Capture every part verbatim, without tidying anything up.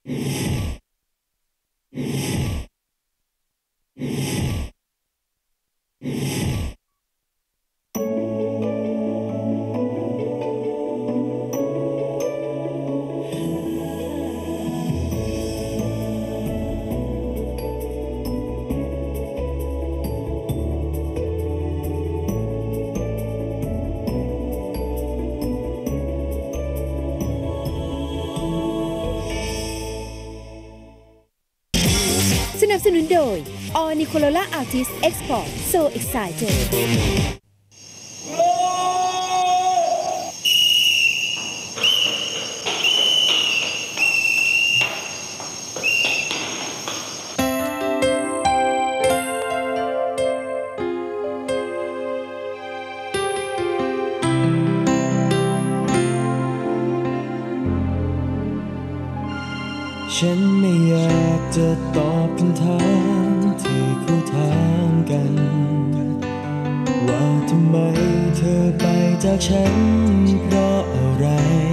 สนับสนุนโดย All Nicolola Artist Export So Excited ฉันไม่อยากจะตอบคำถามที่เขาถามกันว่าทำไมเธอไปจากฉันเพราะอะไร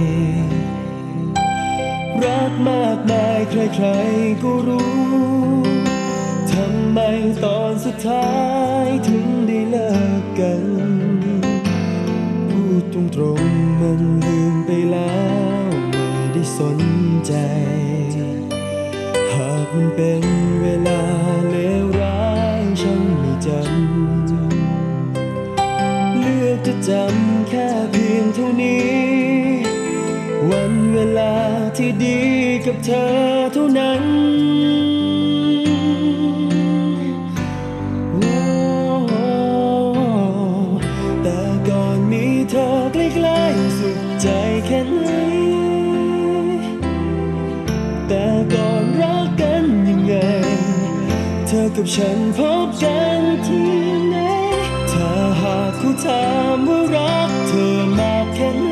รักมากมายใครๆก็รู้ทำไมตอนสุดท้ายถึงได้เลิกกันพูดตรงๆมันลืมไปแล้วไม่ได้สนใจหากมันเป็นเวลาเลวร้ายฉันไม่จำเลือกจะจำแค่เพียงเท่านี้วันเวลาที่ดีกับเธอเท่านั้นแต่ก่อนมีเธอใกล้ๆสุขใจแค่ไหนแต่ก่อนรักกันยังไงเธอกับฉันพบกันที่ไหนถ้าหากเขาถามว่ารักเธอมากแค่ไหน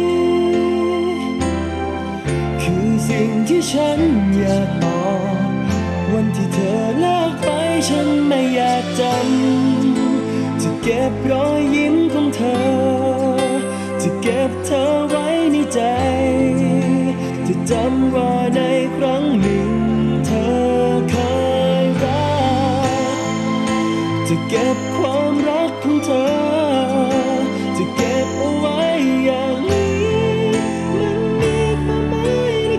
คือสิ่งที่ฉันอยากตอบวันที่เธอเลิกไปฉันไม่อยากจำจะเก็บรอยยิ้มของเธอจะเก็บเธอไว้ในใจจะจำว่าในครั้งหนึ่งเธอเคยรักจะเก็บความรักของเธอจะเก็บเอาไว้อย่างนี้มันมีความหมายใน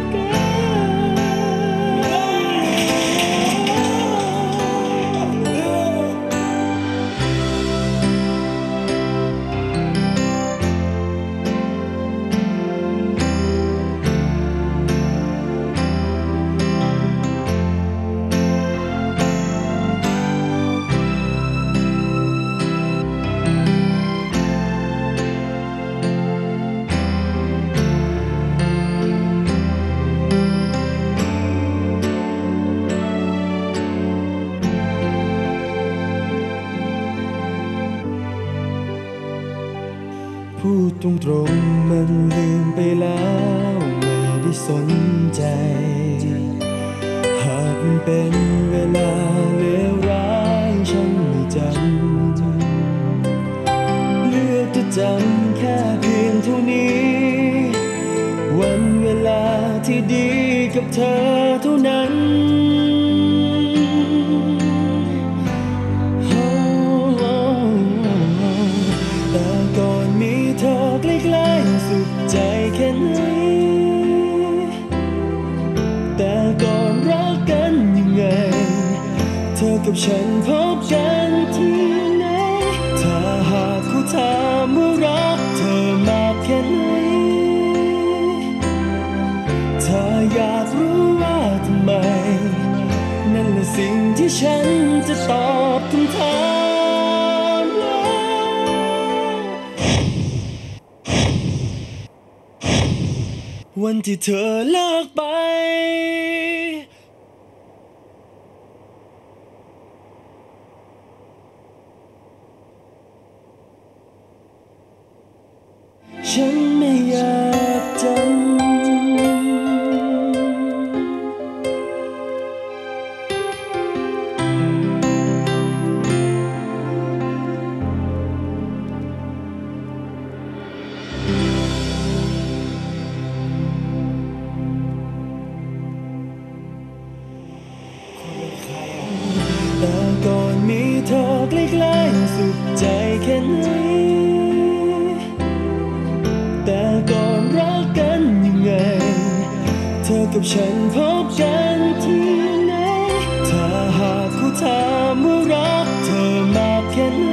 พูดตรงๆมันลืมไปแล้วไม่ได้สนใจหากมันเป็นเวลาเลวร้ายฉันไม่จำเลือกจะจำแค่เพียงเท่านี้วันเวลาที่ดีกับเธอเท่านั้นแต่ก่อนมีเธอใกล้ๆสุขใจแค่ไหนแต่ก่อนรักกันยังไงเธอกับฉันพบกันที่ไหนถ้าหากเขาถามว่ารักเธอมากแค่ไหนถ้าอยากรู้ว่าทำไมนั่นแหละสิ่งที่ฉันจะตอบคำถามวันที่เธอเลิกไปฉันไม่อยากจำกับฉันพบกันที่ไหนถ้าหากเขาถามว่ารักเธอมากแค่ไหน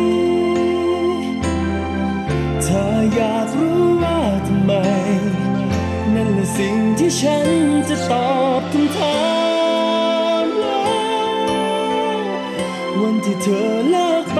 ถ้าอยากรู้ว่าทำไมนั่นแหละสิ่งที่ฉันจะตอบคำถามวันที่เธอเลิกไป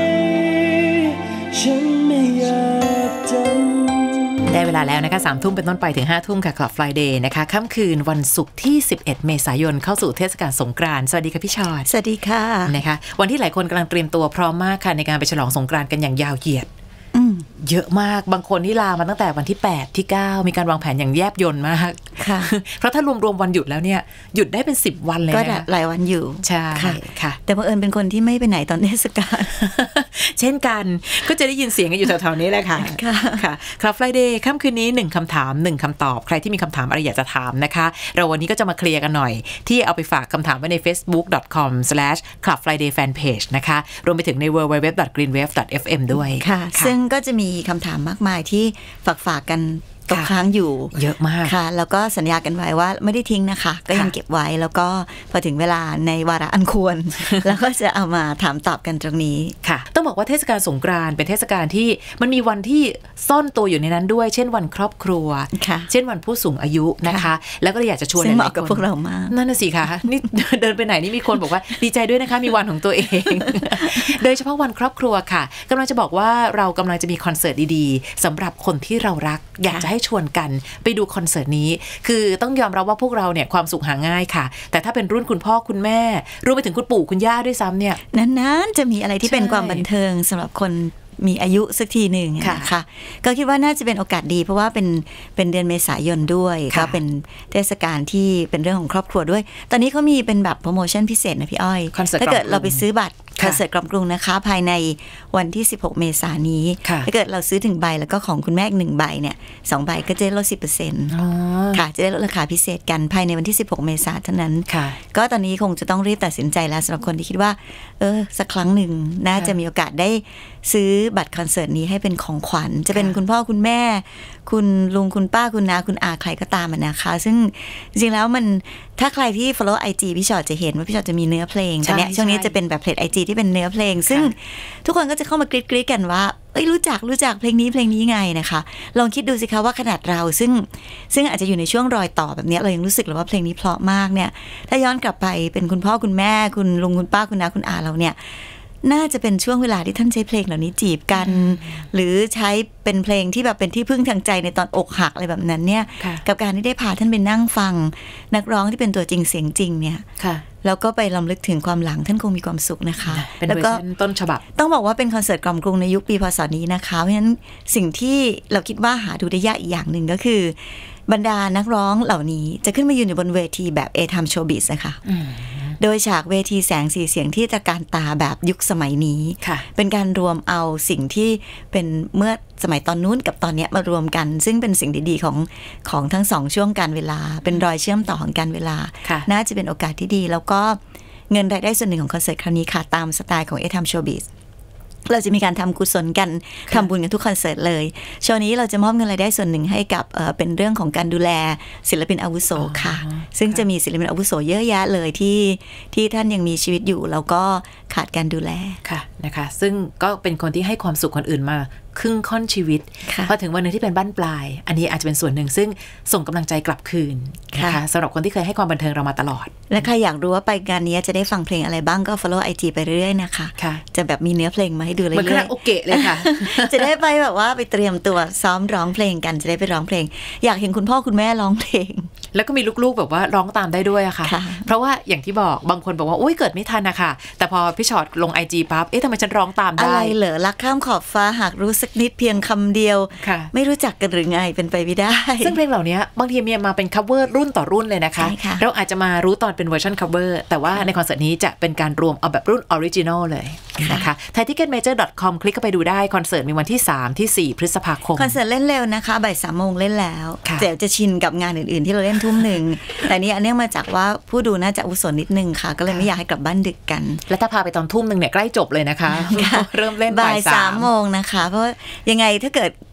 ฉันไม่อยากจำได้เวลาแล้วนะคะสามทุ่มเป็นต้นไปถึงห้าทุ่มค่ะ Club Friday นะคะค่ำคืนวันศุกร์ที่สิบเอ็ดเมษายนเข้าสู่เทศกาลสงกรานต์สวัสดีค่ะพี่ชอดสวัสดีค่ะนะคะวันที่หลายคนกำลังเตรียมตัวพร้อมมากค่ะในการไปฉลองสงกรานต์กันอย่างยาวเหยียดเยอะมากบางคนที่ลามาตั้งแต่วันที่แปดที่เก้ามีการวางแผนอย่างแยบยลมากค่ะเพราะถ้ารวมๆวันหยุดแล้วเนี่ยหยุดได้เป็นสิบวันเลยนะก็หลายวันอยู่ใช่ค่ะแต่บังเอิญเป็นคนที่ไม่ไปไหนตอนเทศกาลเช่นกันก็จะได้ยินเสียงกันอยู่แถวๆนี้แหละค่ะค่ะClub Friday ค่ำคืนนี้หนึ่งคำถามหนึ่งคำตอบใครที่มีคำถามอะไรอยากจะถามนะคะเราวันนี้ก็จะมาเคลียร์กันหน่อยที่เอาไปฝากคำถามไว้ใน เฟซบุ๊ก ดอท คอม สแลช คลับ ไฟรเดย์ แฟนเพจ นะคะรวมไปถึงใน ดับเบิลยู ดับเบิลยู ดับเบิลยู ดอท กรีนเวฟ ดอท เอฟ เอ็ม ด้วยค่ะซึ่งก็จะมีคำถามมากมายที่ฝากฝากกันตกค้างอยู่เยอะมากค่ะแล้วก็สัญญากันไว้ว่าไม่ได้ทิ้งนะคะก็ยังเก็บไว้แล้วก็พอถึงเวลาในวาระอันควร แล้วก็จะเอามาถามตอบกันตรงนี้ค่ะต้องบอกว่าเทศกาลสงกรานต์เป็นเทศกาลที่มันมีวันที่ซ่อนตัวอยู่ในนั้นด้วยเช่นวันครอบครัวเช่นวันผู้สูงอายุนะคะแล้วก็อยากจะชวนซึ่งเหมาะกับพวกเรามากนั่นน่ะสิคะนี่เดินไปไหนนี่มีคนบอกว่าดีใจด้วยนะคะมีวันของตัวเอง โดยเฉพาะวันครอบครัวค่ะกำลังจะบอกว่าเรากำลังจะมีคอนเสิร์ตดีๆสำหรับคนที่เรารักอยากจะให้ชวนกันไปดูคอนเสิร์ตนี้คือต้องยอมรับว่าพวกเราเนี่ยความสุขหาง่ายค่ะแต่ถ้าเป็นรุ่นคุณพ่อคุณแม่รวมไปถึงคุณปู่คุณย่าด้วยซ้ำเนี่ยนานๆจะมีอะไรที่เป็นความบันเทิงสำหรับคนมีอายุสักทีหนึ่งนะคะก็คิดว่าน่าจะเป็นโอกาสดีเพราะว่าเป็นเป็นเดือนเมษายนด้วยก็เป็นเทศกาลที่เป็นเรื่องของครอบครัวด้วยตอนนี้เขามีเป็นแบบโปรโมชั่นพิเศษนะพี่อ้อยถ้าเกิดเราไปซื้อบัตรคอนเสิร์ตกล่อมกรุงนะคะภายในวันที่สิบหกเมษายนนี้ถ้าเกิดเราซื้อถึงใบแล้วก็ของคุณแม่อีกหนึ่งใบเนี่ยสองใบก็จะลด สิบเปอร์เซ็นต์ ค่ะจะได้ลดราคาพิเศษกันภายในวันที่สิบหกเมษายนเท่านั้นก็ตอนนี้คงจะต้องรีบตัดสินใจแล้วสำหรับคนที่คิดว่าเออสักครั้งหนึ่งน่าจะมีโอกาสได้ซื้อบัตรคอนเสิร์ตนี้ให้เป็นของขวัญจะเป็นคุณพ่อคุณแม่คุณลุงคุณป้าคุณน้าคุณอาใครก็ตามนะคะซึ่งจริงๆแล้วมันถ้าใครที่ follow ไอ จี พี่ชอตจะเห็นว่าพี่ชอตจะมีเนื้อเพลงแต่เนี้ยช่วงนี้จะเป็นแบบเพจ ไอ จี ที่เป็นเนื้อเพลงซึ่งทุกคนก็จะเข้ามากรี๊ดๆกันว่าเอ้ยรู้จักรู้จักเพลงนี้เพลงนี้ไงนะคะลองคิดดูสิคะว่าขนาดเราซึ่งซึ่งอาจจะอยู่ในช่วงรอยต่อแบบนี้เรายังรู้สึกเลยว่าเพลงนี้เพราะมากเนี่ยถ้าย้อนกลับไปเป็นคุณพ่อคุณแม่คุณลุงคุณป้าคุณน้าคุณอาเราเนี่ยน่าจะเป็นช่วงเวลาที่ท่านใช้เพลงเหล่านี้จีบกันหรือใช้เป็นเพลงที่แบบเป็นที่พึ่งทางใจในตอนอกหักอะไรแบบนั้นเนี่ยกับการที่ได้พาท่านไปนั่งฟังนักร้องที่เป็นตัวจริงเสียงจริงเนี่ยแล้วก็ไปรำลึกถึงความหลังท่านคงมีความสุขนะคะแล้วก็ต้นฉบับต้องบอกว่าเป็นคอนเสิร์ตกล่อมกรุงในยุคปีพศนี้นะคะเพราะฉะนั้นสิ่งที่เราคิดว่าหาดูได้ยากอีกอย่างหนึ่งก็คือบรรดานักร้องเหล่านี้จะขึ้นมายืนอยู่บนเวทีแบบ A-Time Showbiz นะคะโดยฉากเวทีแสงสีเสียงที่ตระการตาแบบยุคสมัยนี้เป็นการรวมเอาสิ่งที่เป็นเมื่อสมัยตอนนู้นกับตอนนี้มารวมกันซึ่งเป็นสิ่งดีๆของของทั้งสองช่วงการเวลาเป็นรอยเชื่อมต่อของการเวลาน่าจะเป็นโอกาสที่ดีแล้วก็เงินรายได้ส่วนหนึ่งของคอนเสิร์ตครั้งนี้ค่ะตามสไตล์ของ A-Time Showbizเราจะมีการทำกุศลกันทำบุญกันทุกคอนเสิร์ตเลยโชว์นี้เราจะมอบเงินรายได้ส่วนหนึ่งให้กับ เอ่อ เป็นเรื่องของการดูแลศิลปินอาวุโสค่ะซึ่งจะมีศิลปินอาวุโสเยอะแยะเลยที่ที่ท่านยังมีชีวิตอยู่แล้วก็ขาดการดูแลค่ะนะคะซึ่งก็เป็นคนที่ให้ความสุขคนอื่นมาครึ่งค่อนชีวิตพอถึงวันนึงที่เป็นบั้นปลายอันนี้อาจจะเป็นส่วนหนึ่งซึ่งส่งกำลังใจกลับคืนนะคะสำหรับคนที่เคยให้ความบันเทิงเรามาตลอดและใครอยากรู้ว่าไปงานนี้จะได้ฟังเพลงอะไรบ้างก็ follow ไอ จี ไปเรื่อยๆนะคะจะแบบมีเนื้อเพลงมาให้ดูเรื่อยๆเหมือนคาราโอเกะเลยค่ะจะได้ไปแบบว่าไปเตรียมตัวซ้อมร้องเพลงกันจะได้ไปร้องเพลงอยากเห็นคุณพ่อคุณแม่ร้องเพลงแล้วก็มีลูกๆแบบว่าร้องตามได้ด้วยอะค่ะเพราะว่าอย่างที่บอกบางคนบอกว่าโอ๊ยเกิดไม่ทันนะคะแต่พอพี่ชอตลง ไอ จี ปั๊บเอ๊ะทำไมฉันร้องตามได้อะไรเหรอรักข้ามขอบฟ้าหากรู้สักนิดเพียงคำเดียวไม่รู้จักกันหรือไงเป็นไปไม่ได้ซึ่งเพลงเหล่านี้บางทีมีมาเป็น cover รุ่นต่อรุ่นเลยนะคะเราอาจจะมารู้ตอนเป็นเวอร์ชัน cover แต่ว่าในคอนเสิร์ตนี้จะเป็นการรวมเอาแบบรุ่น original เลยนะคะไทยทิเก็ตเมเจอร์ ดอท คอม คลิกเข้าไปดูได้คอนเสิร์ตมีวันที่สามที่สี่พฤษภาคมคอนเสิร์ตเล่นเร็วนะคะบ่ายสามโมงเล่นแล้วเดี๋ยวจะชินกับงานอื่นๆที่เราเล่นทุ่มหนึ่งแต่นี้อันนี้มาจากว่าผู้ดูน่าจะอุศนนิดนึงค่ะก็เลยไม่อยากให้กลับบ้านดึกกันแล้วถ้าพาไปตอนทุ่มหนึ่งเนี่ยใกล้จบเลยนะคะเริ่มเล่นบ่ายสามโมงนะคะเพราะยังไงถ้าเกิด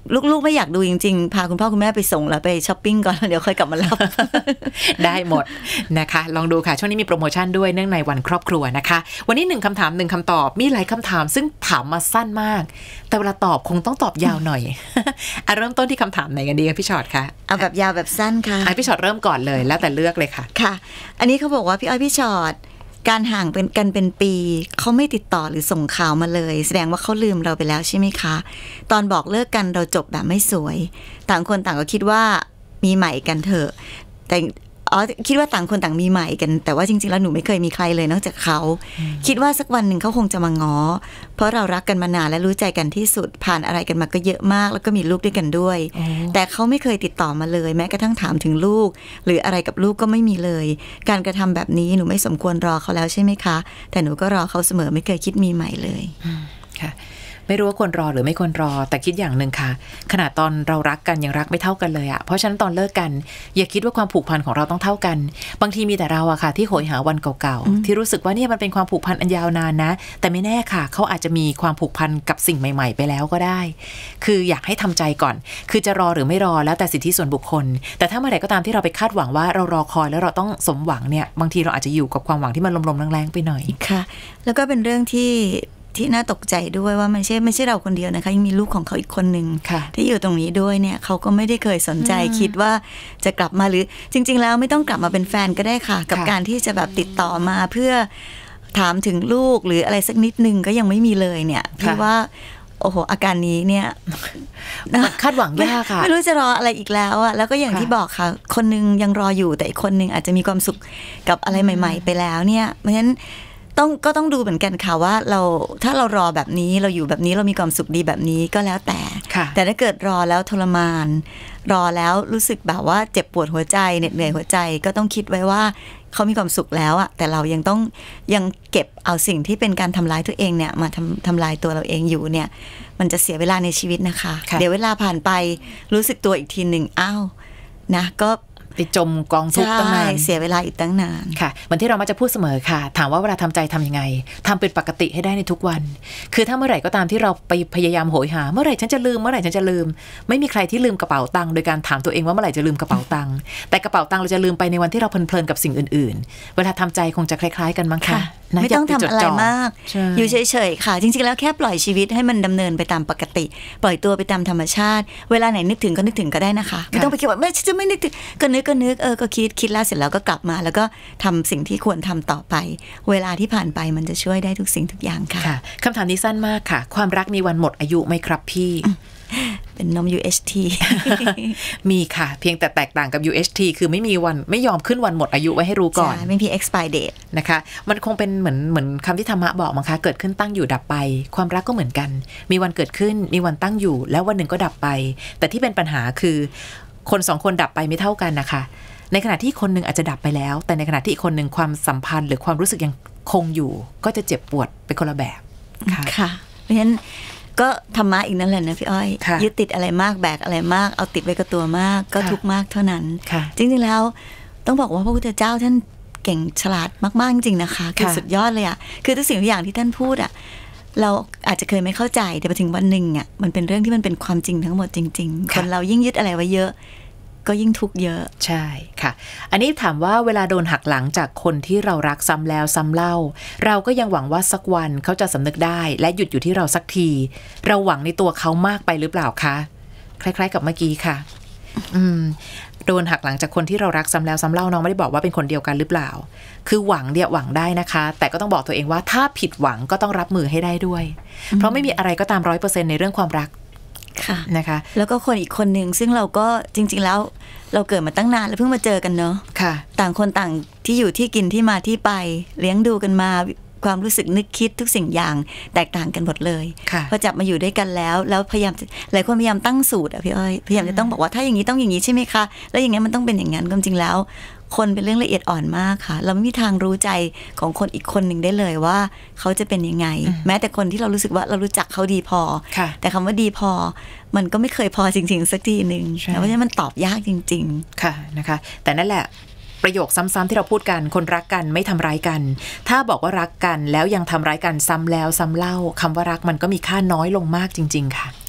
ลูกๆไม่อยากดูจริงๆพาคุณพ่อคุณแม่ไปส่งแล้วไปช้อปปิ้งก่อนเดี๋ยวค่อยกลับมารับได้หมดนะคะลองดูค่ะช่วงนี้มีโปรโมชั่นด้วยเนื่องในวันครอบครัวนะคะวันนี้หนึ่งคำถามหนึ่งคำตอบมีหลายคำถามซึ่งถามมาสั้นมากแต่เวลาตอบคงต้องตอบยาวหน่อย อ่ะเริ่มต้นที่คำถามไหนกันดีคะพี่ชอตคะเอาแบบยาวแบบสั้นค่ะอ่ะพี่ชอตเริ่มก่อนเลยแล้วแต่เลือกเลยค่ะค่ะอันนี้เขาบอกว่าพี่อ้อยพี่ชอตการห่างเป็นกันเป็นปีเขาไม่ติดต่อหรือส่งข่าวมาเลยแสดงว่าเขาลืมเราไปแล้วใช่ไหมคะตอนบอกเลิกกันเราจบแบบไม่สวยต่างคนต่างก็คิดว่ามีใหม่กันเถอะแต่อ๋อคิดว่าต่างคนต่างมีใหม่กันแต่ว่าจริงๆแล้วหนูไม่เคยมีใครเลยนอกจากเขาคิดว่าสักวันหนึ่งเขาคงจะมาง้อเพราะเรารักกันมานานและรู้ใจกันที่สุดผ่านอะไรกันมาก็เยอะมากแล้วก็มีลูกด้วยกันด้วยแต่เขาไม่เคยติดต่อมาเลยแม้กระทั่งถามถึงลูกหรืออะไรกับลูกก็ไม่มีเลยการกระทำแบบนี้หนูไม่สมควรรอเขาแล้วใช่ไหมคะแต่หนูก็รอเขาเสมอไม่เคยคิดมีใหม่เลยค่ะไม่รู้ว่าควรรอหรือไม่ควรรอแต่คิดอย่างหนึ่งค่ะขณะตอนเรารักกันยังรักไม่เท่ากันเลยอะเพราะฉะนั้นตอนเลิกกันอย่าคิดว่าความผูกพันของเราต้องเท่ากันบางทีมีแต่เราอะค่ะที่โหยหาวันเก่าๆที่รู้สึกว่าเนี่ยมันเป็นความผูกพันอันยาวนานนะแต่ไม่แน่ค่ะเขาอาจจะมีความผูกพันกับสิ่งใหม่ๆไปแล้วก็ได้คืออยากให้ทำใจก่อนคือจะรอหรือไม่รอแล้วแต่สิทธิส่วนบุคคลแต่ถ้าเมื่อไหร่ก็ตามที่เราไปคาดหวังว่าเรารอคอยแล้วเราต้องสมหวังเนี่ยบางทีเราอาจจะอยู่กับความหวังที่มันลมๆแรงๆไปหน่อยค่ะแล้วก็เป็นเรื่องที่ที่น่าตกใจด้วยว่าไม่ใช่ไม่ใช่เราคนเดียวนะคะยังมีลูกของเขาอีกคนนึงที่อยู่ตรงนี้ด้วยเนี่ยเขาก็ไม่ได้เคยสนใจคิดว่าจะกลับมาหรือจริงๆแล้วไม่ต้องกลับมาเป็นแฟนก็ได้ค่ะกับการที่จะแบบติดต่อมาเพื่อถามถึงลูกหรืออะไรสักนิดนึงก็ยังไม่มีเลยเนี่ยพี่ว่าโอ้โหอาการนี้เนี่ยคาดหวังยากค่ะไม่รู้จะรออะไรอีกแล้วอะแล้วก็อย่างที่บอกค่ะคนนึงยังรออยู่แต่อีกคนนึงอาจจะมีความสุขกับอะไรใหม่ๆไปแล้วเนี่ยเพราะฉะนั้นต้องก็ต้องดูเหมือนกันค่ะว่าเราถ้าเรารอแบบนี้เราอยู่แบบนี้เรามีความสุขดีแบบนี้ก็แล้วแต่แต่ถ้าเกิดรอแล้วทรมานรอแล้วรู้สึกแบบว่าเจ็บปวดหัวใจเหน็ดเหนื่อยหัวใจก็ต้องคิดไว้ว่าเขามีความสุขแล้วอะแต่เรายังต้องยังเก็บเอาสิ่งที่เป็นการทำร้ายตัวเองเนี่ยมาทำทำลายตัวเราเองอยู่เนี่ยมันจะเสียเวลาในชีวิตนะคะเดี๋ยวเวลาผ่านไปรู้สึกตัวอีกทีหนึ่งอ้าวนะก็ไปจมกองทุกข์ตั้งนานเสียเวลาอีกตั้งนานค่ะเหมือนที่เรามักจะพูดเสมอค่ะถามว่าเวลาทำใจทำยังไงทำเป็นปกติให้ได้ในทุกวันคือถ้าเมื่อไหร่ก็ตามที่เราไปพยายามโหยหาเมื่อไหร่ฉันจะลืมเมื่อไหร่ฉันจะลืมไม่มีใครที่ลืมกระเป๋าตังค์โดยการถามตัวเองว่าเมื่อไหร่จะลืมกระเป๋าตังค์แต่กระเป๋าตังค์เราจะลืมไปในวันที่เราเพลินๆกับสิ่งอื่นๆเวลาทำใจคงจะคล้ายๆกันมั้งค่ะไม่ต้องทำอะไรมากอยู่เฉยๆค่ะจริงๆแล้วแค่ปล่อยชีวิตให้มันดำเนินไปตามปกติปล่อยตัวไปตามธรรมชาติเวลาไหนนึกถึงก็นึกถึงก็ได้นะคะไม่ต้องไปคิดว่าไม่จะไม่นึกถึงก็นึกก็นึกเออก็คิดคิดแล้วเสร็จแล้วก็กลับมาแล้วก็ทำสิ่งที่ควรทำต่อไปเวลาที่ผ่านไปมันจะช่วยได้ทุกสิ่งทุกอย่างค่ะคำถามนี้สั้นมากค่ะความรักมีวันหมดอายุไหมครับพี่เป็นนม ยู เอช ทีมีค่ะเพียงแต่แตกต่างกับ ยู เอช ที คือไม่มีวันไม่ยอมขึ้นวันหมดอายุไว้ให้รู้ก่อนไม่มี expire date นะคะมันคงเป็นเหมือนเหมือนคำที่ธรรมะบอกมั้งคะเกิดขึ้นตั้งอยู่ดับไปความรักก็เหมือนกันมีวันเกิดขึ้นมีวันตั้งอยู่แล้ววันหนึ่งก็ดับไปแต่ที่เป็นปัญหาคือคนสองคนดับไปไม่เท่ากันนะคะในขณะที่คนหนึ่งอาจจะดับไปแล้วแต่ในขณะที่อีกคนหนึ่งความสัมพันธ์หรือความรู้สึกยังคงอยู่ก็จะเจ็บปวดเป็นคนละแบบค่ะเพราะฉะนั้นก็ธรรมะอีกนั่นแหละนะพี่อ้อยยึดติดอะไรมากแบกอะไรมากเอาติดไว้กับตัวมากก็ทุกข์มากเท่านั้นจริงๆแล้วต้องบอกว่าพระพุทธเจ้าท่านเก่งฉลาดมากๆจริงๆนะคะคือสุดยอดเลยอ่ะคือทุกสิ่งทุกอย่างที่ท่านพูดอ่ะเราอาจจะเคยไม่เข้าใจแต่พอถึงวันหนึ่งอ่ะมันเป็นเรื่องที่มันเป็นความจริงทั้งหมดจริงๆคนเรายิ่งยึดอะไรไว้เยอะก็ยิ่งทุกข์เยอะใช่ค่ะอันนี้ถามว่าเวลาโดนหักหลังจากคนที่เรารักซ้ำแล้วซ้ำเล่าเราก็ยังหวังว่าสักวันเขาจะสำนึกได้และหยุดอยู่ที่เราสักทีเราหวังในตัวเขามากไปหรือเปล่าคะคล้ายๆกับเมื่อกี้ค่ะอืมโดนหักหลังจากคนที่เรารักซ้ำแล้วซ้ำเล่าน้องไม่ได้บอกว่าเป็นคนเดียวกันหรือเปล่าคือหวังเดียวหวังได้นะคะแต่ก็ต้องบอกตัวเองว่าถ้าผิดหวังก็ต้องรับมือให้ได้ด้วยเพราะไม่มีอะไรก็ตาม ร้อยเปอร์เซ็นต์ ในเรื่องความรักนะคะแล้วก็คนอีกคนนึงซึ่งเราก็จริงๆแล้วเราเกิดมาตั้งนานแล้วเพิ่งมาเจอกันเนาะต่างคนต่างที่อยู่ที่กินที่มาที่ไปเลี้ยงดูกันมาความรู้สึกนึกคิดทุกสิ่งอย่างแตกต่างกันหมดเลยพอจับมาอยู่ด้วยกันแล้วแล้วพยายามหลายคนพยายามตั้งสูตรอ่ะพี่อ้อยพยายามจะต้องบอกว่าถ้าอย่างนี้ต้องอย่างนี้ใช่ไหมคะแล้วอย่างนี้มันต้องเป็นอย่างนั้นความจริงแล้วคนเป็นเรื่องละเอียดอ่อนมากค่ะเราไม่มีทางรู้ใจของคนอีกคนหนึ่งได้เลยว่าเขาจะเป็นยังไงแม้แต่คนที่เรารู้สึกว่าเรารู้จักเขาดีพอแต่คำว่าดีพอมันก็ไม่เคยพอจริงๆสักทีหนึ่งเพราะฉะนั้นมันตอบยากจริงๆค่ะนะคะแต่นั่นแหละประโยคซ้ำๆที่เราพูดกันคนรักกันไม่ทำร้ายกันถ้าบอกว่ารักกันแล้วยังทำร้ายกันซ้ำแล้วซ้ำเล่าคำว่ารักมันก็มีค่าน้อยลงมากจริงๆค่ะ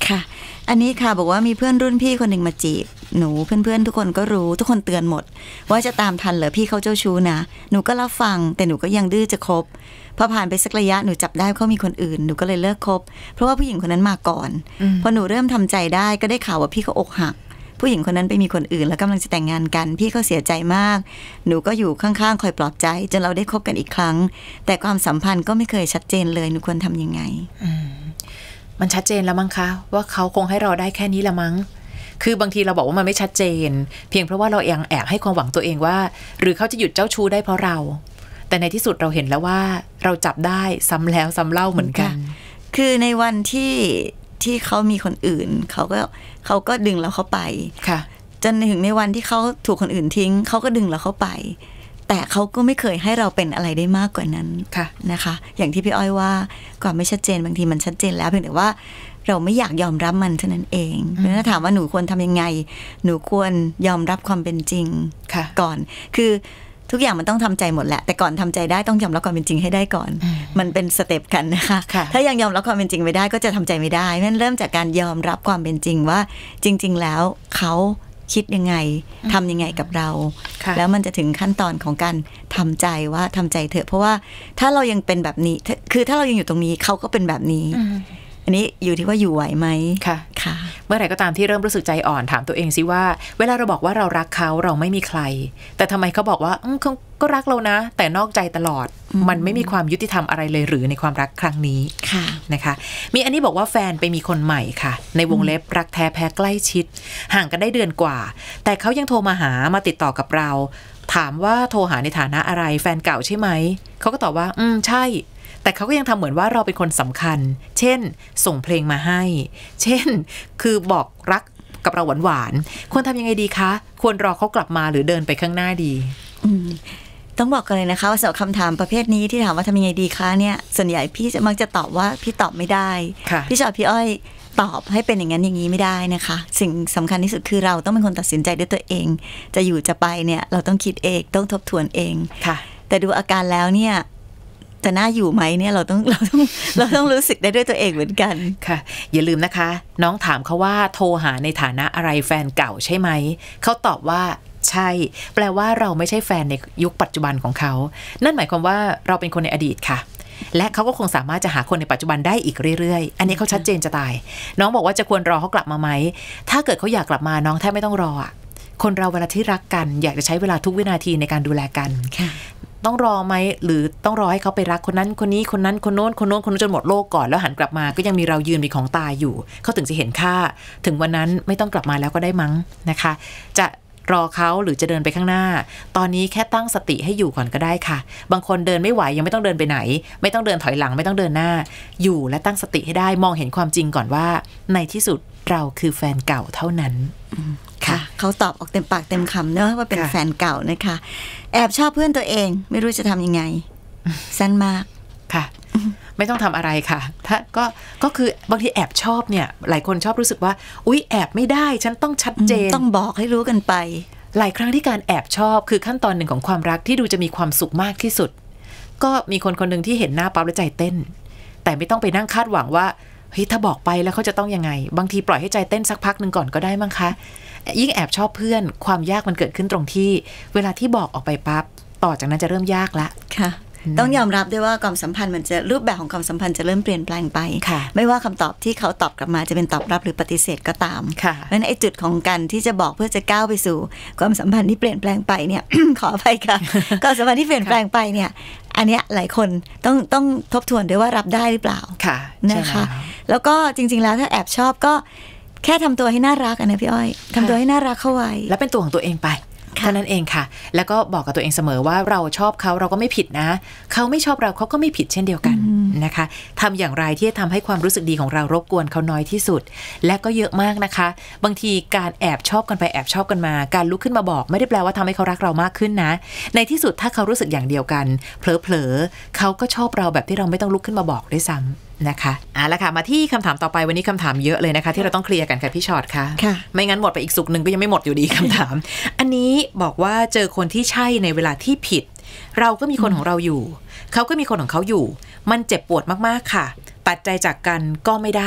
ค่ะอันนี้ค่ะบอกว่ามีเพื่อนรุ่นพี่คนหนึ่งมาจีบหนูเพื่อนๆทุกคนก็รู้ทุกคนเตือนหมดว่าจะตามทันเหรอพี่เขาเจ้าชู้นะหนูก็รับฟังแต่หนูก็ยังดื้อจะคบพอผ่านไปสักระยะหนูจับได้เขามีคนอื่นหนูก็เลยเลิกคบเพราะว่าผู้หญิงคนนั้นมาก่อนพอหนูเริ่มทำใจได้ก็ได้ข่าวว่าพี่เขาอกหักผู้หญิงคนนั้นไปมีคนอื่นแล้วกำลังจะแต่งงานกันพี่เขาเสียใจมากหนูก็อยู่ข้างๆคอยปลอบใจจนเราได้คบกันอีกครั้งแต่ความสัมพันธ์ก็ไม่เคยชัดเจนเลยหนูควรทำยังไงมันชัดเจนแล้วมั้งคะว่าเขาคงให้เราได้แค่นี้ละมั้งคือบางทีเราบอกว่ามันไม่ชัดเจนเพียงเพราะว่าเรายังแอบให้ความหวังตัวเองว่าหรือเขาจะหยุดเจ้าชู้ได้เพราะเราแต่ในที่สุดเราเห็นแล้วว่าเราจับได้ซ้ำแล้วซ้ำเล่าเหมือนกันคือในวันที่ที่เขามีคนอื่นเขาก็เขาก็ดึงเราเข้าไปค่ะจนถึงในวันที่เขาถูกคนอื่นทิ้งเขาก็ดึงเราเข้าไปแต่เขาก็ไม่เคยให้เราเป็นอะไรได้มากกว่านั้นนะคะอย่างที่พี่อ้อยว่าความไม่ชัดเจนบางทีมันชัดเจนแล้วเพียงแต่ว่าเราไม่อยากยอมรับมันเท่านั้นเองเพราะฉะนั้นถามว่าหนูควรทำยังไงหนูควรยอมรับความเป็นจริงก่อนคือทุกอย่างมันต้องทำใจหมดแหละแต่ก่อนทำใจได้ต้องยอมรับความเป็นจริงให้ได้ก่อนมันเป็นสเต็ปกันนะคะถ้ายังยอมรับความเป็นจริงไม่ได้ก็จะทำใจไม่ได้เพราะฉะนั้นเริ่มจากการยอมรับความเป็นจริงว่าจริงๆแล้วเขาคิดยังไงทำยังไงกับเราแล้วมันจะถึงขั้นตอนของการทำใจว่าทำใจเถอะเพราะว่าถ้าเรายังเป็นแบบนี้คือถ้าเรายังอยู่ตรงนี้เขาก็เป็นแบบนี้อันนี้อยู่ที่ว่าอยู่ไหวไหมค่ะค่ะเมื่อไหร่ก็ตามที่เริ่มรู้สึกใจอ่อนถามตัวเองสิว่าเวลาเราบอกว่าเรารักเขาเราไม่มีใครแต่ทำไมเขาบอกว่าเขาก็รักเรานะแต่นอกใจตลอดมันไม่มีความยุติธรรมอะไรเลยหรือในความรักครั้งนี้นะคะมีอันนี้บอกว่าแฟนไปมีคนใหม่ค่ะในวงเล็บรักแท้แพ้ใกล้ชิดห่างกันได้เดือนกว่าแต่เขายังโทรมาหามาติดต่อกับเราถามว่าโทรหาในฐานะอะไรแฟนเก่าใช่ไหมเขาก็ตอบว่าอืมใช่แต่เขาก็ยังทำเหมือนว่าเราเป็นคนสำคัญเช่นส่งเพลงมาให้เช่นคือบอกรักกับเราหวานๆควรทำยังไงดีคะควรรอเขากลับมาหรือเดินไปข้างหน้าดีต้องบอกกันเลยนะคะว่าสำหรับคำถามประเภทนี้ที่ถามว่าทำยังไงดีคะเนี่ยส่วนใหญ่พี่จะมักจะตอบว่าพี่ตอบไม่ได้พี่ชอบพี่อ้อยตอบให้เป็นอย่างนั้นอย่างนี้ไม่ได้นะคะสิ่งสำคัญที่สุดคือเราต้องเป็นคนตัดสินใจด้วยตัวเองจะอยู่จะไปเนี่ยเราต้องคิดเองต้องทบทวนเองแต่ดูอาการแล้วเนี่ยจะน่าอยู่ไหมเนี่ยเราต้องเราต้องเราต้องรู้สึกได้ด้วยตัวเองเหมือนกันค่ะอย่าลืมนะคะน้องถามเขาว่าโทรหาในฐานะอะไรแฟนเก่าใช่ไหมเขาตอบว่าใช่แปลว่าเราไม่ใช่แฟนในยุคปัจจุบันของเขานั่นหมายความว่าเราเป็นคนในอดีตค่ะและเขาก็คงสามารถจะหาคนในปัจจุบันได้อีกเรื่อยๆอันนี้เขาชัดเจนจะตายน้องบอกว่าจะควรรอเขากลับมาไหมถ้าเกิดเขาอยากกลับมาน้องแทบไม่ต้องรออ่ะคนเราเวลาที่รักกันอยากจะใช้เวลาทุกวินาทีในการดูแลกันต้องรอไหมหรือต้องรอให้เขาไปรักคนนั้นคนนี้คนนั้นคนโน้นคนโน้นคนนู้นจนหมดโลกก่อนแล้วหันกลับมาก็ยังมีเรายืนมีของตาอยู่เขาถึงจะเห็นค่าถึงวันนั้นไม่ต้องกลับมาแล้วก็ได้มั้งนะคะจะรอเขาหรือจะเดินไปข้างหน้าตอนนี้แค่ตั้งสติให้อยู่ก่อนก็ได้ค่ะบางคนเดินไม่ไหวยังไม่ต้องเดินไปไหนไม่ต้องเดินถอยหลังไม่ต้องเดินหน้าอยู่และตั้งสติให้ได้มองเห็นความจริงก่อนว่าในที่สุดเราคือแฟนเก่าเท่านั้นค่ะเขาตอบออกเต็มปากเต็มคำเนอะว่าเป็นแฟนเก่านะคะแอบชอบเพื่อนตัวเองไม่รู้จะทำยังไงสั้นมากค่ะไม่ต้องทำอะไรค่ะถ้าก็ก็คือบางทีแอบชอบเนี่ยหลายคนชอบรู้สึกว่าอุ๊ยแอบไม่ได้ฉันต้องชัดเจนต้องบอกให้รู้กันไปหลายครั้งที่การแอบชอบคือขั้นตอนหนึ่งของความรักที่ดูจะมีความสุขมากที่สุดก็มีคนคนหนึ่งที่เห็นหน้าปั๊บแล้วใจเต้นแต่ไม่ต้องไปนั่งคาดหวังว่าเฮ้ยถ้าบอกไปแล้วเขาจะต้องยังไงบางทีปล่อยให้ใจเต้นสักพักหนึ่งก่อนก็ได้มั้งคะยิ่งแอบชอบเพื่อนความยากมันเกิดขึ้นตรงที่เวลาที่บอกออกไปปั๊บต่อจากนั้นจะเริ่มยากละค่ะต้องยอมรับด้วยว่าความสัมพันธ์มันจะรูปแบบของความสัมพันธ์จะเริ่มเปลี่ยนแปลงไปไม่ว่าคำตอบที่เขาตอบกลับมาจะเป็นตอบรับหรือปฏิเสธก็ตามเพราะฉะนั้นไอ้จุดของการที่จะบอกเพื่อจะก้าวไปสู่ความสัมพันธ์ที่เปลี่ยนแปลงไปเนี่ย ขออภัยค่ะความสัมพันธ์ที่เปลี่ยนแปลงไปเนี่ยอันเนี้ยหลายคนต้องต้องทบทวนด้วยว่ารับได้หรือเปล่านะคะแล้วก็จริงๆแล้วถ้าแอบชอบก็แค่ทำตัวให้น่ารักนะพี่อ้อยทำตัวให้น่ารักเข้าไว้แล้วเป็นตัวของตัวเองไปเท่านั้นเองค่ะแล้วก็บอกกับตัวเองเสมอว่าเราชอบเขาเราก็ไม่ผิดนะเขาไม่ชอบเราเขาก็ไม่ผิดเช่นเดียวกันนะคะทำอย่างไรที่จะทำให้ความรู้สึกดีของเรารบกวนเขาน้อยที่สุดและก็เยอะมากนะคะบางทีการแอบชอบกันไปแอบชอบกันมาการลุกขึ้นมาบอกไม่ได้แปลว่าทำให้เขารักเรามากขึ้นนะในที่สุดถ้าเขารู้สึกอย่างเดียวกันเผลอๆเขาก็ชอบเราแบบที่เราไม่ต้องลุกขึ้นมาบอกด้วยซ้ำนะคะอ่ะแล้วค่ะมาที่คำถามต่อไปวันนี้คำถามเยอะเลยนะคะที่เราต้องเคลียร์กันค่ะพี่ชอตค่ะไม่งั้นหมดไปอีกสุกหนึ่งก็ยังไม่หมดอยู่ดีคำถาม อันนี้บอกว่าเจอคนที่ใช่ในเวลาที่ผิดเราก็มีคนของเราอยู่เขาก็มีคนของเขาอยู่มันเจ็บปวดมากๆค่ะตัดใจจากกันก็ไม่ได้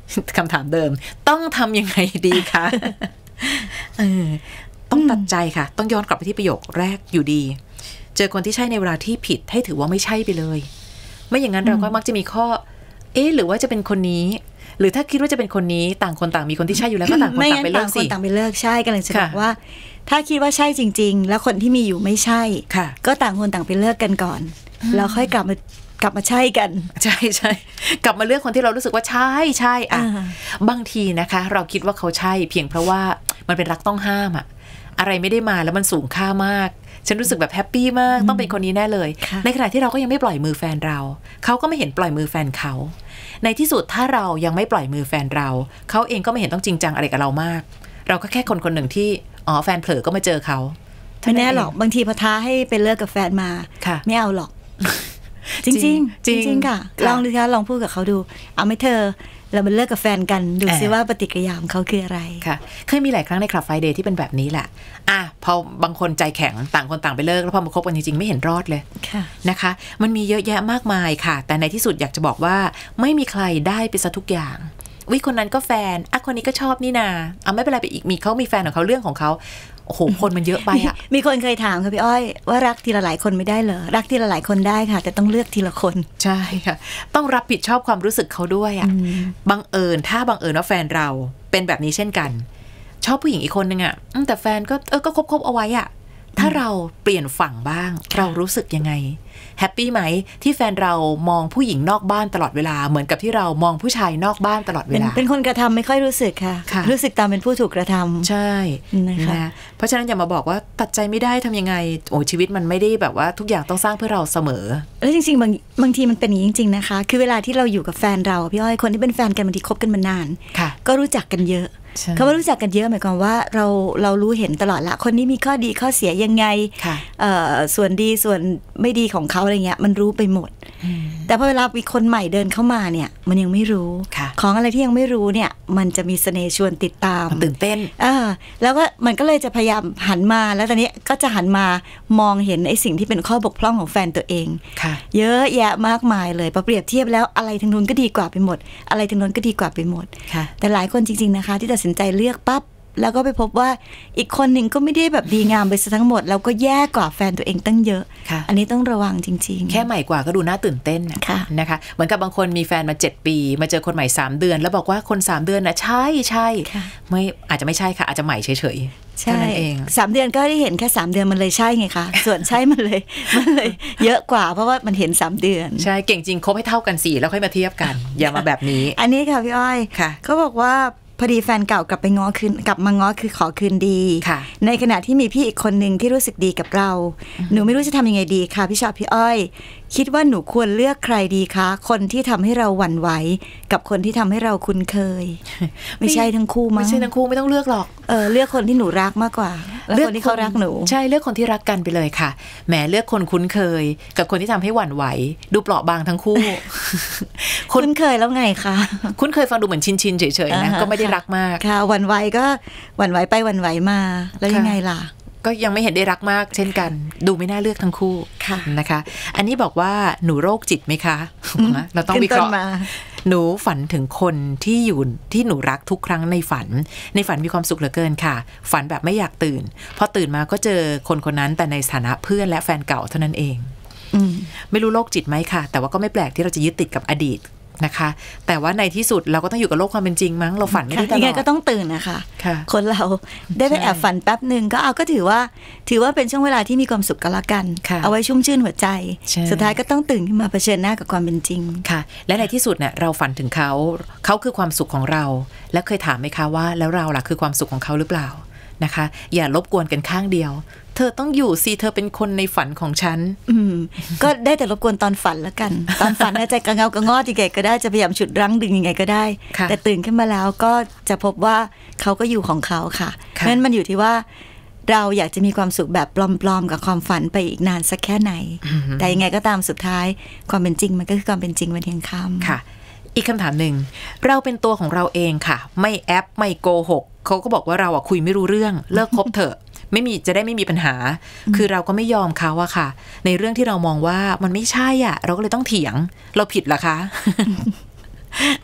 คำถามเดิมต้องทำยังไงดีคะเออต้องตัดใจค่ะต้องย้อนกลับไปที่ประโยคแรกอยู่ดีเจอคนที่ใช่ในเวลาที่ผิดให้ถือว่าไม่ใช่ไปเลยไม่อย่างนั้นเราก็มักจะมีข้อเอ๊ะหรือว่าจะเป็นคนนี้หรือถ้าคิดว่าจะเป็นคนนี้ต่างคนต่างมีคนที่ใช่อยู่แล้วก็ต่างคนต่างไปเลิกสิต่างคนต่างไปเลิกใช่กำลังจะบอกว่าถ้าคิดว่าใช่จริงๆแล้วคนที่มีอยู่ไม่ใช่ก็ต่างคนต่างไปเลิกกันก่อนแล้วค่อยกลับมากลับมาใช่กันใช่ใช่กลับมาเลือกคนที่เรารู้สึกว่าใช่ใช่อ่ะบางทีนะคะเราคิดว่าเขาใช่เพียงเพราะว่ามันเป็นรักต้องห้ามอะอะไรไม่ได้มาแล้วมันสูงค่ามากฉันรู้สึกแบบแฮปปี้มากต้องเป็นคนนี้แน่เลยในขณะที่เราก็ยังไม่ปล่อยมือแฟนเราเขาก็ไม่เห็นปล่อยมือแฟนเขาในที่สุดถ้าเรายังไม่ปล่อยมือแฟนเราเขาเองก็ไม่เห็นต้องจริงจังอะไรกับเรามากเราก็แค่คนคนหนึ่งที่อ๋อแฟนเผลอก็มาเจอเขาไม่แน่หรอกบางทีพอท้าให้ไปเลิกกับแฟนมาไม่เอาหรอกจริงจริงจริงค่ะลองดูค่ะลองพูดกับเขาดูเอาไหมเธอเรามาเลิกกับแฟนกันดูซิว่าปฏิกิริยาของเขาคืออะไรค่ะเคยมีหลายครั้งในคลับไฟเดย์ที่เป็นแบบนี้แหละอ่ะพอบางคนใจแข็งต่างคนต่างไปเลิกแล้วพอมาคบกันจริงๆไม่เห็นรอดเลยนะคะมันมีเยอะแยะมากมายค่ะแต่ในที่สุดอยากจะบอกว่าไม่มีใครได้ไปซะทุกอย่างวิคนนั้นก็แฟนอ่ะคนนี้ก็ชอบนี่นาเอาไม่เป็นไรไปอีกมีเขามีแฟนของเขาเรื่องของเขาโอ้โหคนมันเยอะไปอ่ะมีคนเคยถามค่ะพี่อ้อยว่ารักทีละหลายคนไม่ได้เหรอรักทีละหลายคนได้ค่ะแต่ต้องเลือกทีละคนใช่ค่ะต้องรับผิดชอบความรู้สึกเขาด้วยอ่ะบังเอิญถ้าบังเอิญว่าแฟนเราเป็นแบบนี้เช่นกันชอบผู้หญิงอีกคนนึงอ่ะแต่แฟนก็เออก็คบๆเอาไว้อ่ะถ้าเราเปลี่ยนฝั่งบ้างเรารู้สึกยังไงแฮปปี้ไหมที่แฟนเรามองผู้หญิงนอกบ้านตลอดเวลาเหมือนกับที่เรามองผู้ชายนอกบ้านตลอดเวลาเป็นคนกระทำไม่ค่อยรู้สึกค่ะรู้สึกตามเป็นผู้ถูกกระทำใช่นะคะเพราะฉะนั้นอย่ามาบอกว่าตัดใจไม่ได้ทำยังไงโอ้ชีวิตมันไม่ได้แบบว่าทุกอย่างต้องสร้างเพื่อเราเสมอแล้วจริงๆบางบางทีมันเป็นอย่างนี้จริงๆนะคะคือเวลาที่เราอยู่กับแฟนเราพี่อ้อยคนที่เป็นแฟนกันบางทีคบกันมานานก็รู้จักกันเยอะเขาว่ารู้จักกันเยอะหมายความว่าเราเรารู้เห็นตลอดละคนนี้มีข้อดีข้อเสียยังไงส่วนดีส่วนไม่ดีของเขาอะไรเงี้ยมันรู้ไปหมดแต่พอเวลามีคนใหม่เดินเข้ามาเนี่ยมันยังไม่รู้ของอะไรที่ยังไม่รู้เนี่ยมันจะมีเสน่ห์ชวนติดตามตื่นเต้นอ่าแล้วก็มันก็เลยจะพยายามหันมาแล้วตอนนี้ก็จะหันมามองเห็นไอ้สิ่งที่เป็นข้อบกพร่องของแฟนตัวเองเยอะแยะมากมายเลยพอเปรียบเทียบแล้วอะไรทางนู้นก็ดีกว่าไปหมดอะไรทางนู้นก็ดีกว่าไปหมดแต่หลายคนจริงๆนะคะที่ตัดสินใจเลือกปั๊บแล้วก็ไปพบว่าอีกคนหนึ่งก็ไม่ได้แบบดีงามไปซะทั้งหมดแล้วก็แย่กว่าแฟนตัวเองตั้งเยอะอันนี้ต้องระวังจริงๆแค่ใหม่กว่าก็ดูน่าตื่นเต้นนะคะเหมือนกับบางคนมีแฟนมาเจ็ดปีมาเจอคนใหม่สามเดือนแล้วบอกว่าคนสามเดือนนะใช่ใช่ไม่อาจจะไม่ใช่ค่ะอาจจะใหม่เฉยๆใช่เองสามเดือนก็ได้เห็นแค่สามเดือนมันเลยใช่ไงคะส่วนใช่มันเลยมันเลยเยอะกว่าเพราะว่ามันเห็นสามเดือนใช่เก่งจริงคบให้เท่ากันสี่แล้วค่อยมาเทียบกันอย่ามาแบบนี้อันนี้ค่ะพี่อ้อยเขาบอกว่าพอดีแฟนเก่ากลับไปง้อคืนกลับมาง้อคือขอคืนดีในขณะที่มีพี่อีกคนนึงที่รู้สึกดีกับเราหนูไม่รู้จะทำยังไงดีค่ะพี่ชอบพี่อ้อยคิดว่าหนูควรเลือกใครดีคะคนที่ทำให้เราหวั่นไหวกับคนที่ทำให้เราคุ้นเคยไม่ใช่ทั้งคู่มั้งไม่ใช่ทั้งคู่ไม่ต้องเลือกหรอกเออเลือกคนที่หนูรักมากกว่าเลือกคนที่เขารักหนูใช่เลือกคนที่รักกันไปเลยค่ะแหมเลือกคนคุ้นเคยกับคนที่ทำให้หวั่นไหวดูเปราะบางทั้งคู่คุ้นเคยแล้วไงคะคุ้นเคยฟังดูเหมือนชินๆเฉยๆนะก็ไม่ได้รักมากค่ะหวั่นไหวก็หวั่นไหวไปหวั่นไหวมาแล้วยังไงล่ะก็ยังไม่เห็นได้รักมากเช่นกันดูไม่น่าเลือกทั้งคู่นะคะอันนี้บอกว่าหนูโรคจิตไหมคะเราต้องวิเคราะห์หนูฝันถึงคนที่อยู่ที่หนูรักทุกครั้งในฝันในฝันมีความสุขเหลือเกินค่ะฝันแบบไม่อยากตื่นพอตื่นมาก็เจอคนคนนั้นแต่ในฐานะเพื่อนและแฟนเก่าเท่านั้นเองไม่รู้โรคจิตไหมค่ะแต่ว่าก็ไม่แปลกที่เราจะยึดติดกับอดีตนะคะแต่ว่าในที่สุดเราก็ต้องอยู่กับโลกความเป็นจริงมั้งเราฝันไม่ได้ตลอดยังไงก็ต้องตื่นนะคะคนเราได้ไปแอบฝันแป๊บนึงก็เอาก็ถือว่าถือว่าเป็นช่วงเวลาที่มีความสุขกันละกันเอาไว้ชุ่มชื่นหัวใจสุดท้ายก็ต้องตื่นขึ้นมาเผชิญหน้ากับความเป็นจริงค่ะและในที่สุดเนี่ยเราฝันถึงเขาเขาคือความสุขของเราและเคยถามไหมคะว่าแล้วเราล่ะคือความสุขของเขาหรือเปล่านะคะอย่ารบกวนกันข้างเดียวเธอต้องอยู่สิเธอเป็นคนในฝันของฉันก็ได้แต่รบกวนตอนฝันแล้วกันตอนฝันใจกระเงากระงอยังไงก็ได้จะพยายามฉุดรั้งดึงยังไงก็ได้แต่ตื่นขึ้นมาแล้วก็จะพบว่าเขาก็อยู่ของเขาค่ะเพราะฉะนั้นมันอยู่ที่ว่าเราอยากจะมีความสุขแบบปลอมๆกับความฝันไปอีกนานสักแค่ไหนแต่ยังไงก็ตามสุดท้ายความเป็นจริงมันก็คือความเป็นจริงวันเที่ยงค่ำค่ะอีกคำถามหนึ่งเราเป็นตัวของเราเองค่ะไม่แอปไม่โกหกเขาก็บอกว่าเราอะคุยไม่รู้เรื่องเลิกคบเถอะไม่มีจะได้ไม่มีปัญหาคือเราก็ไม่ยอมเขาอะค่ะในเรื่องที่เรามองว่ามันไม่ใช่อ่ะเราก็เลยต้องเถียงเราผิดเหรอคะ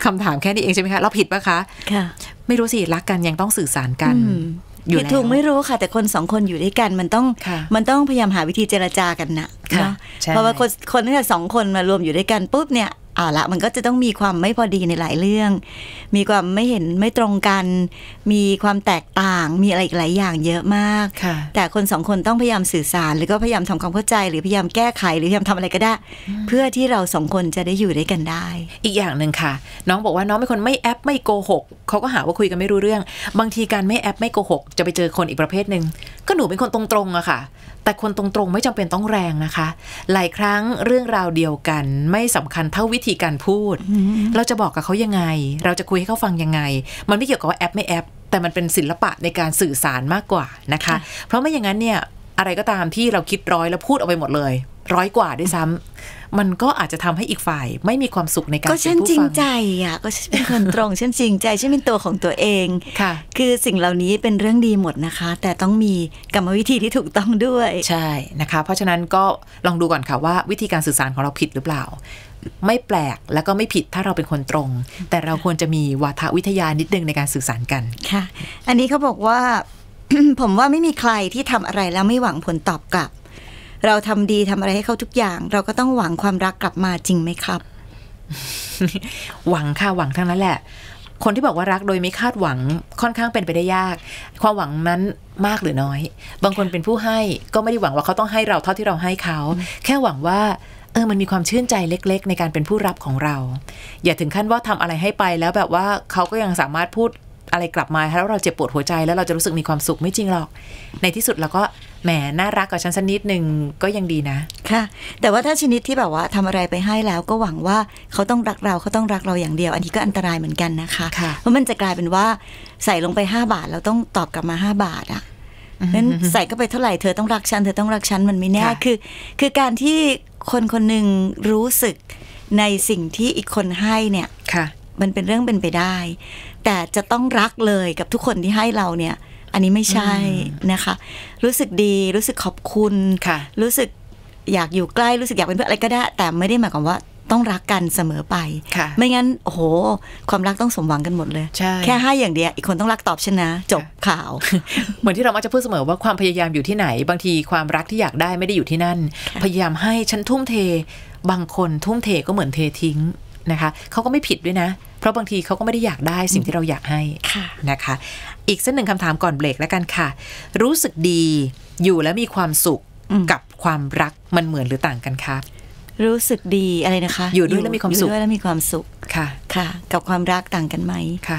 คำถามแค่นี้เองใช่ไหมคะเราผิดปะคะค่ะไม่รู้สิรักกันยังต้องสื่อสารกันอยู่แล้วถูกไม่รู้ค่ะแต่คนสองคนอยู่ด้วยกันมันต้องมันต้องพยายามหาวิธีเจรจากันนะเนาะเพราะว่าคนคนที่สองคนมารวมอยู่ด้วยกันปุ๊บเนี่ยอ่าละมันก็จะต้องมีความไม่พอดีในหลายเรื่องมีความไม่เห็นไม่ตรงกันมีความแตกต่างมีอะไรอีกหลายอย่างเยอะมากแต่คนสองคนต้องพยายามสื่อสารหรือก็พยายามทำความเข้าใจหรือพยายามแก้ไขหรือพยายามทำอะไรก็ได้เพื่อที่เราสองคนจะได้อยู่ด้วยกันได้อีกอย่างหนึ่งค่ะน้องบอกว่าน้องเป็นคนไม่แอปไม่โกหกเขาก็หาว่าคุยกันไม่รู้เรื่องบางทีการไม่แอปไม่โกหกจะไปเจอคนอีกประเภทนึงก็หนูเป็นคนตรงๆอะค่ะแต่คนตรงๆไม่จำเป็นต้องแรงนะคะหลายครั้งเรื่องราวเดียวกันไม่สำคัญเท่าวิธีการพูด mm-hmm. เราจะบอกกับเขายังไงเราจะคุยให้เขาฟังยังไงมันไม่เกี่ยวกับว่าแอปไม่แอปแต่มันเป็นศิลปะในการสื่อสารมากกว่านะคะ yeah. เพราะไม่อย่างนั้นเนี่ยอะไรก็ตามที่เราคิดร้อยแล้วพูดออกไปหมดเลยร้อยกว่าด้วยซ้ำมันก็อาจจะทำให้อีกฝ่ายไม่มีความสุขในการเป็นผู้ฟังก็ฉันจริงใจอ่ะก็ฉันเป็นคนตรงฉันจริงใจฉันเป็นตัวของตัวเองค่ะคือสิ่งเหล่านี้เป็นเรื่องดีหมดนะคะแต่ต้องมีกรรมวิธีที่ถูกต้องด้วยใช่นะคะเพราะฉะนั้นก็ลองดูก่อนค่ะว่าวิธีการสื่อสารของเราผิดหรือเปล่าไม่แปลกแล้วก็ไม่ผิดถ้าเราเป็นคนตรงแต่เราควรจะมีวาทวิทยานิดนึงในการสื่อสารกันค่ะอันนี้เขาบอกว่า ผมว่าไม่มีใครที่ทำอะไรแล้วไม่หวังผลตอบกลับเราทำดีทำอะไรให้เขาทุกอย่างเราก็ต้องหวังความรักกลับมาจริงไหมครับหวังค่ะหวังทั้งนั้นแหละคนที่บอกว่ารักโดยไม่คาดหวังค่อนข้างเป็นไปได้ยากความหวังนั้นมากหรือน้อยบางคนเป็นผู้ให้ก็ไม่ได้หวังว่าเขาต้องให้เราเท่าที่เราให้เขาแค่หวังว่าเออมันมีความชื่นใจเล็กๆในการเป็นผู้รับของเราอย่าถึงขั้นว่าทำอะไรให้ไปแล้วแบบว่าเขาก็ยังสามารถพูดอะไรกลับมาแล้วเราเจ็บปวดหัวใจแล้วเราจะรู้สึกมีความสุขไม่จริงหรอกในที่สุดเราก็แหมน่ารักกับฉันสักนิดนึงก็ยังดีนะค่ะแต่ว่าถ้าชนิดที่แบบว่าทำอะไรไปให้แล้วก็หวังว่าเขาต้องรักเราเขาต้องรักเราอย่างเดียวอันนี้ก็อันตรายเหมือนกันนะคะเพราะมันจะกลายเป็นว่าใส่ลงไปห้าบาทแล้วต้องตอบกลับมาห้าบาทอ่ะนั้นใส่ก็ไปเท่าไหร่เธอต้องรักฉันเธอต้องรักฉันมันไม่แน่คือคือการที่คนคนหนึ่งรู้สึกในสิ่งที่อีกคนให้เนี่ยมันเป็นเรื่องเป็นไปได้แต่จะต้องรักเลยกับทุกคนที่ให้เราเนี่ยอันนี้ไม่ใช่นะคะรู้สึกดีรู้สึกขอบคุณรู้สึกอยากอยู่ใกล้รู้สึกอยากเป็นเพื่อนอะไรก็ได้แต่ไม่ได้หมายความว่าต้องรักกันเสมอไปไม่งั้นโอ้โหความรักต้องสมหวังกันหมดเลยแค่ให้อย่างเดียวอีกคนต้องรักตอบชนะจบข่าวเหมือนที่เรามักจะพูดเสมอว่าความพยายามอยู่ที่ไหนบางทีความรักที่อยากได้ไม่ได้อยู่ที่นั่นพยายามให้ฉันทุ่มเทบางคนทุ่มเทก็เหมือนเททิ้งนะคะเขาก็ไม่ผิดด้วยนะเพราะบางทีเขาก็ไม่ได้อยากได้สิ่งที่เราอยากให้นะคะอีกสักหนึ่งคำถามก่อนเบรกแล้วกันค่ะรู้สึกดีอยู่แล้วมีความสุขกับความรักมันเหมือนหรือต่างกันคะรู้สึกดีอะไรนะคะอยู่ด้วยแล้วมีความสุขอยู่ด้วยแล้วมีความสุขค่ะค่ะกับความรักต่างกันไหมค่ะ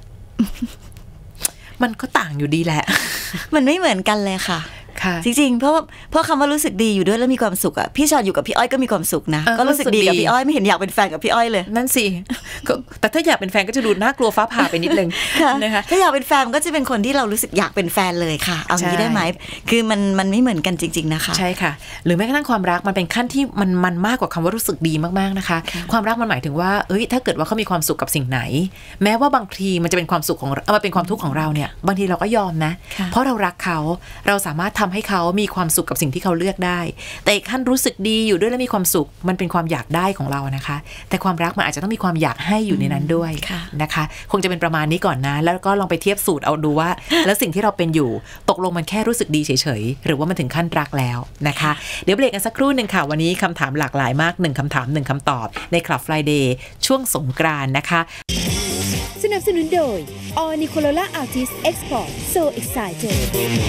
มันก็ต่างอยู่ดีแหละมันไม่เหมือนกันเลยค่ะจริงๆเพราะเพราะคำว่ารู้สึกดีอยู่ด้วยแล้วมีความสุขอ่ะพี่ชอนอยู่กับพี่อ้อยก็มีความสุขนะก็รู้สึกดีกับพี่อ้อยไม่เห็นอยากเป็นแฟนกับพี่อ้อยเลยนั่นสิแต่ถ้าอยากเป็นแฟนก็จะดูน่ากลัวฟ้าผ่าไปนิดนึงนะคะถ้าอยากเป็นแฟนก็จะเป็นคนที่เรารู้สึกอยากเป็นแฟนเลยค่ะเอางี้ได้ไหมคือมันมันไม่เหมือนกันจริงๆนะคะใช่ค่ะหรือแม้กระทั่งความรักมันเป็นขั้นที่มันมันมากกว่าคำว่ารู้สึกดีมากๆนะคะความรักมันหมายถึงว่าเอ้ยถ้าเกิดว่าเขามีความสุขกับสิ่งไหนแม้ว่าบางทีมันจะเป็นความสุขของเอามาเป็นความทุกข์ของเราเนี่ยบางทีเราก็ยอมนะเพราะเรารักเขาเราสามารถทำให้เขามีความสุขกับสิ่งที่เขาเลือกได้แต่อีกขั้นรู้สึกดีอยู่ด้วยและมีความสุขมันเป็นความอยากได้ของเรานะคะแต่ความรักมันอาจจะต้องมีความอยากให้อยู่ในนั้นด้วยนะคะคงจะเป็นประมาณนี้ก่อนนะแล้วก็ลองไปเทียบสูตรเอาดูว่าแล้วสิ่งที่เราเป็นอยู่ตกลงมันแค่รู้สึกดีเฉยๆหรือว่ามันถึงขั้นรักแล้วนะคะเดี๋ยวเบรกกันสักครู่นึงค่ะวันนี้คำถามหลากหลายมากหนึ่งคำถามหนึ่งคำตอบใน Club Friday ช่วงสงกรานต์นะคะสนับสนุนโดย All Nicolola Artist Export So Excited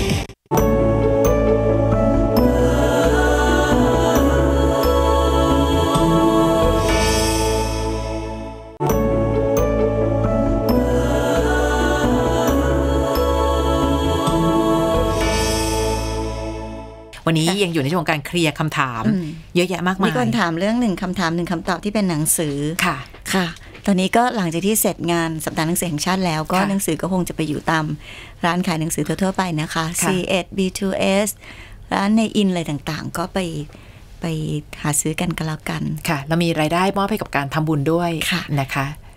วันนี้ยังอยู่ในช่วงการเคลียร์คำถามเยอะแยะมากมายมีคนถามเรื่องหนึ่งคำถามหนึ่งคำตอบที่เป็นหนังสือค่ะค่ะตอนนี้ก็หลังจากที่เสร็จงานสัปดาห์หนังสือแห่งชาติแล้วก็หนังสือก็คงจะไปอยู่ตามร้านขายหนังสือทั่วๆไปนะคะ ซี เอ็ด บี ทู เอส ร้านในอินอะไรต่างๆก็ไปไปหาซื้อกันก็แล้วกันค่ะแล้วมีรายได้มอบให้กับการทำบุญด้วยนะคะ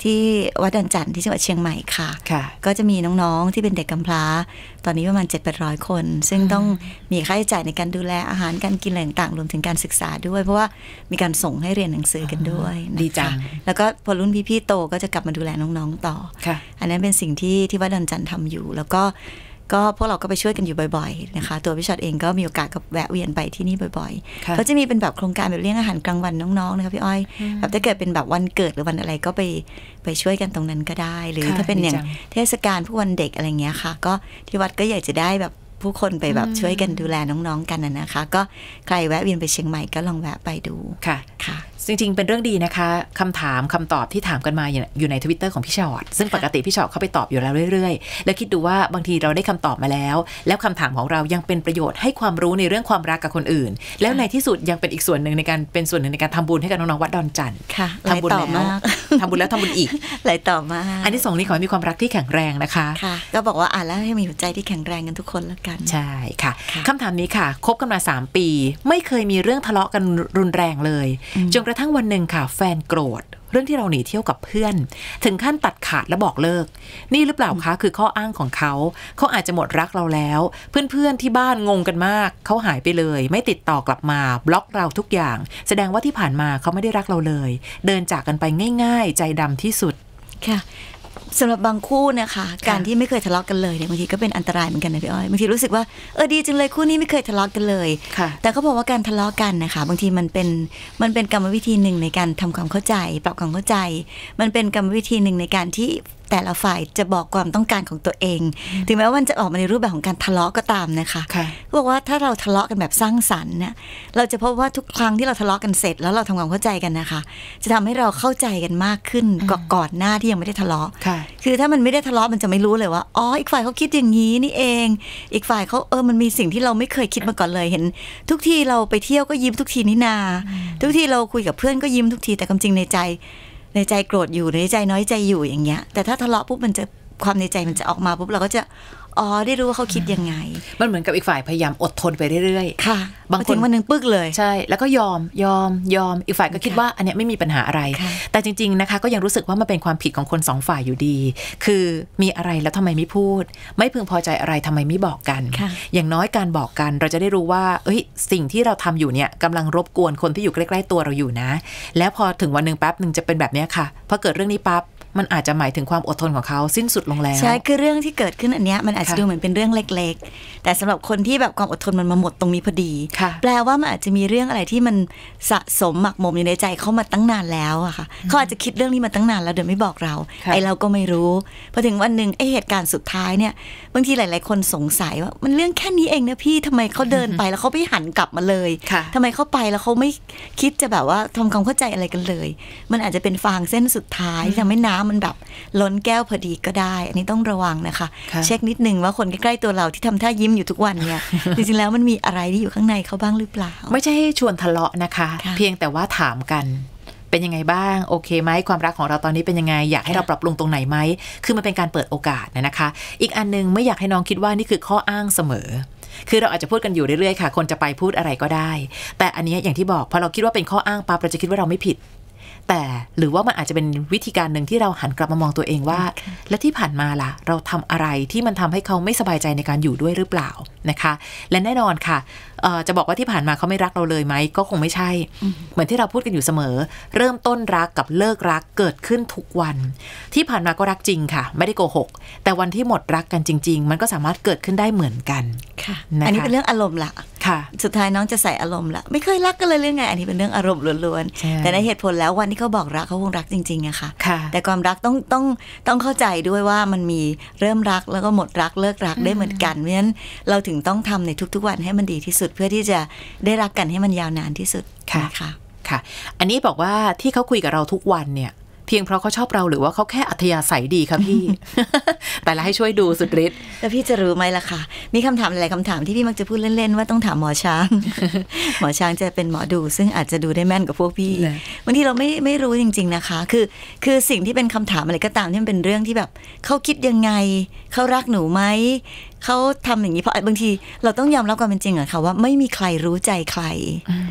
ที่วัดดอนจันทร์ที่จังหวัดเชียงใหม่ค่ะก็จะมีน้องๆที่เป็นเด็กกำพร้าตอนนี้ประมาณ เจ็ดถึงแปดร้อย คนซึ่งต้องมีค่าใช้จ่ายในการดูแลอาหารการกินอะไรต่างๆรวมถึงการศึกษาด้วยเพราะว่ามีการส่งให้เรียนหนังสือกันด้วยดีจังแล้วก็พอรุ่นพี่ๆโตก็จะกลับมาดูแลน้องๆต่ออันนั้นเป็นสิ่งที่ที่วัดดอนจันทร์ทำอยู่แล้วก็ก็พวกเราก็ไปช่วยกันอยู่บ่อยๆนะคะตัวพี่ชอตเองก็มีโอกาสกับแวะเวียนไปที่นี่บ่อยๆเขาจะมีเป็นแบบโครงการแบบเลี้ยงอาหารกลางวันน้องๆนะคะพี่อ้อยแบบถ้าเกิดเป็นแบบวันเกิดหรือวันอะไรก็ไปไปช่วยกันตรงนั้นก็ได้หรือถ้าเป็นอย่างเทศกาลพวกวันเด็กอะไรเงี้ยค่ะก็ที่วัดก็อยากจะได้แบบผู้คนไปแบบช่วยกันดูแลน้องๆกันนะคะก็ใครแวะเวียนไปเชียงใหม่ก็ลองแวะไปดูค่ะค่ะจริงๆเป็นเรื่องดีนะคะคำถามคำตอบที่ถามกันมาอยู่ใน Twitter ของพี่ชอตซึ่งปกติพี่ชอตเข้าไปตอบอยู่แล้วเรื่อยๆแล้วคิดดูว่าบางทีเราได้คำตอบมาแล้วแล้วคำถามของเรายังเป็นประโยชน์ให้ความรู้ในเรื่องความรักกับคนอื่นแล้วในที่สุดยังเป็นอีกส่วนหนึ่งในการเป็นส่วนหนึ่งในการทำบุญให้กับน้องๆวัดดอนจันทร์ทำบุญแล้วทำบุญแล้วทำบุญอีกหลายต่อมาอันที่สองนี้ขอให้มีความรักที่แข็งแรงนะคะก็บอกว่าอ่านแล้วให้มีหัวใจที่แข็งแรงกันทุกคนแล้วกันใช่ค่ะคำถามนี้ค่ะคบกันมาสามปีไม่เคยมีเรื่องทะเลาะกันรุนแรงเลยจนกระทั่งวันนึงค่ะแฟนโกรธเรื่องที่เราหนีเที่ยวกับเพื่อนถึงขั้นตัดขาดและบอกเลิกนี่หรือเปล่าคะคือข้ออ้างของเขาเขาอาจจะหมดรักเราแล้วเพื่อนๆที่บ้านงงกันมากเขาหายไปเลยไม่ติดต่อกลับมาบล็อกเราทุกอย่างแสดงว่าที่ผ่านมาเขาไม่ได้รักเราเลยเดินจากกันไปง่ายๆใจดำที่สุดค่ะสำหรับบางคู่นะคะการที่ไม่เคยทะเลาะกันเลยเนี่ยบางทีก็เป็นอันตรายเหมือนกันนะพี่อ้อยบางทีรู้สึกว่าเออดีจังเลยคู่นี้ไม่เคยทะเลาะกันเลยแต่เขาบอกว่าการทะเลาะกันนะคะบางทีมันเป็นมันเป็นกรรมวิธีหนึ่งในการทำความเข้าใจปรับความเข้าใจมันเป็นกรรมวิธีหนึ่งในการที่แต่ละฝ่ายจะบอกความต้องการของตัวเองถึงแม้ว่ามันจะออกมาในรูปแบบของการทะเลาะก็ตามนะคะบอกว่าถ้าเราทะเลาะกันแบบสร้างสรรค์เนี่ยเราจะพบว่าทุกครั้งที่เราทะเลาะกันเสร็จแล้วเราทำความเข้าใจกันนะคะจะทำให้เราเข้าใจกันมากขึ้นกว่าก่อนหน้าที่ยังไม่ได้ทะเลาะคือถ้ามันไม่ได้ทะเลาะมันจะไม่รู้เลยว่าอ๋ออีกฝ่ายเขาคิดอย่างนี้นี่เองอีกฝ่ายเขาเออมันมีสิ่งที่เราไม่เคยคิดมาก่อนเลยเห็นทุกทีเราไปเที่ยวก็ยิ้มทุกทีนี่นาทุกทีเราคุยกับเพื่อนก็ยิ้มทุกทีแต่ความจริงในใจในใจโกรธอยู่ในใจน้อยใจอยู่อย่างเงี้ยแต่ถ้าทะเลาะปุ๊บมันจะความในใจมันจะออกมาปุ๊บเราก็จะอ๋อได้รู้ว่าเขาคิดยังไงมันเหมือนกับอีกฝ่ายพยายามอดทนไปเรื่อยๆค่ะบางคนวันนึงปึ๊กเลยใช่แล้วก็ยอมยอมยอมอีกฝ่ายก็คิดว่าอันเนี้ยไม่มีปัญหาอะไรแต่จริงๆนะคะก็ยังรู้สึกว่ามันเป็นความผิดของคนสองฝ่ายอยู่ดีคือมีอะไรแล้วทำไมไม่พูดไม่พึงพอใจอะไรทำไมไม่บอกกันอย่างน้อยการบอกกันเราจะได้รู้ว่าเอ้ยสิ่งที่เราทำอยู่เนี่ยกำลังรบกวนคนที่อยู่ใกล้ๆตัวเราอยู่นะแล้วพอถึงวันนึงแป๊บนึงจะเป็นแบบนี้ค่ะพอเกิดเรื่องนี้ปั๊บมันอาจจะหมายถึงความอดทนของเขาสิ้นสุดลงแล้วใช่คือเรื่องที่เกิดขึ้นอันเนี้ยมันอาจจะดูเหมือนเป็นเรื่องเล็กๆแต่สำหรับคนที่แบบความอดทนมันมาหมดตรงนี้พอดีแปลว่ามันอาจจะมีเรื่องอะไรที่มันสะสมหมักหมมอยู่ในใจเขามาตั้งนานแล้วอะค่ะเขาอาจจะคิดเรื่องนี้มาตั้งนานแล้วเดี๋ยวไม่บอกเราไอเราก็ไม่รู้พอถึงวันนึงไอเหตุการณ์สุดท้ายเนี่ยบางทีหลายๆคนสงสัยว่ามันเรื่องแค่นี้เองนะพี่ทำไมเขาเดินไปแล้วเขาไม่หันกลับมาเลยทำไมเขาไปแล้วเขาไม่คิดจะแบบว่าทำความเข้าใจอะไรกันเลยมันอาจจะเป็นฟางเส้นสุดท้ายที่ทำให้น้ำมันแบบล้นแก้วพอดีก็ได้อันนี้ต้องระวังนะคะเช็คนิดนึงว่าคนใกล้ๆตัวเราที่ทำท่ายิ้มอยู่ทุกวันเนี่ย จริงๆแล้วมันมีอะไรที่อยู่ข้างในเขาบ้างหรือเปล่าไม่ใช่ให้ชวนทะเลาะนะคะเพียงแต่ว่าถามกันเป็นยังไงบ้างโอเคไหมความรักของเราตอนนี้เป็นยังไงอยากให้เราปรับปรุงตรงไหนไหมคือมันเป็นการเปิดโอกาสนะคะอีกอันนึงไม่อยากให้น้องคิดว่านี่คือข้ออ้างเสมอคือเราอาจจะพูดกันอยู่เรื่อยๆค่ะคนจะไปพูดอะไรก็ได้แต่อันนี้อย่างที่บอกพอเราคิดว่าเป็นข้ออ้างปั๊บเราจะคิดว่าเราไม่ผิดแต่หรือว่ามันอาจจะเป็นวิธีการหนึ่งที่เราหันกลับมามองตัวเองว่า okay. และที่ผ่านมาล่ะเราทำอะไรที่มันทำให้เขาไม่สบายใจในการอยู่ด้วยหรือเปล่านะคะและแน่นอนค่ะจะบอกว่าที่ผ่านมาเขาไม่รักเราเลยไหมก็คงไม่ใช่ mm-hmm. เหมือนที่เราพูดกันอยู่เสมอเริ่มต้นรักกับเลิกรักเกิดขึ้นทุกวันที่ผ่านมาก็รักจริงค่ะไม่ได้โกหกแต่วันที่หมดรักกันจริงๆมันก็สามารถเกิดขึ้นได้เหมือนกันค่ะอันนี้เป็นเรื่องอารมณ์ละค่ะสุดท้ายน้องจะใส่อารมณ์ละไม่เคยรักกันเลยเรื่องไงอันนี้เป็นเรื่องอารมณ์ล้วนๆแต่ในเหตุผลแล้ววันที่เขาบอกรักเขาคงรักจริงๆอะค่ะแต่ความรักต้องต้องต้องเข้าใจด้วยว่ามันมีเริ่มรักแล้วก็หมดรักเลิกรักได้เหมือนกันเพราะฉะนั้นเราถึงต้องทำในทุกๆวันให้มันดีที่สุดเพื่อที่จะได้รักกันให้มันยาวนานที่สุดค่ะค่ะค่ะอันนี้บอกว่าที่เขาคุยกับเราทุกวันเนี่ยเพียงเพราะเขาชอบเราหรือว่าเขาแค่อัธยาศัยดีครับพี่ แต่ละให้ช่วยดูสุดฤทธิ์แล้วพี่จะรู้ไหมล่ะคะมีคำถามหลายคำถามที่พี่มักจะพูดเล่นๆว่าต้องถามหมอช้าง หมอช้างจะเป็นหมอดูซึ่งอาจจะดูได้แม่นกว่าพวกพี่บางทีเราไม่ไม่รู้จริงๆนะคะคือคือสิ่งที่เป็นคำถามอะไรก็ตามที่มันเป็นเรื่องที่แบบเขาคิดยังไงเขารักหนูไหมเขาทำอย่างนี้เพราะบางทีเราต้องยอมรับความเป็นจริงอะค่ะว่าไม่มีใครรู้ใจใคร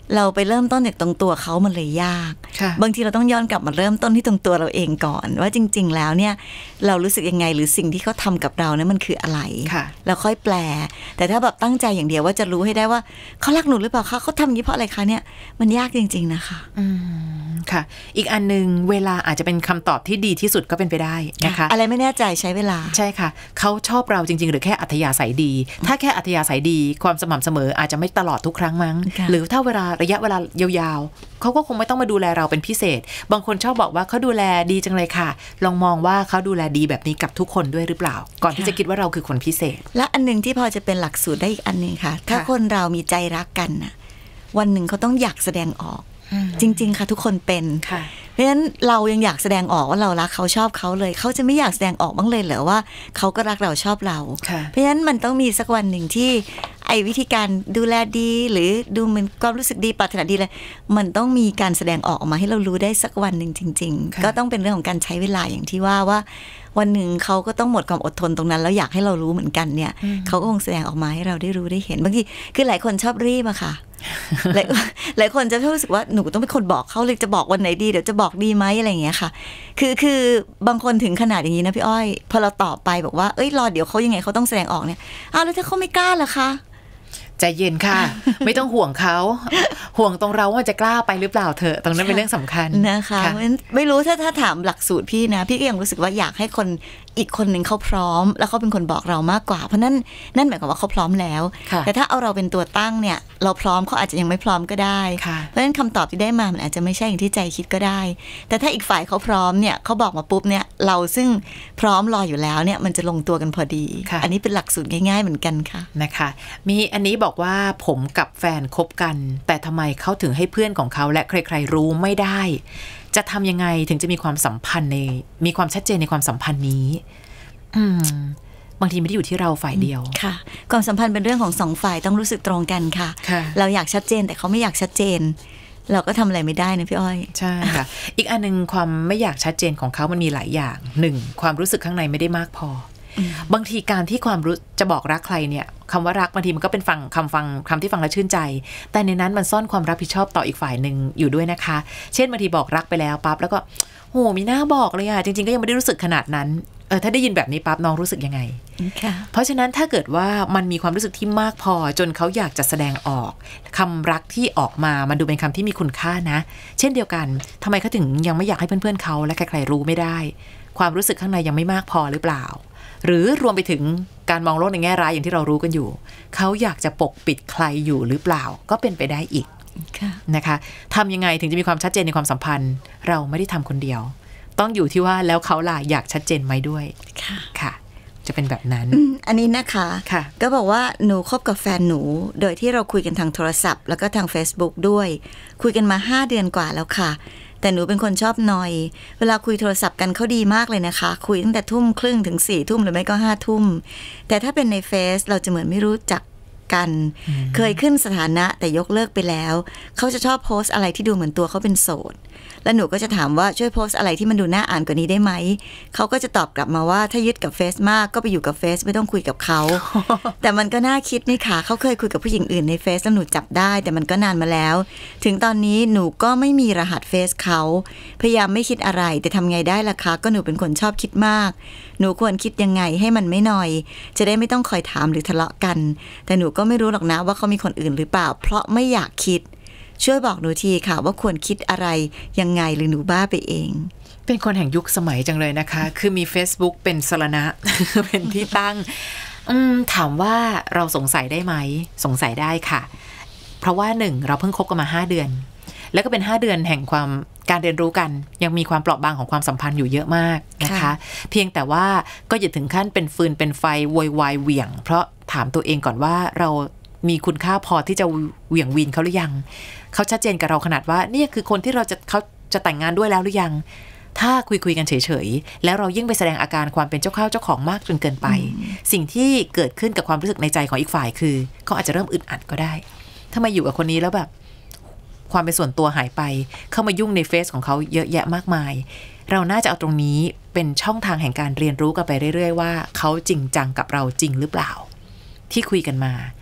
เราไปเริ่มต้นจากตรงตัวเขามันเลยยากบางทีเราต้องย้อนกลับมาเริ่มต้นที่ตรงตัวเราเองก่อนว่าจริงๆแล้วเนี่ยเรารู้สึกยังไงหรือสิ่งที่เขาทำกับเราเนี่ยมันคืออะไรแล้วค่อยแปลแต่ถ้าแบบตั้งใจอย่างเดียวว่าจะรู้ให้ได้ว่าเขารักหนูหรือเปล่าคะเขาทำอย่างนี้เพราะอะไรคะเนี่ยมันยากจริงๆนะคะอืมค่ะอีกอันนึงเวลาอาจจะเป็นคำตอบที่ดีที่สุดก็เป็นไปได้นะคะอะไรไม่แน่ใจใช้เวลาใช่ค่ะเขาชอบเราจริงๆหรือแค่อัธยาศัยดีถ้าแค่อัธยาศัยดีความสม่ำเสมออาจจะไม่ตลอดทุกครั้งมั้งหรือถ้าเวลาระยะเวลายาวๆเขาก็คงไม่ต้องมาดูแลเราเป็นพิเศษบางคนชอบบอกว่าเขาดูแลดีจังเลยค่ะลองมองว่าเขาดูแลดีแบบนี้กับทุกคนด้วยหรือเปล่าก่อนที่จะคิดว่าเราคือคนพิเศษและอันนึงที่พอจะเป็นหลักสูตรได้อีกอันนึงค่ะถ้าคนเรามีใจรักกันน่ะวันหนึ่งเขาต้องอยากแสดงออกจริงๆค่ะทุกคนเป็นเพราะฉะนั้นเรายังอยากแสดงออกว่าเรารักเขาชอบเขาเลยเขาจะไม่อยากแสดงออกบ้างเลยเหรอว่าเขาก็รักเราชอบเราเพราะฉะนั้นมันต้องมีสักวันหนึ่งที่ไอ้วิธีการดูแลดีหรือดูมันความรู้สึกดีปรารถนาดีเลยมันต้องมีการแสดงออกออกมาให้เรารู้ได้สักวันหนึ่งจริงๆก็ต้องเป็นเรื่องของการใช้เวลาอย่างที่ว่าว่าวันหนึ่งเขาก็ต้องหมดความอดทนตรงนั้นแล้วอยากให้เรารู้เหมือนกันเนี่ยเขาก็คงแสดงออกมาให้เราได้รู้ได้เห็นบางทีคือหลายคนชอบรีบอะค่ะหลายหลายคนจะรู้สึกว่าหนูต้องเป็นคนบอกเขาเลยจะบอกวันไหนดีเดี๋ยวจะบอกดีไหมอะไรอย่างเงี้ยค่ะคือคือบางคนถึงขนาดอย่างนี้นะพี่อ้อยพอเราตอบไปบอกว่าเอ้ยรอเดี๋ยวเขายังไงเขาต้องแสดงออกเนี่ยอ้าวแล้วถ้าเขาไม่กล้าล่ะคะใจเย็นค่ะ ไม่ต้องห่วงเขาห่วงตรงเราว่าจะกล้าไปหรือเปล่าเถอะตรงนั้นเป็นเรื่องสำคัญนะคะไม่รู้ถ้าถ้าถามหลักสูตรพี่นะพี่ก็ยังรู้สึกว่าอยากให้คนอีกคนหนึ่งเขาพร้อมแล้วเขาเป็นคนบอกเรามากกว่าเพราะนั่นนั่นหมายความว่าเขาพร้อมแล้วแต่ถ้าเอาเราเป็นตัวตั้งเนี่ยเราพร้อมเขาอาจจะยังไม่พร้อมก็ได้เพราะฉะนั้นคำตอบที่ได้มามันอาจจะไม่ใช่อย่างที่ใจคิดก็ได้แต่ถ้าอีกฝ่ายเขาพร้อมเนี่ยเขาบอกมาปุ๊บเนี่ยเราซึ่งพร้อมรออยู่แล้วเนี่ยมันจะลงตัวกันพอดีอันนี้เป็นหลักสูตรง่ายๆเหมือนกันค่ะนะคะมีอันนี้บอกว่าผมกับแฟนคบกันแต่ทำไมเขาถึงให้เพื่อนของเขาและใครๆรู้ไม่ได้จะทำยังไงถึงจะมีความสัมพันธ์ในมีความชัดเจนในความสัมพันธ์นี้อืมบางทีไม่ได้อยู่ที่เราฝ่ายเดียวค่ะความสัมพันธ์เป็นเรื่องของสองฝ่ายต้องรู้สึกตรงกันค่ะเราอยากชัดเจนแต่เขาไม่อยากชัดเจนเราก็ทำอะไรไม่ได้นะพี่อ้อยใช่ค่ะอีกอันนึงความไม่อยากชัดเจนของเขามันมีหลายอย่างหนึ่งความรู้สึกข้างในไม่ได้มากพอบางทีการที่ความรู้จะบอกรักใครเนี่ยคำว่ารักบางทีมันก็เป็นฟังคำฟังคำที่ฟังแล้วชื่นใจแต่ในนั้นมันซ่อนความรับผิดชอบต่ออีกฝ่ายหนึ่งอยู่ด้วยนะคะเช่นบางทีบอกรักไปแล้วปั๊บแล้วก็โหมีหน้าบอกเลยอะจริงๆก็ยังไม่ได้รู้สึกขนาดนั้นเออถ้าได้ยินแบบนี้ปั๊บน้องรู้สึกยังไง okay. เพราะฉะนั้นถ้าเกิดว่ามันมีความรู้สึกที่มากพอจนเขาอยากจะแสดงออกคำรักที่ออกมามันดูเป็นคำที่มีคุณค่านะเช่นเดียวกันทำไมเขาถึงยังไม่อยากให้เพื่อนๆเขาและใครๆรู้ไม่ได้ความรู้สึกข้างในยังไม่มากพอหรือเปล่าหรือรวมไปถึงการมองโลกในแง่ร้ายอย่างที่เรารู้กันอยู่เขาอยากจะปกปิดใครอยู่หรือเปล่าก็เป็นไปได้อีก okay. นะคะทำยังไงถึงจะมีความชัดเจนในความสัมพันธ์เราไม่ได้ทำคนเดียวต้องอยู่ที่ว่าแล้วเขาล่ะอยากชัดเจนไหมด้วยค่ะค่ะจะเป็นแบบนั้นอันนี้นะคะค่ะก็บอกว่าหนูคบกับแฟนหนูโดยที่เราคุยกันทางโทรศัพท์แล้วก็ทาง Facebook ด้วยคุยกันมาห้าเดือนกว่าแล้วค่ะแต่หนูเป็นคนชอบนอยเวลาคุยโทรศัพท์กันเขาดีมากเลยนะคะคุยตั้งแต่ทุ่มครึ่งถึงสี่ทุ่มหรือไม่ก็ห้าทุ่มแต่ถ้าเป็นในเฟซเราจะเหมือนไม่รู้จักกันเคยขึ้นสถานะแต่ยกเลิกไปแล้วเขาจะชอบโพสต์อะไรที่ดูเหมือนตัวเขาเป็นโสดแล้วหนูก็จะถามว่าช่วยโพสต์อะไรที่มันดูน่าอ่านกว่านี้ได้ไหมเขาก็จะตอบกลับมาว่าถ้ายึดกับเฟซมากก็ไปอยู่กับเฟซไม่ต้องคุยกับเขา แต่มันก็น่าคิดนี่ค่ะเขาเคยคุยกับผู้หญิงอื่นในเฟซแล้วหนูจับได้แต่มันก็นานมาแล้วถึงตอนนี้หนูก็ไม่มีรหัสเฟซเขาพยายามไม่คิดอะไรแต่ทำไงได้ล่ะคะก็หนูเป็นคนชอบคิดมากหนูควรคิดยังไงให้มันไม่หน่อยจะได้ไม่ต้องคอยถามหรือทะเลาะกันแต่หนูก็ไม่รู้หรอกนะว่าเขามีคนอื่นหรือเปล่าเพราะไม่อยากคิดช่วยบอกหนูทีค่ะว่าควรคิดอะไรยังไงหรือหนูบ้าไปเองเป็นคนแห่งยุคสมัยจังเลยนะคะคือมี Facebook เป็นสรณะ เป็นที่ตั้งถามว่าเราสงสัยได้ไหมสงสัยได้ค่ะเพราะว่าหนึ่งเราเพิ่งคบกันมาห้าเดือนแล้วก็เป็นห้าเดือนแห่งความการเรียนรู้กันยังมีความเปราะบางของความสัมพันธ์อยู่เยอะมากนะคะเพียงแต่ว่าก็อย่าถึงขั้นเป็นฟืนเป็นไฟโวยวายเหวี่ยงเพราะถามตัวเองก่อนว่าเรามีคุณค่าพอที่จะเหวี่ยงวีนเขาหรือยังเขาชัดเจนกับเราขนาดว่านี่คือคนที่เราจะเขาจะแต่งงานด้วยแล้วหรือยังถ้าคุยคุยกันเฉยๆแล้วเรายิ่งไปแสดงอาการความเป็นเจ้าข้าวเจ้าของมากจนเกินไปสิ่งที่เกิดขึ้นกับความรู้สึกในใจของอีกฝ่ายคือเขาอาจจะเริ่มอึดอัดก็ได้ถ้ามาอยู่กับคนนี้แล้วแบบความเป็นส่วนตัวหายไปเข้ามายุ่งในเฟซของเขาเยอะแยะมากมายเราน่าจะเอาตรงนี้เป็นช่องทางแห่งการเรียนรู้กันไปเรื่อยๆว่าเขาจริงจังกับเราจริงหรือเปล่าที่คุยกันมาพ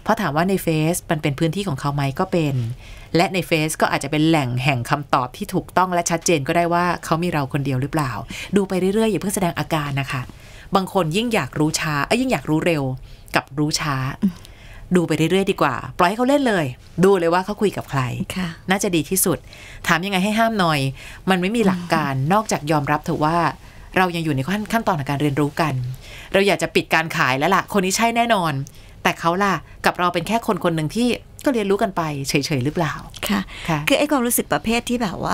ราะถามว่าในเฟซมันเป็นพื้นที่ของเขาไหมก็เป็นและในเฟซก็อาจจะเป็นแหล่งแห่งคำตอบที่ถูกต้องและชัดเจนก็ได้ว่าเขามีเราคนเดียวหรือเปล่าดูไปเรื่อยๆอย่าเพิ่งแสดงอาการนะคะบางคนยิ่งอยากรู้ช้าเอ้ยยิ่งอยากรู้เร็วกับรู้ช้าดูไปเรื่อยๆดีกว่าปล่อยให้เขาเล่นเลยดูเลยว่าเขาคุยกับใครน่าจะดีที่สุดถามยังไงให้ห้ามหน่อยมันไม่มีหลักการนอกจากยอมรับเถอะว่าเรายังอยู่ในขั้นขั้นตอนของการเรียนรู้กันเราอยากจะปิดการขายแล้วล่ะคนนี้ใช่แน่นอนแต่เขาล่ะกับเราเป็นแค่คนคนหนึ่งที่ก็เรียนรู้กันไปเฉยๆหรือเปล่าค่ะคือไอ้ความรู้สึกประเภทที่แบบว่า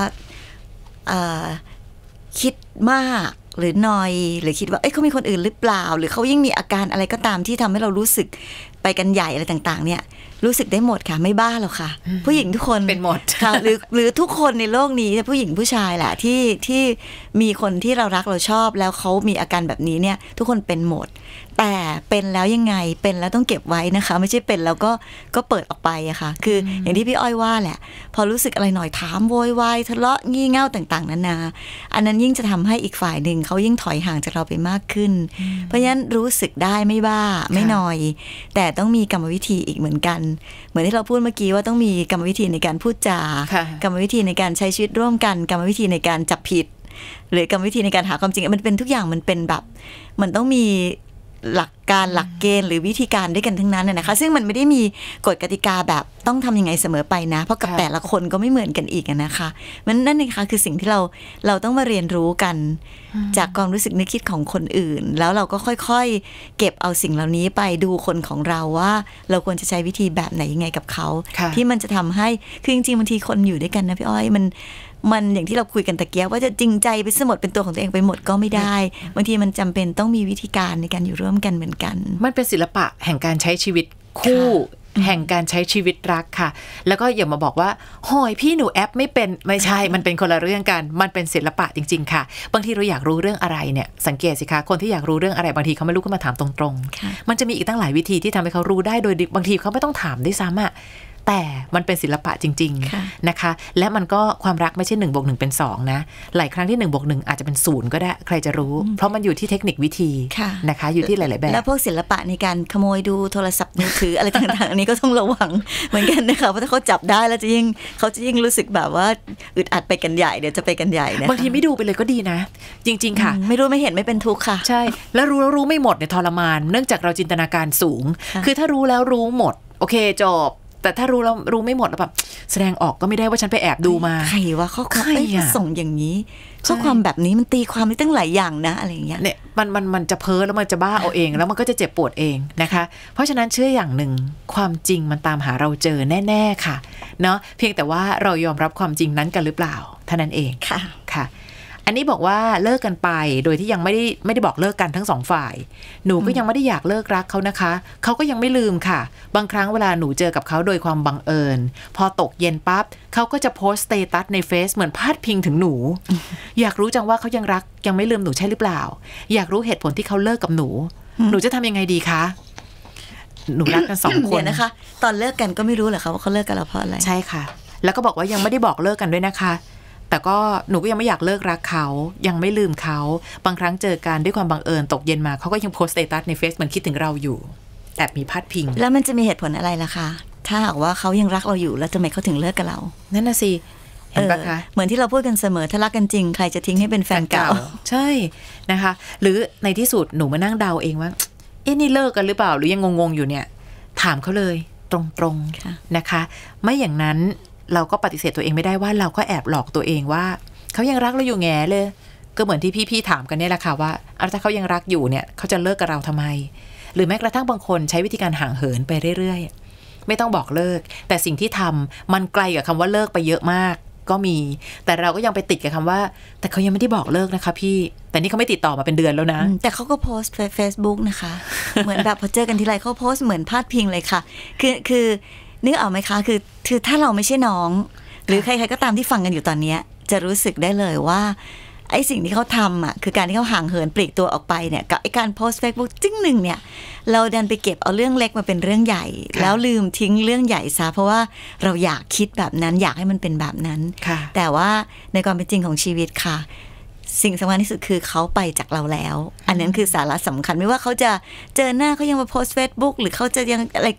คิดมากหรือนอยหรือคิดว่าเอ้ยเขามีคนอื่นหรือเปล่าหรือเขายิ่งมีอาการอะไรก็ตามที่ทำให้เรารู้สึกไปกันใหญ่อะไรต่างๆเนี่ยรู้สึกได้หมดค่ะไม่บ้าหรอกค่ะผู้หญิงทุกคนเป็นหมดค่ะหรือหรือทุกคนในโลกนี้ผู้หญิงผู้ชายแหละที่ที่มีคนที่เรารักเราชอบแล้วเขามีอาการแบบนี้เนี่ยทุกคนเป็นหมดแต่เป็นแล้วยังไงเป็นแล้วต้องเก็บไว้นะคะไม่ใช่เป็นแล้วก็ก็เปิดออกไปอะค่ะคืออย่างที่พี่อ้อยว่าแหละพอรู้สึกอะไรหน่อยถามโวยวายทะเลาะงี่เง่าต่างๆนานาอันนั้นยิ่งจะทำให้อีกฝ่ายหนึ่งเขายิ่งถอยห่างจากเราไปมากขึ้นเพราะฉะนั้นรู้สึกได้ไม่บ้าไม่นอยแต่ต้องมีกรรมวิธีอีกเหมือนกันเหมือนที่เราพูดเมื่อกี้ว่าต้องมีกรรมวิธีในการพูดจากรรมวิธีในการใช้ชีวิตร่วมกันกรรมวิธีในการจับผิดหรือกรรมวิธีในการหาความจริงมันเป็นทุกอย่างมันเป็นแบบมันต้องมีหลักการหลักเกณฑ์หรือวิธีการด้วยกันทั้งนั้นนะคะซึ่งมันไม่ได้มีกฎกติกาแบบต้องทำยังไงเสมอไปนะเพราะกับแต่ละคนก็ไม่เหมือนกันอีกนะคะมันนั่นเองค่ะคือสิ่งที่เราเราต้องมาเรียนรู้กันจากความรู้สึกนึกคิดของคนอื่นแล้วเราก็ค่อยๆเก็บเอาสิ่งเหล่านี้ไปดูคนของเราว่าเราควรจะใช้วิธีแบบไหนยังไงกับเขาที่มันจะทำให้คือจริงๆบางทีคนอยู่ด้วยกันนะพี่อ้อยมันมันอย่างที่เราคุยกันตะเกียบว่าจะจริงใจไปสมดเป็นตัวของตัวเองไปหมดก็ไม่ได้บางทีมันจำเป็นต้องมีวิธีการในการอยู่ร่วมกันเหมือนกันมันเป็นศิลปะแห่งการใช้ชีวิตคู่แห่งการใช้ชีวิตรักค่ะแล้วก็อย่ามาบอกว่าโหยพี่หนูแอปไม่เป็นไม่ใช่มันเป็นคนละเรื่องกันมันเป็นศิลปะจริงๆค่ะบางทีเราอยากรู้เรื่องอะไรเนี่ยสังเกตสิคะคนที่อยากรู้เรื่องอะไรบางทีเขาไม่รู้ก็มาถามตรงๆมันจะมีอีกตั้งหลายวิธีที่ทำให้เขารู้ได้โดยบางทีเขาไม่ต้องถามด้วยซ้ำอะแต่มันเป็นศิลปะจริงๆนะคะและมันก็ความรักไม่ใช่หนึ่งบวกหนึ่งเป็นสองนะหลายครั้งที่หนึ่งบวกหนึ่งอาจจะเป็นศูนย์ก็ได้ใครจะรู้เพราะมันอยู่ที่เทคนิควิธีนะคะอยู่ที่หลายๆแบบแล้วพวกศิลปะในการขโมยดูโทรศัพท์มือถืออะไรต่างๆอันนี้ก็ต้องระวังเหมือนกันนะคะเพราะถ้าเขาจับได้แล้วจะยิ่งเขาจะยิ่งรู้สึกแบบว่าอึดอัดไปกันใหญ่เดี๋ยวจะไปกันใหญ่นะบางทีไม่ดูไปเลยก็ดีนะจริงๆค่ะไม่รู้ไม่เห็นไม่เป็นทุกข์ค่ะใช่แล้วรู้แล้วรู้ไม่หมดเนี่ยทรมานเนื่องจากเราจินตนาการสูงคือถ้ารู้แล้วรู้หมดโอเคจบแต่ถ้ารู้แล้วรู้ไม่หมดแล้วแบบแสดงออกก็ไม่ได้ว่าฉันไปแอบดูมาใครว่าข้อความส่งอย่างนี้ข้อความแบบนี้มันตีความได้ตั้งหลายอย่างนะอะไรอย่างเงี้ยเนี่ยมันมันมันจะเพ้อแล้วมันจะบ้าเอาเองแล้วมันก็จะเจ็บปวดเองนะคะเพราะฉะนั้นเชื่ออย่างหนึ่งความจริงมันตามหาเราเจอแน่ๆค่ะเนาะเพียงแต่ว่าเรายอมรับความจริงนั้นกันหรือเปล่าเท่านั้นเองค่ะค่ะอันนี้บอกว่าเลิกกันไปโดยที่ยังไม่ได้ไม่ได้บอกเลิกกันทั้งสองฝ่ายหนูก็ยังไม่ได้อยากเลิกรักเขานะคะเขาก็ยังไม่ลืมค่ะบางครั้งเวลาหนูเจอกับเขาโดยความบังเอิญพอตกเย็นปั๊บเขาก็จะโพสต์สเตตัสในเฟซเหมือนพาดพิงถึงหนู อยากรู้จังว่าเขายังรักยังไม่ลืมหนูใช่หรือเปล่าอยากรู้เหตุผลที่เขาเลิกกับหนูหนูจะทำยังไงดีคะหนูรักกันสองคนนะคะตอนเลิกกันก็ไม่รู้เหรอคะว่าเขาเลิกกันแล้วเพราะอะไรใช่ค่ะแล้วก็บอกว่ายังไม่ได้บอกเลิกกันด้วยนะคะแต่ก็หนูก็ยังไม่อยากเลิกรักเขายังไม่ลืมเขาบางครั้งเจอกันด้วยความบังเอิญตกเย็นมาเขาก็ยังโพสต์สเตตัสในเฟซเหมือนคิดถึงเราอยู่แอบมีพาดพิงแล้วมันจะมีเหตุผลอะไรล่ะคะถ้าหากว่าเขายังรักเราอยู่แล้วทำไมเขาถึงเลิกกับเรานั่นน่ะสิเห็นปะคะเหมือนที่เราพูดกันเสมอถ้ารักกันจริงใครจะทิ้งให้เป็นแฟนเก่าใช่นะคะหรือในที่สุดหนูมานั่งเดาเองว่าเอ๊ะนี่เลิกกันหรือเปล่าหรือยังงงๆอยู่เนี่ยถามเขาเลยตรงๆนะคะไม่อย่างนั้นเราก็ปฏิเสธตัวเองไม่ได้ว่าเราก็แอบหลอกตัวเองว่าเขายังรักเราอยู่แง่เลยก็เหมือนที่พี่ๆถามกันเนี่ยแหละค่ะว่าถ้าเขายังรักอยู่เนี่ยเขาจะเลิกกับเราทำไมหรือแม้กระทั่งบางคนใช้วิธีการห่างเหินไปเรื่อยๆไม่ต้องบอกเลิกแต่สิ่งที่ทำมันไกลกับคำว่าเลิกไปเยอะมากก็มีแต่เราก็ยังไปติดกับคำว่าแต่เขายังไม่ได้บอกเลิกนะคะพี่แต่นี่เขาไม่ติดต่อมาเป็นเดือนแล้วนะแต่เขาก็โพสต์ใน Facebook นะคะเหมือนแบบพอเจอกันทีไรเขาโพสต์เหมือนพาดพิงเลยค่ะคือคือนึกออกไหมคะคือคือถ้าเราไม่ใช่น้องหรือใครๆก็ตามที่ฟังกันอยู่ตอนนี้จะรู้สึกได้เลยว่าไอ้สิ่งที่เขาทำอ่ะคือการที่เขาห่างเหินปลีกตัวออกไปเนี่ยกับไอ้การโพสต์ Facebook จิ้งหนึ่งเนี่ยเราดันไปเก็บเอาเรื่องเล็กมาเป็นเรื่องใหญ่แล้วลืมทิ้งเรื่องใหญ่ซะเพราะว่าเราอยากคิดแบบนั้นอยากให้มันเป็นแบบนั้นแต่ว่าในความเป็นจริงของชีวิตค่ะสิ่งสำคัญที่สุดคือเขาไปจากเราแล้วอันนั้นคือสาระสำคัญไม่ว่าเขาจะเจอหน้าเขายังมาโพสต์ Facebook หรือเขาจะยังอะไร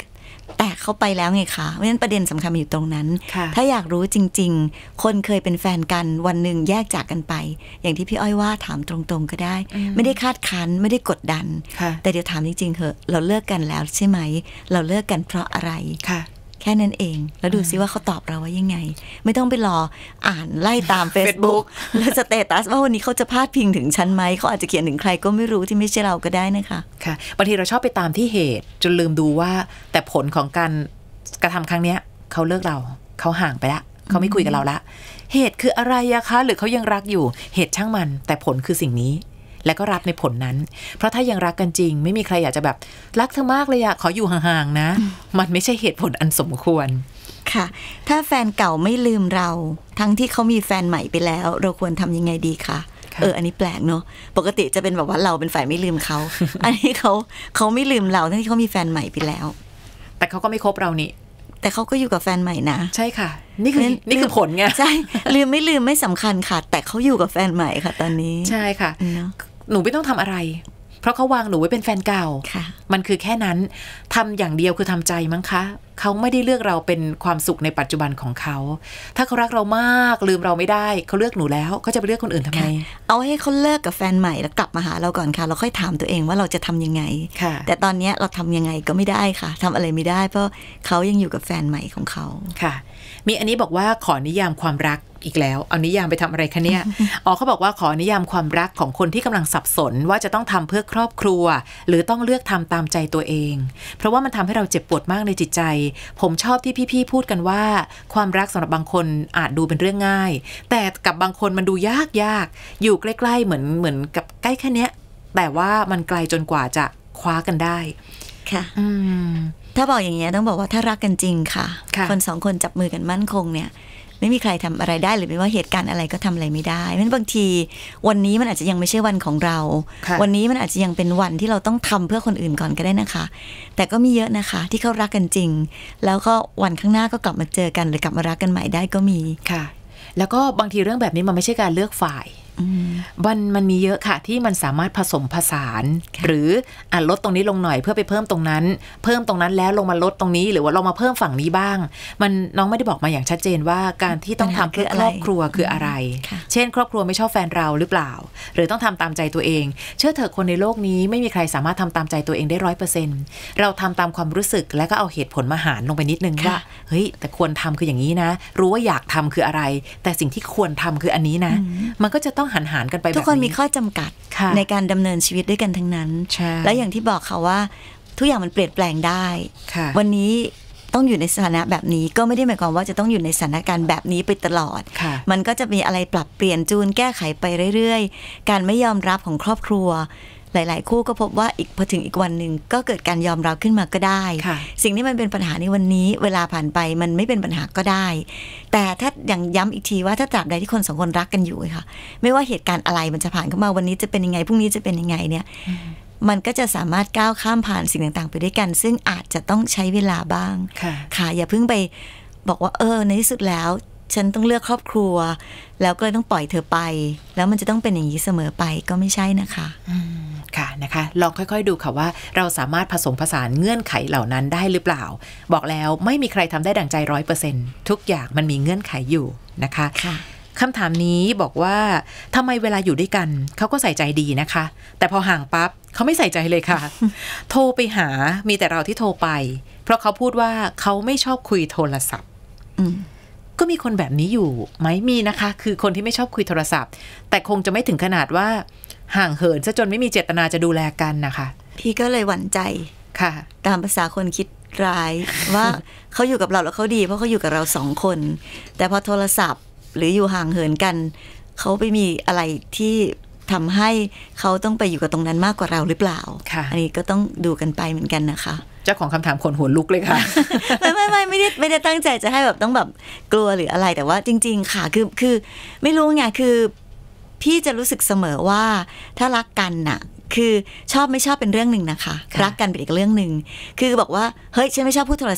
แต่เขาไปแล้วไงคะเพราะฉะนั้นประเด็นสำคัญอยู่ตรงนั้นถ้าอยากรู้จริงๆคนเคยเป็นแฟนกันวันหนึ่งแยกจากกันไปอย่างที่พี่อ้อยว่าถามตรงๆก็ได้ไม่ได้คาดคั้นไม่ได้กดดันแต่เดี๋ยวถามจริงๆเหอะเราเลิกกันแล้วใช่ไหมเราเลิกกันเพราะอะไรแค่นั้นเองแล้วดูซิว่าเขาตอบเราว่ายังไงไม่ต้องไปรออ่านไล่ตาม Facebook แล้วสเตตัสว่าวันนี้เขาจะพาดพิงถึงฉันไหมเขาอาจจะเขียนถึงใครก็ไม่รู้ที่ไม่ใช่เราก็ได้นะคะค่ะบางทีเราชอบไปตามที่เหตุจนลืมดูว่าแต่ผลของการกระทำครั้งนี้เขาเลิกเราเขาห่างไปละเขาไม่คุยกับเราละเหตุคืออะไรอะคะหรือเขายังรักอยู่เหตุช่างมันแต่ผลคือสิ่งนี้แล้วก็รับในผลนั้นเพราะถ้ายังรักกันจริงไม่มีใครอยากจะแบบรักเธอมากเลยอะขออยู่ห่างๆนะมันไม่ใช่เหตุผลอันสมควรค่ะถ้าแฟนเก่าไม่ลืมเราทั้งที่เขามีแฟนใหม่ไปแล้วเราควรทำยังไงดีคะเอออันนี้แปลกเนอะปกติจะเป็นแบบว่าเราเป็นฝ่ายไม่ลืมเขา อันนี้เขาเขาไม่ลืมเราทั้งที่เขามีแฟนใหม่ไปแล้วแต่เขาก็ไม่คบเรานี่แต่เขาก็อยู่กับแฟนใหม่นะใช่ค่ะนี่คือนี่คือผลไงใช่ลืมไม่ลืมไม่สำคัญค่ะแต่เขาอยู่กับแฟนใหม่ค่ะตอนนี้ใช่ค่ะหนูไม่ต้องทำอะไรเพราะเขาวางหนูไว้เป็นแฟนเก่ามันคือแค่นั้นทำอย่างเดียวคือทำใจมั้งคะเขาไม่ได้เลือกเราเป็นความสุขในปัจจุบันของเขาถ้าเขารักเรามากลืมเราไม่ได้เขาเลือกหนูแล้วเขาจะไปเลือกคนอื่นทำไมเอาให้เขาเลิกกับแฟนใหม่แล้วกลับมาหาเราก่อนค่ะเราค่อยถามตัวเองว่าเราจะทำยังไงแต่ตอนนี้เราทำยังไงก็ไม่ได้ค่ะทำอะไรไม่ได้เพราะเขายังอยู่กับแฟนใหม่ของเขาค่ะมีอันนี้บอกว่าขอนิยามความรักอีกแล้วเอานิยามไปทำอะไรคะเนี่ย อ๋อเขาบอกว่าขอนิยามความรักของคนที่กำลังสับสนว่าจะต้องทำเพื่อครอบครัวหรือต้องเลือกทำตามใจตัวเองเพราะว่ามันทำให้เราเจ็บปวดมากในจิตใจผมชอบที่พี่ๆพูดกันว่าความรักสำหรับบางคนอาจดูเป็นเรื่องง่ายแต่กับบางคนมันดูยากยากอยู่ใกล้ๆเหมือนเหมือนกับใกล้แค่เนี้ยแต่ว่ามันไกลจนกว่าจะคว้ากันได้ค่ะอืมถ้าบอกอย่างเงี้ยต้องบอกว่าถ้ารักกันจริงค่ะ คนสองคนจับมือกันมั่นคงเนี่ยไม่มีใครทำอะไรได้หรือไม่ว่าเหตุการณ์อะไรก็ทำอะไรไม่ได้เพราะบางทีวันนี้มันอาจจะยังไม่ใช่วันของเราวันนี้มันอาจจะยังเป็นวันที่เราต้องทำเพื่อคนอื่นก่อนก็ได้นะคะแต่ก็มีเยอะนะคะที่เขารักกันจริงแล้วก็วันข้างหน้าก็กลับมาเจอกันหรือกลับมารักกันใหม่ได้ก็มีค่ะแล้วก็บางทีเรื่องแบบนี้มันไม่ใช่การเลือกฝ่ายมันมันมีเยอะค่ะที่มันสามารถผสมผสานหรืออ่ะลดตรงนี้ลงหน่อยเพื่อไปเพิ่มตรงนั้นเพิ่มตรงนั้นแล้วลงมาลดตรงนี้หรือว่าเรามาเพิ่มฝั่งนี้บ้างมันน้องไม่ได้บอกมาอย่างชัดเจนว่าการที่ต้องทำเพื่อครอบครัวคืออะไรเช่นครอบครัวไม่ชอบแฟนเราหรือเปล่าหรือต้องทำตามใจตัวเองเชื่อเถอะคนในโลกนี้ไม่มีใครสามารถทำตามใจตัวเองได้ร้อยเปอร์เซ็นต์เราทำตามความรู้สึกแล้วก็เอาเหตุผลมาหารลงไปนิดนึงว่าเฮ้ยแต่ควรทำคืออย่างนี้นะรู้ว่าอยากทำคืออะไรแต่สิ่งที่ควรทำคืออันนี้นะมันก็จะต้องหันหารกันไปทุกคนมีข้อจำกัดในการดำเนินชีวิตด้วยกันทั้งนั้นแล้วอย่างที่บอกค่ะว่าทุกอย่างมันเปลี่ยนแปลงได้วันนี้ต้องอยู่ในสถานะแบบนี้ก็ไม่ได้หมายความว่าจะต้องอยู่ในสถานการณ์แบบนี้ไปตลอดมันก็จะมีอะไรปรับเปลี่ยนจูนแก้ไขไปเรื่อยๆการไม่ยอมรับของครอบครัวหลายๆคู่ก็พบว่าอีกพอถึงอีกวันหนึ่งก็เกิดการยอมรับขึ้นมาก็ได้สิ่งที่มันเป็นปัญหาในวันนี้เวลาผ่านไปมันไม่เป็นปัญหาก็ได้แต่ถ้าอย่างย้ำอีกทีว่าถ้าตราบใดที่คนสองคนรักกันอยู่ค่ะไม่ว่าเหตุการณ์อะไรมันจะผ่านเข้ามาวันนี้จะเป็นยังไงพรุ่งนี้จะเป็นยังไงเนี่ยมันก็จะสามารถก้าวข้ามผ่านสิ่งต่างๆไปด้วยกันซึ่งอาจจะต้องใช้เวลาบ้างค่ะอย่าเพิ่งไปบอกว่าเออในที่สุดแล้วฉันต้องเลือกครอบครัวแล้วก็ต้องปล่อยเธอไปแล้วมันจะต้องเป็นอย่างนี้เสมอไปก็ไม่ใช่นะคะค่ะนะคะลองค่อยๆดูค่ะว่าเราสามารถผสมผสานเงื่อนไขเหล่านั้นได้หรือเปล่าบอกแล้วไม่มีใครทำได้ดั่งใจร้อยเปอร์เซ็นต์ทุกอย่างมันมีเงื่อนไขอยู่นะคะคำถามนี้บอกว่าทำไมเวลาอยู่ด้วยกันเขาก็ใส่ใจดีนะคะแต่พอห่างปั๊บเขาไม่ใส่ใจเลยค่ะ โทรไปหามีแต่เราที่โทรไปเพราะเขาพูดว่าเขาไม่ชอบคุยโทรศัพท์ก็มีคนแบบนี้อยู่ไหมมีนะคะคือคนที่ไม่ชอบคุยโทรศัพท์แต่คงจะไม่ถึงขนาดว่าห่างเหินซะจนไม่มีเจตนาจะดูแลกันนะคะพี่ก็เลยหวั่นใจค่ะตามภาษาคนคิดร้ายว่าเขาอยู่กับเราแล้วเขาดีเพราะเขาอยู่กับเราสองคนแต่พอโทรศัพท์หรืออยู่ห่างเหินกันเขาไปมีอะไรที่ทำให้เขาต้องไปอยู่กับตรงนั้นมากกว่าเราหรือเปล่าอันนี้ก็ต้องดูกันไปเหมือนกันนะคะเจ้าของคำถามขนหัวลุกเลยค่ะไม่ไม่ไม่ไม่ได้ไม่ได้ตั้งใจจะให้แบบต้องแบบกลัวหรืออะไรแต่ว่าจริงๆค่ะคือคือไม่รู้ไงคือพี่จะรู้สึกเสมอว่าถ้ารักกันน่ะคือชอบไม่ชอบเป็นเรื่องหนึ่งนะคะรักกันเป็นอีกเรื่องหนึ่งคือบอกว่าเฮ้ยฉันไม่ชอบพูดโทรศัพท์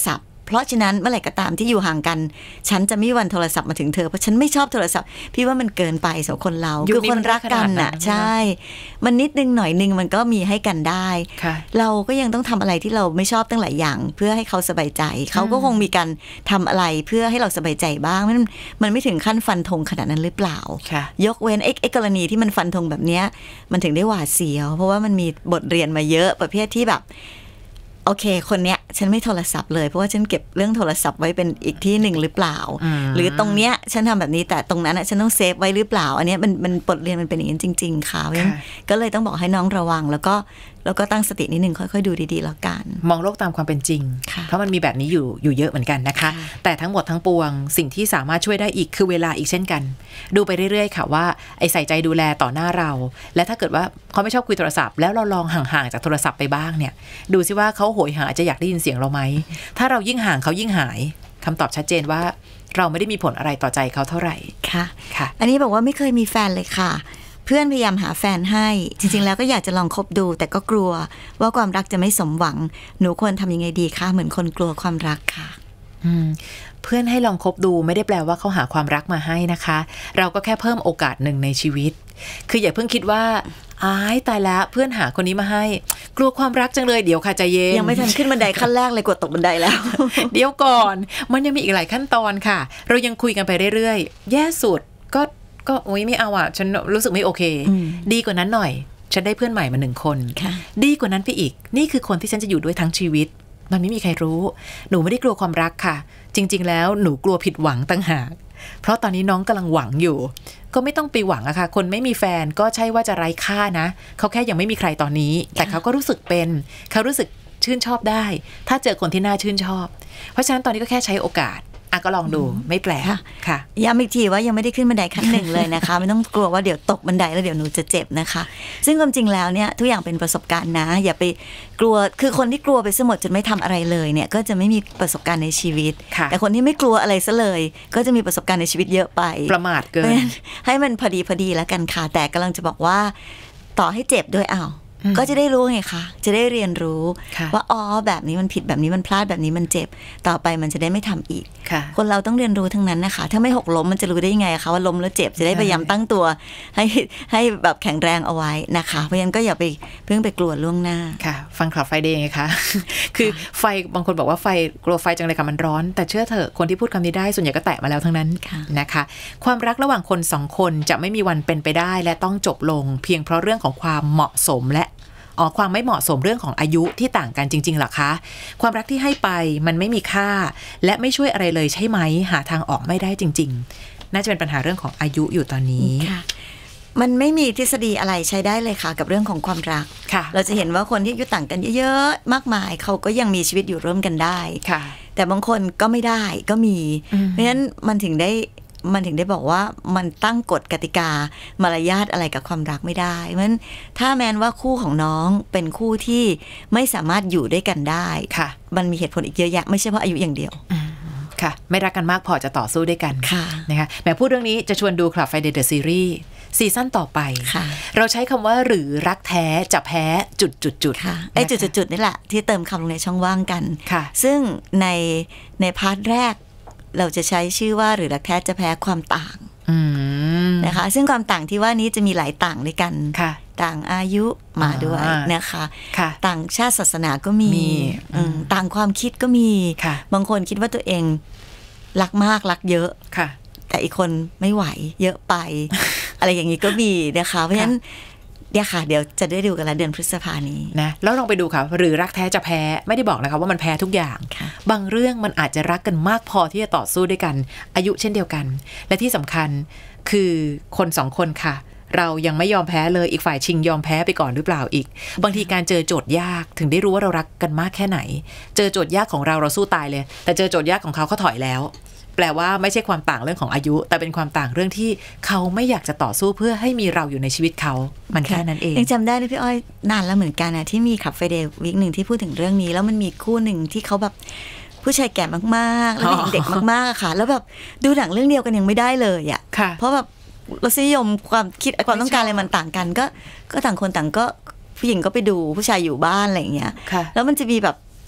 เพราะฉะนั้นเมื่อไหร่ก็ตามที่อยู่ห่างกันฉันจะไม่มีวันโทรศัพท์มาถึงเธอเพราะฉันไม่ชอบโทรศัพท์พี่ว่ามันเกินไปสำหรับคนเราคือคนรักกันน่ะใช่มันนิดนึงหน่อยนึงมันก็มีให้กันได้เราก็ยังต้องทำอะไรที่เราไม่ชอบตั้งหลายอย่างเพื่อให้เขาสบายใจเขาก็คงมีการทำอะไรเพื่อให้เราสบายใจบ้างมันมันไม่ถึงขั้นฟันธงขนาดนั้นหรือเปล่ายกเว้นไอ้ไอ้กรณีที่มันฟันธงแบบเนี้ยมันถึงได้หวาดเสียวเพราะว่ามันมีบทเรียนมาเยอะประเภทที่แบบโอเคคนเนี้ยฉันไม่โทรศัพท์เลยเพราะว่าฉันเก็บเรื่องโทรศัพท์ไว้เป็นอีกที่หนึ่งหรือเปล่าหรือตรงเนี้ยฉันทำแบบนี้แต่ตรงนั้นฉันต้องเซฟไว้หรือเปล่าอันเนี้ยมันมันบทเรียนมันเป็นอย่างนั้นจริงๆค่ะเพราะฉะนั้นก็เลยต้องบอกให้น้องระวังแล้วก็แล้วก็ตั้งสตินิดนึงค่อยๆดูดีๆแล้วกันมองโลกตามความเป็นจริงเพราะมันมีแบบนี้อยู่อยู่เยอะเหมือนกันนะคะแต่ทั้งหมดทั้งปวงสิ่งที่สามารถช่วยได้อีกคือเวลาอีกเช่นกันดูไปเรื่อยๆค่ะว่าไอ้ใส่ใจดูแลต่อหน้าเราและถ้าเกิดว่าเขาไม่ชอบคุยโทรศัพท์แล้วเราลองห่างๆจากโทรศัพท์ไปบ้างเนี่ยดูซิว่าเขาโหยหาจะอยากได้ยินเสียงเราไหมถ้าเรายิ่งห่างเขายิ่งหายคำตอบชัดเจนว่าเราไม่ได้มีผลอะไรต่อใจเขาเท่าไหร่ค่ะค่ะอันนี้บอกว่าไม่เคยมีแฟนเลยค่ะเพื่อนพยายามหาแฟนให้จริงๆแล้วก็อยากจะลองคบดูแต่ก็กลัวว่าความรักจะไม่สมหวังหนูควรทำยังไงดีคะเหมือนคนกลัวความรักค่ะเพื่อนให้ลองคบดูไม่ได้แปลว่าเขาหาความรักมาให้นะคะเราก็แค่เพิ่มโอกาสหนึ่งในชีวิตคืออย่าเพิ่งคิดว่าอ้ายตายแล้วเพื่อนหาคนนี้มาให้กลัวความรักจังเลยเดี๋ยวค่ะใจเย็นยังไม่ทันขึ้นบันไดขั้นแรกเลยกดตกบันไดแล้วเดี๋ยวก่อนมันยังมีอีกหลายขั้นตอนค่ะเรายังคุยกันไปเรื่อยๆแย่สุดก็ก็โอ๊ยไม่เอาอ่ะฉันรู้สึกไม่โอเคดีกว่านั้นหน่อยฉันได้เพื่อนใหม่มาหนึ่งคนดีกว่านั้นไปอีกนี่คือคนที่ฉันจะอยู่ด้วยทั้งชีวิตมันไม่มีใครรู้หนูไม่ได้กลัวความรักค่ะจริงๆแล้วหนูกลัวผิดหวังต่างหากเพราะตอนนี้น้องกำลังหวังอยู่ก็ไม่ต้องไปหวังอะค่ะคนไม่มีแฟนก็ใช่ว่าจะไร้ค่านะเขาแค่ยังไม่มีใครตอนนี้แต่เขาก็รู้สึกเป็นเขารู้สึกชื่นชอบได้ถ้าเจอคนที่น่าชื่นชอบเพราะฉะนั้นตอนนี้ก็แค่ใช้โอกาสอ่ะก็ลองดูไม่แปลกค่ะย้ำอีกทีว่ายังไม่ได้ขึ้นบันไดขั้นหนึ่งเลยนะคะ ไม่ต้องกลัวว่าเดี๋ยวตกบันไดแล้วเดี๋ยวหนูจะเจ็บนะคะซึ่งความจริงแล้วเนี่ยทุกอย่างเป็นประสบการณ์นะอย่าไปกลัวคือคนที่กลัวไปซะหมดจนไม่ทำอะไรเลยเนี่ยก็จะไม่มีประสบการณ์ในชีวิตแต่คนที่ไม่กลัวอะไรซะเลยก็จะมีประสบการณ์ในชีวิตเยอะไปประมาทเกินให้มันพอดีพอดีแล้วกันค่ะแต่กำลังจะบอกว่าต่อให้เจ็บด้วยอ้าวก็จะได้รู้ไงคะจะได้เรียนรู้ว่าอ๋อแบบนี้มันผิดแบบนี้มันพลาดแบบนี้มันเจ็บต่อไปมันจะได้ไม่ทำอีกคนเราต้องเรียนรู้ทั้งนั้นนะคะถ้าไม่หกล้มมันจะรู้ได้ยังไงคะว่าล้มแล้วเจ็บจะได้พยายามตั้งตัวให้ให้แบบแข็งแรงเอาไว้นะคะเพราะฉะนั้นก็อย่าไปเพิ่งไปกลัวล่วงหน้าค่ะฟังข่าวไฟเดย์ไงคะคือไฟบางคนบอกว่าไฟกลัวไฟจังเลยค่ะมันร้อนแต่เชื่อเถอะคนที่พูดคำนี้ได้ส่วนใหญ่ก็แตะมาแล้วทั้งนั้นนะคะความรักระหว่างคนสองคนจะไม่มีวันเป็นไปได้และต้องจบลงเพียงเพราะเรื่องของความเหมาะสมและอ๋อความไม่เหมาะสมเรื่องของอายุที่ต่างกันจริงๆหรอคะความรักที่ให้ไปมันไม่มีค่าและไม่ช่วยอะไรเลยใช่ไหมหาทางออกไม่ได้จริงๆน่าจะเป็นปัญหาเรื่องของอายุอยู่ตอนนี้มันไม่มีทฤษฎีอะไรใช้ได้เลยค่ะกับเรื่องของความรักเราจะเห็นว่าคนที่อายุต่างกันเยอะๆมากมายเขาก็ยังมีชีวิตอยู่ร่วมกันได้แต่บางคนก็ไม่ได้ก็มีเพราะฉะนั้นมันถึงได้มันถึงได้บอกว่ามันตั้งกฎกติกามารยาทอะไรกับความรักไม่ได้เพราะฉะนั้นถ้าแม้ว่าคู่ของน้องเป็นคู่ที่ไม่สามารถอยู่ด้วยกันได้มันมีเหตุผลอีกเยอะแยะไม่ใช่เพราะอายุอย่างเดียวค่ะไม่รักกันมากพอจะต่อสู้ด้วยกันนะคะแม้พูดเรื่องนี้จะชวนดูคลับไฟเดย์เดอะซีรีส์ซีซั่นต่อไปเราใช้คำว่าหรือรักแท้จะแพ้จุดจุดจุดไอ้จุดจุดจุดนี่แหละที่เติมคำลงในช่องว่างกันซึ่งในในพาร์ทแรกเราจะใช้ชื่อว่าหรือรักแท้จะแพ้ความต่างนะคะซึ่งความต่างที่ว่านี้จะมีหลายต่างด้วยกันต่างอายุมาด้วยนะคะต่างชาติศาสนาก็มีต่างความคิดก็มีบางคนคิดว่าตัวเองรักมากรักเยอะแต่อีกคนไม่ไหวเยอะไป อะไรอย่างนี้ก็มีนะคะเพราะฉะนั้นเนี่ยค่ะเดี๋ยวจะได้ดูกันละเดือนพฤษภานี้นะแล้วลองไปดูค่ะหรือรักแท้จะแพ้ไม่ได้บอกนะคะว่ามันแพ้ทุกอย่างบางเรื่องมันอาจจะรักกันมากพอที่จะต่อสู้ด้วยกันอายุเช่นเดียวกันและที่สำคัญคือคนสองคนค่ะเรายังไม่ยอมแพ้เลยอีกฝ่ายชิงยอมแพ้ไปก่อนหรือเปล่าอีกบางทีการเจอโจทย์ยากถึงได้รู้ว่าเรารักกันมากแค่ไหนเจอโจทย์ยากของเราเราสู้ตายเลยแต่เจอโจทย์ยากของเขาเขาถอยแล้วแปลว่าไม่ใช่ความต่างเรื่องของอายุแต่เป็นความต่างเรื่องที่เขาไม่อยากจะต่อสู้เพื่อให้มีเราอยู่ในชีวิตเขามันแค่นั้นเองยังจำได้นะพี่อ้อยนานแล้วเหมือนกันนะที่มีขับไฟเดย์วีคหนึ่งที่พูดถึงเรื่องนี้แล้วมันมีคู่หนึ่งที่เขาแบบผู้ชายแก่มากๆแล้วเด็กมากๆค่ะแล้วแบบดูหนังเรื่องเดียวกันยังไม่ได้เลยอ่ะเพราะแบบรสนิยมความคิดความต้องการอะไรมันต่างกันก็ก็ต่างคนต่างก็ผู้หญิงก็ไปดูผู้ชายอยู่บ้านอะไรอย่างเงี้ยแล้วมันจะมีแบบ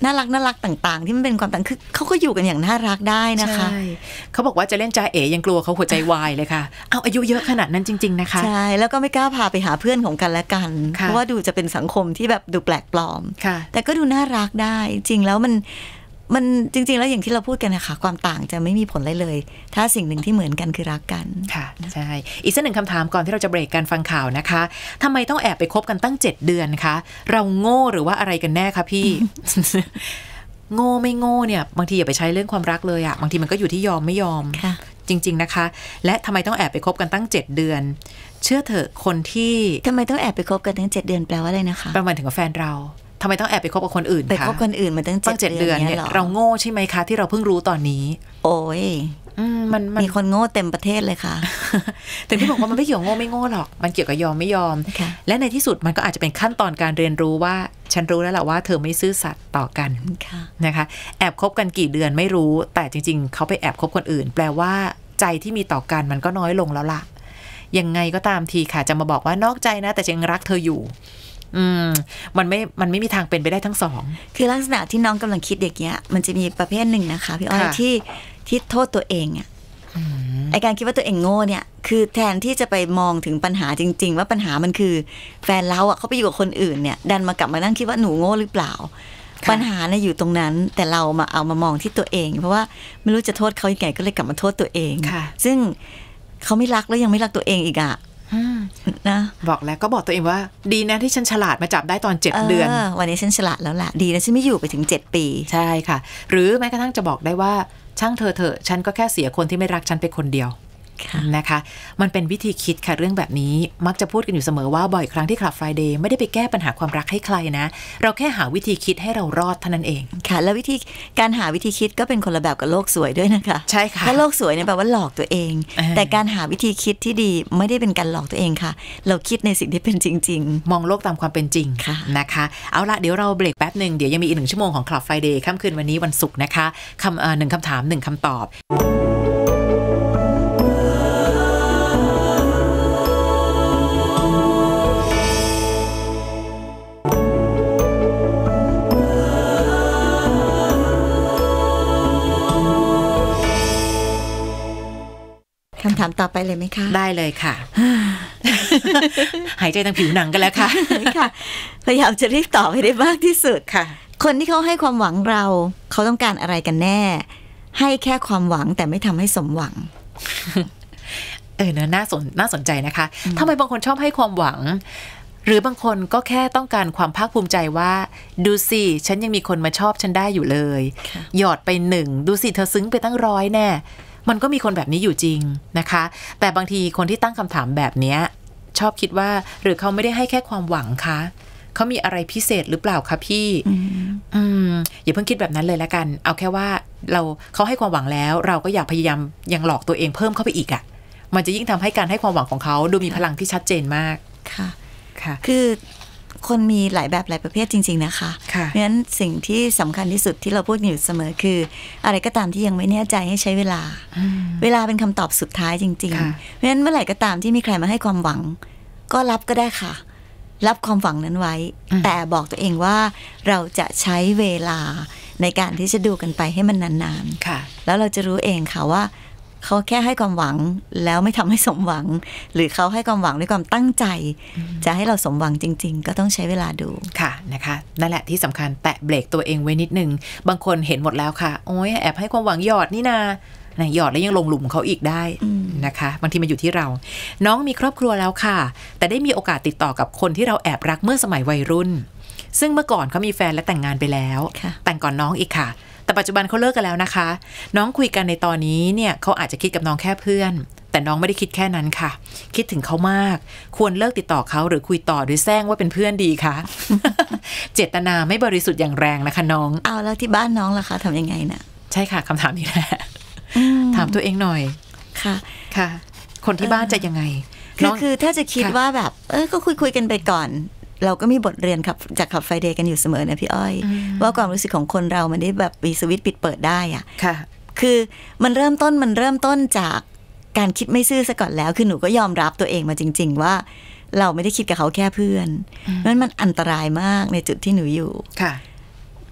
น่ารักน่ารักต่างๆที่มันเป็นความต่างคือเขาก็อยู่กันอย่างน่ารักได้นะคะใช่เขาบอกว่าจะเล่นจ้าเอ๋ยังกลัวเขาหัวใจวายเลยค่ะเอาอายุเยอะขนาดนั้นจริงๆนะคะใช่แล้วก็ไม่กล้าพาไปหาเพื่อนของกันและกันเพราะว่าดูจะเป็นสังคมที่แบบดูแปลกปลอมแต่ก็ดูน่ารักได้จริงแล้วมันมันจริงๆแล้วอย่างที่เราพูดกันนะคะความต่างจะไม่มีผลอะไรเลยถ้าสิ่งหนึ่งที่เหมือนกันคือรักกันค่ะใช่อีกสักหนึ่งคำถามก่อนที่เราจะเบรกการฟังข่าวนะคะทำไมต้องแอบไปคบกันตั้งเจ็ดเดือนคะเราโง่หรือว่าอะไรกันแน่คะพี่ โง่ไม่โง่เนี่ยบางทีอย่าไปใช้เรื่องความรักเลยอะบางทีมันก็อยู่ที่ยอมไม่ยอมจริงๆนะคะและทำไมต้องแอบไปคบกันตั้งเจ็ดเดือนเชื่อเถอะคนที่ทำไมต้องแอบไปคบกันตั้งเจ็ดเดือนแปลว่าอะไรนะคะประมาณถึงกับแฟนเราทำไมต้องแอบไปคบกับคนอื่นคะไปคบคนอื่นมาตั้งเจ็ดเดือนเนี่ยเราโง่ใช่ไหมคะที่เราเพิ่งรู้ตอนนี้โอ้ยมันมีคนโง่เต็มประเทศเลยค่ะแต่ที่บอกว่ามันไม่เกี่ยวโง่ไม่โง่หรอกมันเกี่ยวกับยอมไม่ยอมและในที่สุดมันก็อาจจะเป็นขั้นตอนการเรียนรู้ว่าฉันรู้แล้วแหละว่าเธอไม่ซื่อสัตย์ต่อกันนะคะแอบคบกันกี่เดือนไม่รู้แต่จริงๆเขาไปแอบคบคนอื่นแปลว่าใจที่มีต่อกันมันก็น้อยลงแล้วล่ะยังไงก็ตามทีค่ะจะมาบอกว่านอกใจนะแต่ยังรักเธออยู่อืมมันไม่มันไม่มีทางเป็นไปได้ทั้งสองคือลักษณะที่น้องกำลังคิดอย่างเงี้ยมันจะมีประเภทหนึ่งนะคะพี่อ้อยที่ที่โทษตัวเองอ่ะไอการคิดว่าตัวเองโง่เนี่ยคือแทนที่จะไปมองถึงปัญหาจริงๆว่าปัญหามันคือแฟนเราอ่ะเขาไปอยู่กับคนอื่นเนี่ยดันมากลับมานั่งคิดว่าหนูโง่หรือเปล่าปัญหาเนี่ยอยู่ตรงนั้นแต่เรามาเอามามองที่ตัวเองเพราะว่าไม่รู้จะโทษเขายังไงก็เลยกลับมาโทษตัวเองซึ่งเขาไม่รักแล้วยังไม่รักตัวเองอีกอ่ะนะบอกแล้วก็บอกตัวเองว่าดีนะที่ฉันฉลาดมาจับได้ตอนเจ็ดเดือนวันนี้ฉันฉลาดแล้วแหละดีนะฉันไม่อยู่ไปถึงเจ็ดปีใช่ค่ะหรือแม้กระทั่งจะบอกได้ว่าช่างเธอเถอะฉันก็แค่เสียคนที่ไม่รักฉันไปคนเดียวนะคะมันเป็นวิธีคิดค่ะเรื่องแบบนี้มักจะพูดกันอยู่เสมอว่าบ่อยครั้งที่คลับ Friday ไม่ได้ไปแก้ปัญหาความรักให้ใครนะเราแค่หาวิธีคิดให้เรารอดเท่านั้นเองค่ะแล้ววิธีการหาวิธีคิดก็เป็นคนละแบบกับโลกสวยด้วยนะคะใช่ค่ะถ้าโลกสวยเนี่ยแปลว่าหลอกตัวเองแต่การหาวิธีคิดที่ดีไม่ได้เป็นการหลอกตัวเองค่ะเราคิดในสิ่งที่เป็นจริงๆมองโลกตามความเป็นจริงนะคะเอาละเดี๋ยวเราเบรกแป๊บนึงเดี๋ยวยังมีอีกหนึ่งชั่วโมงของ Club Friday ค่ำคืนวันนี้วันศุกร์นะคะคำเอ่อหนึ่งคำถามหนึ่งคำตอบคำถามต่อไปเลยไหมคะได้เลยค่ะ หายใจทางผิวหนังกันแล้วค่ะค่ะพยายามจะรีบตอบให้ได้มากที่สุดค่ะคนที่เขาให้ความหวังเราเขาต้องการอะไรกันแน่ให้แค่ความหวังแต่ไม่ทำให้สมหวังเออเนอะน่าสนน่าสนใจนะคะทำไมบางคนชอบให้ความหวังหรือบางคนก็แค่ต้องการความภาคภูมิใจว่าดูสิฉันยังมีคนมาชอบฉันได้อยู่เลยหยอดไปหนึ่งดูสิเธอซึ้งไปตั้งร้อยแน่มันก็มีคนแบบนี้อยู่จริงนะคะแต่บางทีคนที่ตั้งคำถามแบบนี้ชอบคิดว่าหรือเขาไม่ได้ให้แค่ความหวังคะเขามีอะไรพิเศษหรือเปล่าคะพี่อืมอย่าเพิ่งคิดแบบนั้นเลยละกันเอาแค่ว่าเราเขาให้ความหวังแล้วเราก็อยากพยายามยังหลอกตัวเองเพิ่มเข้าไปอีกอ่ะมันจะยิ่งทำให้การให้ความหวังของเขาดูมีพลังที่ชัดเจนมากค่ะค่ะคือคนมีหลายแบบหลายประเภทจริงๆนะคะเพราะฉะนั้นสิ่งที่สำคัญที่สุดที่เราพูดอยู่เสมอคืออะไรก็ตามที่ยังไม่แน่ใจให้ใช้เวลาเวลาเป็นคำตอบสุดท้ายจริงๆเพราะฉะนั้นเมื่อไหร่ก็ตามที่มีใครมาให้ความหวังก็รับก็ได้ค่ะรับความหวังนั้นไว้แต่บอกตัวเองว่าเราจะใช้เวลาในการที่จะดูกันไปให้มันนานๆแล้วเราจะรู้เองค่ะว่าเขาแค่ให้ความหวังแล้วไม่ทำให้สมหวังหรือเขาให้ความหวังด้วยความตั้งใจจะให้เราสมหวังจริงๆก็ต้องใช้เวลาดูค่ะนะคะนั่นแหละที่สำคัญแตะเบรกตัวเองไว้นิดนึงบางคนเห็นหมดแล้วค่ะโอ้ยแอบให้ความหวังหยอดนี่นาหยอดแล้วยังลงหลุมเขาอีกได้นะคะบางทีมันอยู่ที่เราน้องมีครอบครัวแล้วค่ะแต่ได้มีโอกาสติดต่อกับคนที่เราแอบรักเมื่อสมัยวัยรุ่นซึ่งเมื่อก่อนเขามีแฟนและแต่งงานไปแล้วแต่งก่อนน้องอีกค่ะแต่ปัจจุบันเขาเลิกกันแล้วนะคะน้องคุยกันในตอนนี้เนี่ยเขาอาจจะคิดกับน้องแค่เพื่อนแต่น้องไม่ได้คิดแค่นั้นค่ะคิดถึงเขามากควรเลิกติดต่อเขาหรือคุยต่อโดยแซงว่าเป็นเพื่อนดีคะเจตนาไม่บริสุทธิ์อย่างแรงนะคะน้องเอาแล้วที่บ้านน้องล่ะคะทำยังไงน่ะใช่ค่ะคำถามนี้แหละถามตัวเองหน่อยค่ะค่ะคนที่บ้านจะยังไงคือคือถ้าจะคิดว่าแบบเออก็คุยคุยกันไปก่อนเราก็มีบทเรียนครับจากขับไฟเดย์กันอยู่เสมอนะพี่อ้อยว่าความรู้สึกของคนเรามันได้แบบมีสวิตช์ปิดเปิดได้อ่ะค่ะคือมันเริ่มต้นมันเริ่มต้นจากการคิดไม่ซื่อซะก่อนแล้วคือหนูก็ยอมรับตัวเองมาจริงๆว่าเราไม่ได้คิดกับเขาแค่เพื่อนนั้นมันอันตรายมากในจุดที่หนูอยู่ค่ะ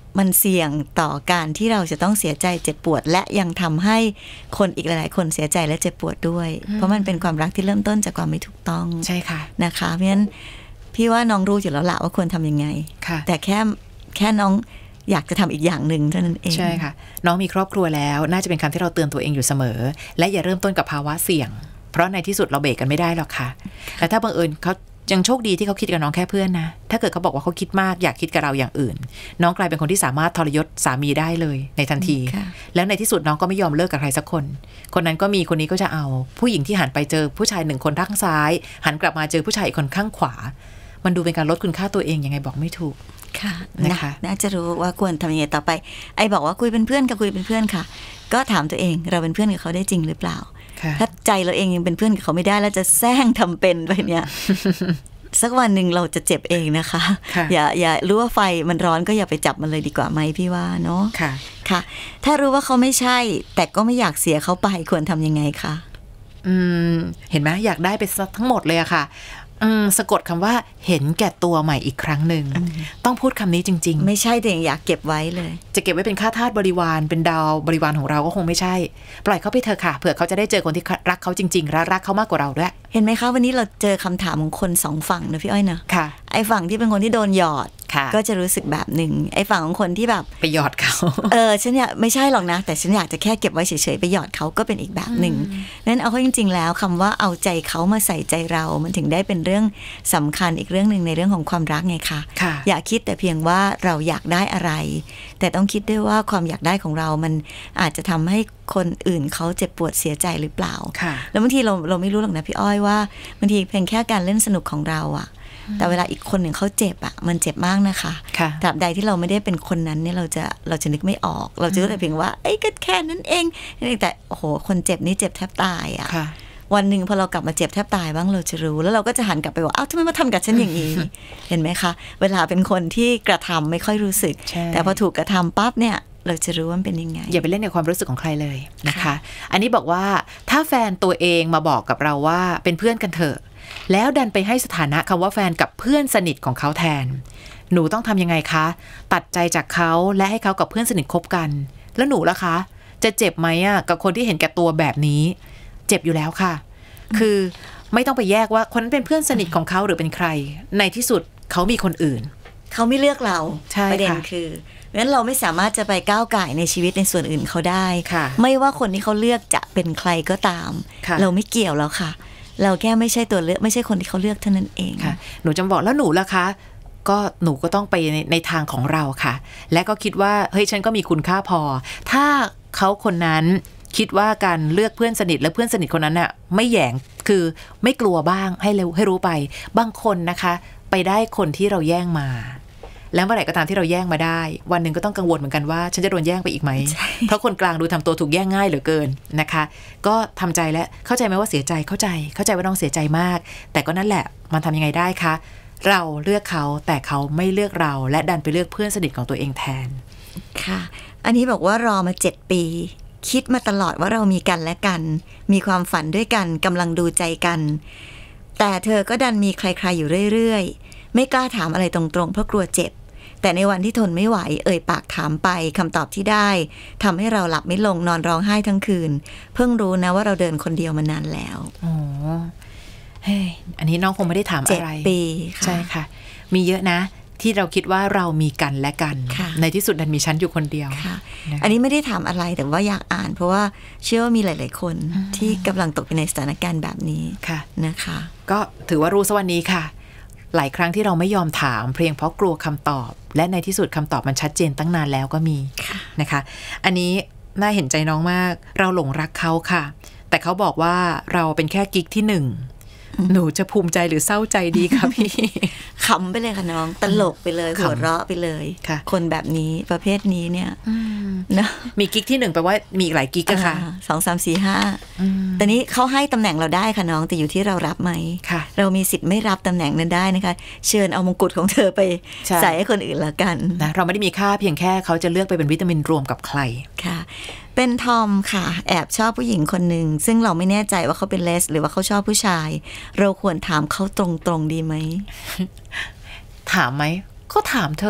มันเสี่ยงต่อการที่เราจะต้องเสียใจเจ็บปวดและยังทำให้คนอีกหลายๆคนเสียใจและเจ็บปวดด้วยเพราะมันเป็นความรักที่เริ่มต้นจากความไม่ถูกต้องใช่ค่ะนะคะเพราะฉะนั้นพี่ว่าน้องรู้อยู่แล้วละว่าควรทำยังไงแต่แค่แค่น้องอยากจะทำอีกอย่างหนึ่งเท่านั้นเองใช่ค่ะน้องมีครอบครัวแล้วน่าจะเป็นคำที่เราเตือนตัวเองอยู่เสมอและอย่าเริ่มต้นกับภาวะเสี่ยงเพราะในที่สุดเราเบรกกันไม่ได้หรอกค่ะแต่ถ้าบังเอิญเขายังโชคดีที่เขาคิดกับน้องแค่เพื่อนนะถ้าเกิดเขาบอกว่าเขาคิดมากอยากคิดกับเราอย่างอื่นน้องกลายเป็นคนที่สามารถทรยศสามีได้เลยในทันทีแล้วในที่สุดน้องก็ไม่ยอมเลิกกับใครสักคนคนนั้นก็มีคนนี้ก็จะเอาผู้หญิงที่หันไปเจอผู้ชายหนึ่งคนข้างซ้ายหันกลับมาเจอผู้ชายอีกคนข้างขวามันดูเป็นการลดคุณค่าตัวเองยังไงบอกไม่ถูกค่ะนะคะน่าจะรู้ว่าควรทำยังไงต่อไปไอ้บอกว่าคุยเป็นเพื่อนกับคุยเป็นเพื่อนค่ะก็ถามตัวเองเราเป็นเพื่อนกับเขาได้จริงหรือเปล่าถ้าใจเราเองยังเป็นเพื่อนกับเขาไม่ได้แล้วจะแซงทำเป็นไปเนี่ย สักวันหนึ่งเราจะเจ็บเองนะคะอย่าอย่ารู้ว่าไฟมันร้อนก็อย่าไปจับมันเลยดีกว่าไหมพี่ว่าเนาะค่ะค่ะถ้ารู้ว่าเขาไม่ใช่แต่ก็ไม่อยากเสียเขาไปควรทำยังไงคะอืมเห็นไหมอยากได้ไปทั้งหมดเลยอะค่ะอืมสะกดคำว่าเห็นแก่ตัวใหม่อีกครั้งหนึ่งต้องพูดคำนี้จริงๆไม่ใช่แต่อยากเก็บไว้เลยจะเก็บไว้เป็นข้าทาสบริวารเป็นดาวบริวารของเราก็คงไม่ใช่ปล่อยเขาไปเถอะค่ะเผื่อเขาจะได้เจอคนที่รักเขาจริงๆและรักเขามากกว่าเราด้วยเห็นไหมคะวันนี้เราเจอคำถามของคนสองฝั่งนะพี่อ้อยนะค่ะไอ้ฝั่งที่เป็นคนที่โดนหยอดก็จะรู้สึกแบบหนึ่งไอ้ฝั่งของคนที่แบบไปหยอดเขาเออฉันเนี่ยไม่ใช่หรอกนะแต่ฉันอยากจะแค่เก็บไว้เฉยๆไปหยอดเขาก็เป็นอีกแบบหนึ่งนั้นเอาเข้าจริงๆแล้วคำว่าเอาใจเขามาใส่ใจเรามันถึงได้เป็นเรื่องสำคัญอีกเรื่องหนึ่งในเรื่องของความรักไงคะอย่าคิดแต่เพียงว่าเราอยากได้อะไรแต่ต้องคิดด้วยว่าความอยากได้ของเรามันอาจจะทำให้คนอื่นเขาเจ็บปวดเสียใจหรือเปล่าแล้วบางทีเราเราไม่รู้หรอกนะพี่อ้อยว่าบางทีเพียงแค่การเล่นสนุกของเราอะแต่เวลาอีกคนหนึ่งเขาเจ็บอ่ะมันเจ็บมากนะคะตราบใดที่เราไม่ได้เป็นคนนั้นเนี่ยเราจะเราจะนึกไม่ออกเราจะรู้แต่เพียงว่าไอ้ก็แค่นั้นเองแต่โอ้โหคนเจ็บนี่เจ็บแทบตายอ่ะวันหนึ่งพอเรากลับมาเจ็บแทบตายบ้างเราจะรู้แล้วเราก็จะหันกลับไปว่าอ้าวทำไมมาทำกับฉันอย่างนี้ เห็นไหมคะเวลาเป็นคนที่กระทำไม่ค่อยรู้สึกแต่พอถูกกระทำปั๊บเนี่ยเราจะรู้ว่ามันเป็นยังไงอย่าไปเล่นในความรู้สึกของใครเลยนะคะอันนี้บอกว่าถ้าแฟนตัวเองมาบอกกับเราว่าเป็นเพื่อนกันเถอะแล้วดันไปให้สถานะคำว่าแฟนกับเพื่อนสนิทของเขาแทนหนูต้องทำยังไงคะตัดใจจากเขาและให้เขากับเพื่อนสนิทคบกันแล้วหนูล่ะคะจะเจ็บไหมอ่ะกับคนที่เห็นแก่ตัวแบบนี้เจ็บอยู่แล้วค่ะคือไม่ต้องไปแยกว่าคนนั้นเป็นเพื่อนสนิทของเขาหรือเป็นใครในที่สุดเขามีคนอื่นเขาไม่เลือกเราประเด็นคืองั้นเราไม่สามารถจะไปก้าวก่ายในชีวิตในส่วนอื่นเขาได้ไม่ว่าคนที่เขาเลือกจะเป็นใครก็ตามเราไม่เกี่ยวแล้วค่ะเราแค่ไม่ใช่ตัวเลือกไม่ใช่คนที่เขาเลือกเท่านั้นเองค่ะหนูจะบอกแล้วหนูล่ะคะก็หนูก็ต้องไปในในทางของเราค่ะและก็คิดว่าเฮ้ยฉันก็มีคุณค่าพอถ้าเขาคนนั้นคิดว่าการเลือกเพื่อนสนิทและเพื่อนสนิทคนนั้นน่ะไม่แหยงคือไม่กลัวบ้างให้เร็วให้รู้ไปบางคนนะคะไปได้คนที่เราแย่งมาแล้วเมื่อไหร่ก็ตามที่เราแย่งมาได้วันหนึ่งก็ต้องกังวลเหมือนกันว่าฉันจะโดนแย่งไปอีกไหมเพราะคนกลางดูทำตัวถูกแย่งง่ายเหลือเกินนะคะก็ทำใจและเข้าใจไหมว่าเสียใจเข้าใจเข้าใจว่าน้องเสียใจมากแต่ก็นั่นแหละมันทำยังไงได้คะเราเลือกเขาแต่เขาไม่เลือกเราและดันไปเลือกเพื่อนสนิทของตัวเองแทนค่ะอันนี้บอกว่ารอมาเจ็ดปีคิดมาตลอดว่าเรามีกันและกันมีความฝันด้วยกันกำลังดูใจกันแต่เธอก็ดันมีใครๆอยู่เรื่อยๆไม่กล้าถามอะไรตรงๆเพราะกลัวเจ็บแต่ในวันที่ทนไม่ไหวเอ่ยปากถามไปคำตอบที่ได้ทำให้เราหลับไม่ลงนอนร้องไห้ทั้งคืนเพิ่งรู้นะว่าเราเดินคนเดียวมานานแล้วอ๋อเฮ้ยอันนี้น้องคงไม่ได้ถามอะไรเจ็ดปีใช่ค่ะมีเยอะนะที่เราคิดว่าเรามีกันและกันในที่สุดดันมีฉันอยู่คนเดียวอันนี้ไม่ได้ถามอะไรแต่ว่าอยากอ่านเพราะว่าเชื่อว่ามีหลายๆคนที่กำลังตกอยู่ในสถานการณ์แบบนี้นะคะก็ถือว่ารู้สวันนี้ค่ะหลายครั้งที่เราไม่ยอมถามเพียงเพราะกลัวคำตอบและในที่สุดคำตอบมันชัดเจนตั้งนานแล้วก็มีนะคะอันนี้น่าเห็นใจน้องมากเราหลงรักเขาค่ะแต่เขาบอกว่าเราเป็นแค่กิ๊กที่หนึ่งหนูจะภูมิใจหรือเศร้าใจดีคะพี่ขำไปเลยค่ะน้องตลกไปเลยหัวเราะไปเลยคนแบบนี้ประเภทนี้เนี่ยนะมีกิ๊กที่หนึ่งแปลว่ามีอีกหลายกิ๊กอะค่ะสองสามสี่ห้าแต่นี้เขาให้ตำแหน่งเราได้ค่ะน้องแต่อยู่ที่เรารับไหมเรามีสิทธิ์ไม่รับตำแหน่งนั้นได้นะคะเชิญเอามงกุฎของเธอไปใส่ให้คนอื่นละกันนะเราไม่ได้มีค่าเพียงแค่เขาจะเลือกไปเป็นวิตามินรวมกับใครค่ะเป็นทอมค่ะแอบชอบผู้หญิงคนหนึ่งซึ่งเราไม่แน่ใจว่าเขาเป็นเลสหรือว่าเขาชอบผู้ชายเราควรถามเขาตรงๆดีไหมถามไหมก็ถามเธออะ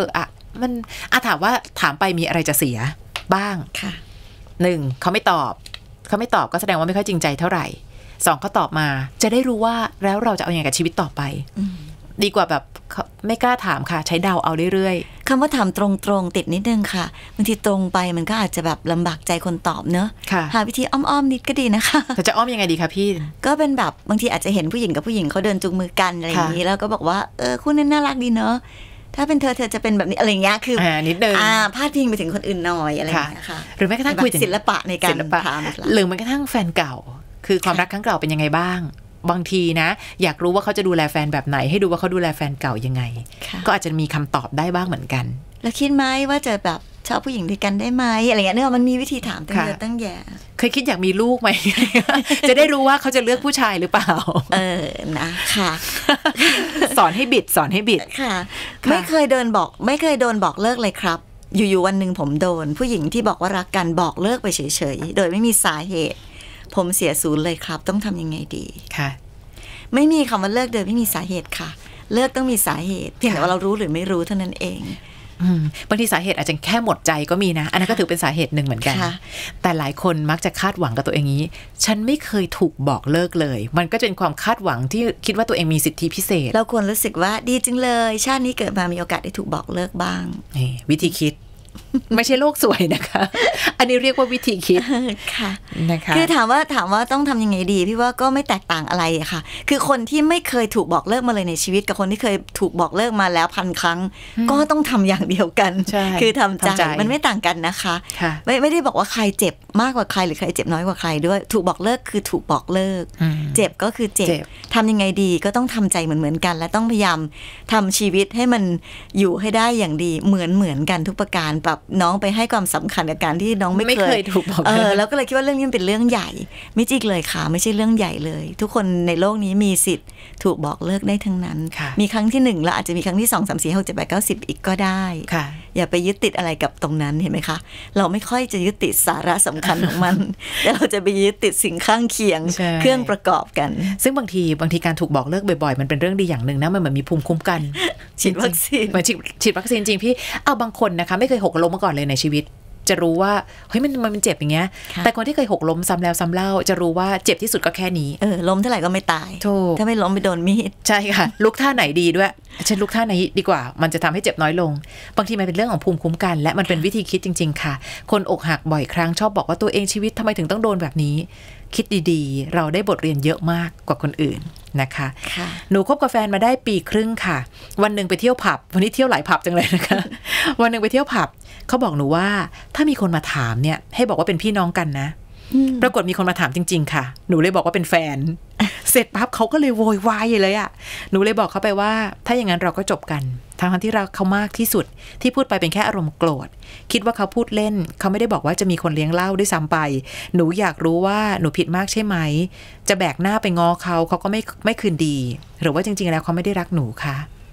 มันอาถามว่าถามไปมีอะไรจะเสียบ้างค่ะหนึ่งเขาไม่ตอบเขาไม่ตอบก็แสดงว่าไม่ค่อยจริงใจเท่าไหร่สองเขาตอบมาจะได้รู้ว่าแล้วเราจะเอาอย่างไรกับชีวิตต่อไปดีกว่าแบบไม่กล้าถามค่ะใช้เดาเอาเรื่อยๆคำว่าถามตรงๆติดนิดนึงค่ะบางทีตรงไปมันก็อาจจะแบบลำบากใจคนตอบเนอะหาวิธีอ้อมๆนิดก็ดีนะคะแต่จะอ้อมยังไงดีคะพี่ก็เป็นแบบบางทีอาจจะเห็นผู้หญิงกับผู้หญิงเขาเดินจูงมือกันอะไรอย่างนี้แล้วก็บอกว่าเออคู่นั้นน่ารักดีเนอะถ้าเป็นเธอเธอจะเป็นแบบนี้อะไรเงี้ยคืออ่านิดนึงอ่าพาดพิงไปถึงคนอื่นหน่อยอะไรอย่างเงี้ยค่ะหรือแม้กระทั่งคุยถึงศิลปะในการถามหรือแม้กระทั่งแฟนเก่าคือความรักครั้งเก่าเป็นยังไงบ้างบางทีนะอยากรู้ว่าเขาจะดูแลแฟนแบบไหนให้ดูว่าเขาดูแลแฟนเก่ายังไงก็อาจจะมีคำตอบได้บ้างเหมือนกันแล้วคิดไหมว่าจะแบบชอบผู้หญิงด้วยกันได้ไหมอะไรเงี้ยเนี่ยมันมีวิธีถามตั้งเยอะตั้งแยะเคยคิดอยากมีลูกไหม จะได้รู้ว่าเขาจะเลือกผู้ชายหรือเปล่าเออนะค่ะสอนให้บิดสอนให้บิดค่ะไม่เคยเดินบอกไม่เคยโดนบอกเลิกเลยครับอยู่ๆวันหนึ่งผมโดนผู้หญิงที่บอกว่ารักกันบอกเลิกไปเฉยๆโดยไม่มีสาเหตุผมเสียศูนย์เลยครับต้องทำยังไงดีค่ะไม่มีคำว่าเลิกโดยไม่มีสาเหตุค่ะเลิกต้องมีสาเหตุเพียงแต่ว่าเรารู้หรือไม่รู้เท่านั้นเองบางทีสาเหตุอาจจะแค่หมดใจก็มีนะอันนั้นก็ถือเป็นสาเหตุหนึ่งเหมือนกันแต่หลายคนมักจะคาดหวังกับตัวเองนี้ฉันไม่เคยถูกบอกเลิกเลยมันก็เป็นความคาดหวังที่คิดว่าตัวเองมีสิทธิพิเศษเราควรรู้สึกว่าดีจังเลยชาตินี้เกิดมามีโอกาสได้ถูกบอกเลิกบ้างนี่วิธีคิดไม่ใช่โลกสวยนะคะอันนี้เรียกว่าวิธีคิดค่ะนะคะคือถามว่าถามว่าต้องทำยังไงดีพี่ว่าก็ไม่แตกต่างอะไรอะค่ะคือคนที่ไม่เคยถูกบอกเลิกมาเลยในชีวิตกับคนที่เคยถูกบอกเลิกมาแล้วพันครั้งก็ต้องทำอย่างเดียวกันคือทำใจมันไม่ต่างกันนะคะไม่ไม่ได้บอกว่าใครเจ็บมากกว่าใครหรือใครเจ็บน้อยกว่าใครด้วยถูกบอกเลิกคือถูกบอกเลิกเจ็บก็คือเจ็บทำยังไงดีก็ต้องทำใจเหมือนเหมือนกันและต้องพยายามทำชีวิตให้มันอยู่ให้ได้อย่างดีเหมือนเหมือนกันทุกประการปรับน้องไปให้ความสำคัญกับการที่น้องไม่เคยถูกบอกเออแล้วก็เลยคิดว่าเรื่องนี้เป็นเรื่องใหญ่ไม่จริงเลยค่ะไม่ใช่เรื่องใหญ่เลยทุกคนในโลกนี้มีสิทธิ์ถูกบอกเลิกได้ทั้งนั้นมีครั้งที่หนึ่งแล้วอาจจะมีครั้งที่สองสามสี่หกเจ็ดแปดเก้าสิบอีกก็ได้อย่าไปยึดติดอะไรกับตรงนั้นเห็นไหมคะเราไม่ค่อยจะยึดติดสาระสำคัญของมันแต่เราจะไปยึดติดสิ่งข้างเคียงเครื่องประกอบกันซึ่งบางทีบางทีการถูกบอกเลิกบ่อยๆมันเป็นเรื่องดีอย่างหนึ่งนะมันเหมือนมีภูมิคุ้มกันฉีดวัคซีนเหมือนฉีดวัคซีนจริงพี่เอาบางคนนะคะไม่เคยหกล้มมาก่อนเลยในชีวิตจะรู้ว่าเฮ้ยมันมันเจ็บอย่างเงี้ยแต่คนที่เคยหกล้มซ้ำแล้วซ้ำเล่าจะรู้ว่าเจ็บที่สุดก็แค่นี้เออล้มเท่าไหร่ก็ไม่ตายถ้าไม่ล้มไปโดนมีดใช่ค่ะลุกท่าไหนดีด้วยฉันลุกท่าไหนดีกว่ามันจะทำให้เจ็บน้อยลงบางทีมันเป็นเรื่องของภูมิคุ้มกันและมันเป็นวิธีคิดจริงๆค่ะคนอกหักบ่อยครั้งชอบบอกว่าตัวเองชีวิตทำไมถึงต้องโดนแบบนี้คิดดีๆเราได้บทเรียนเยอะมากกว่าคนอื่นนะคะหนูคบกับแฟนมาได้ปีครึ่งค่ะวันหนึ่งไปเที่ยวผับวันนี้เที่ยวหลายผับจังเลยนะคะวันหนึ่งไปเที่ยวผับเขาบอกหนูว่าถ้ามีคนมาถามเนี่ยให้บอกว่าเป็นพี่น้องกันนะปรากฏมีคนมาถามจริงๆค่ะหนูเลยบอกว่าเป็นแฟนเสร็จปั๊บเขาก็เลยโวยวายเลยอ่ะหนูเลยบอกเขาไปว่าถ้าอย่างนั้นเราก็จบกันทั้งที่รักเขามากที่สุดที่พูดไปเป็นแค่อารมณ์โกรธคิดว่าเขาพูดเล่นเขาไม่ได้บอกว่าจะมีคนเลี้ยงเหล้าด้วยซ้ำไปหนูอยากรู้ว่าหนูผิดมากใช่ไหมจะแบกหน้าไปงอเขาเขาก็ไม่ไม่คืนดีหรือว่าจริงๆแล้วเขาไม่ได้รักหนูคะ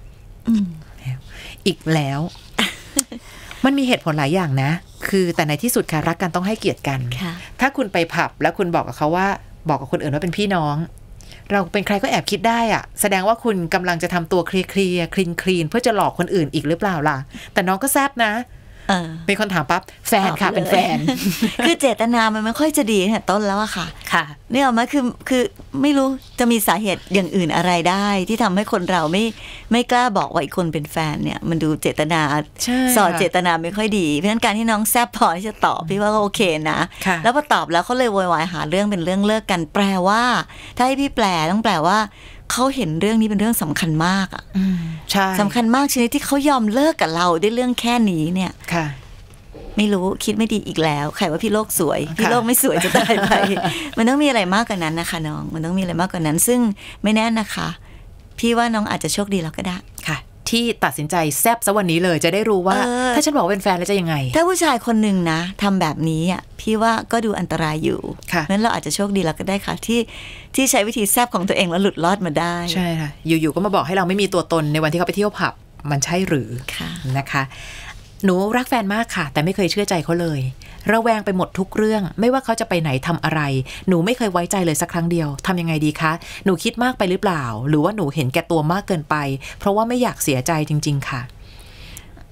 อีกแล้ว มันมีเหตุผลหลายอย่างนะคือแต่ในที่สุดค่ะรักกันต้องให้เกียรติกันถ้าคุณไปผับแล้วคุณบอกกับเขาว่าบอกกับคนอื่นว่าเป็นพี่น้องเราเป็นใครก็แอบคิดได้อะแสดงว่าคุณกำลังจะทำตัวเคลียร์เคลียร์คลีนคลีนเพื่อจะหลอกคนอื่นอีกหรือเปล่าล่ะแต่น้องก็แซบนะมีคนถามปั๊บแฟนค่ะเป็นแฟนคือเจตนามันไม่ค่อยจะดีตั้งแต่ต้นแล้วอะค่ะค่ะนี่ออกมาคือคือไม่รู้จะมีสาเหตุอย่างอื่นอะไรได้ที่ทำให้คนเราไม่ไม่กล้าบอกว่าอีกคนเป็นแฟนเนี่ยมันดูเจตนาสอดเจตนาไม่ค่อยดีเพราะฉะนั้นการที่น้องแซบพอที่จะตอบพี่ว่าโอเคนะแล้วพอตอบแล้วเขาเลยโวยวายหาเรื่องเป็นเรื่องเลิกกันแปลว่าถ้าให้พี่แปลต้องแปลว่าเขาเห็นเรื่องนี้เป็นเรื่องสำคัญมากอ่ะใช่สำคัญมากชนิดที่เขายอมเลิกกับเราด้วยเรื่องแค่นี้เนี่ยค่ะไม่รู้คิดไม่ดีอีกแล้วใครว่าพี่โลกสวยพี่โลกไม่สวยจะตายไป มันต้องมีอะไรมากกว่านั้นนะคะน้องมันต้องมีอะไรมากกว่านั้นซึ่งไม่แน่นะคะพี่ว่าน้องอาจจะโชคดีแล้วก็ได้ค่ะที่ตัดสินใจแซบซะวันนี้เลยจะได้รู้ว่าถ้าฉันบอกเป็นแฟนแล้วจะยังไงถ้าผู้ชายคนหนึ่งนะทำแบบนี้อ่ะพี่ว่าก็ดูอันตรายอยู่งั้นเราอาจจะโชคดีแล้วก็ได้ค่ะที่ที่ใช้วิธีแซบของตัวเองแล้วหลุดรอดมาได้ใช่ค่ะอยู่ๆก็มาบอกให้เราไม่มีตัวตนในวันที่เขาไปเที่ยวผับมันใช่หรือนะคะหนูรักแฟนมากค่ะแต่ไม่เคยเชื่อใจเขาเลยระแวงไปหมดทุกเรื่องไม่ว่าเขาจะไปไหนทำอะไรหนูไม่เคยไว้ใจเลยสักครั้งเดียวทำยังไงดีคะหนูคิดมากไปหรือเปล่าหรือว่าหนูเห็นแก่ตัวมากเกินไปเพราะว่าไม่อยากเสียใจจริงๆค่ะ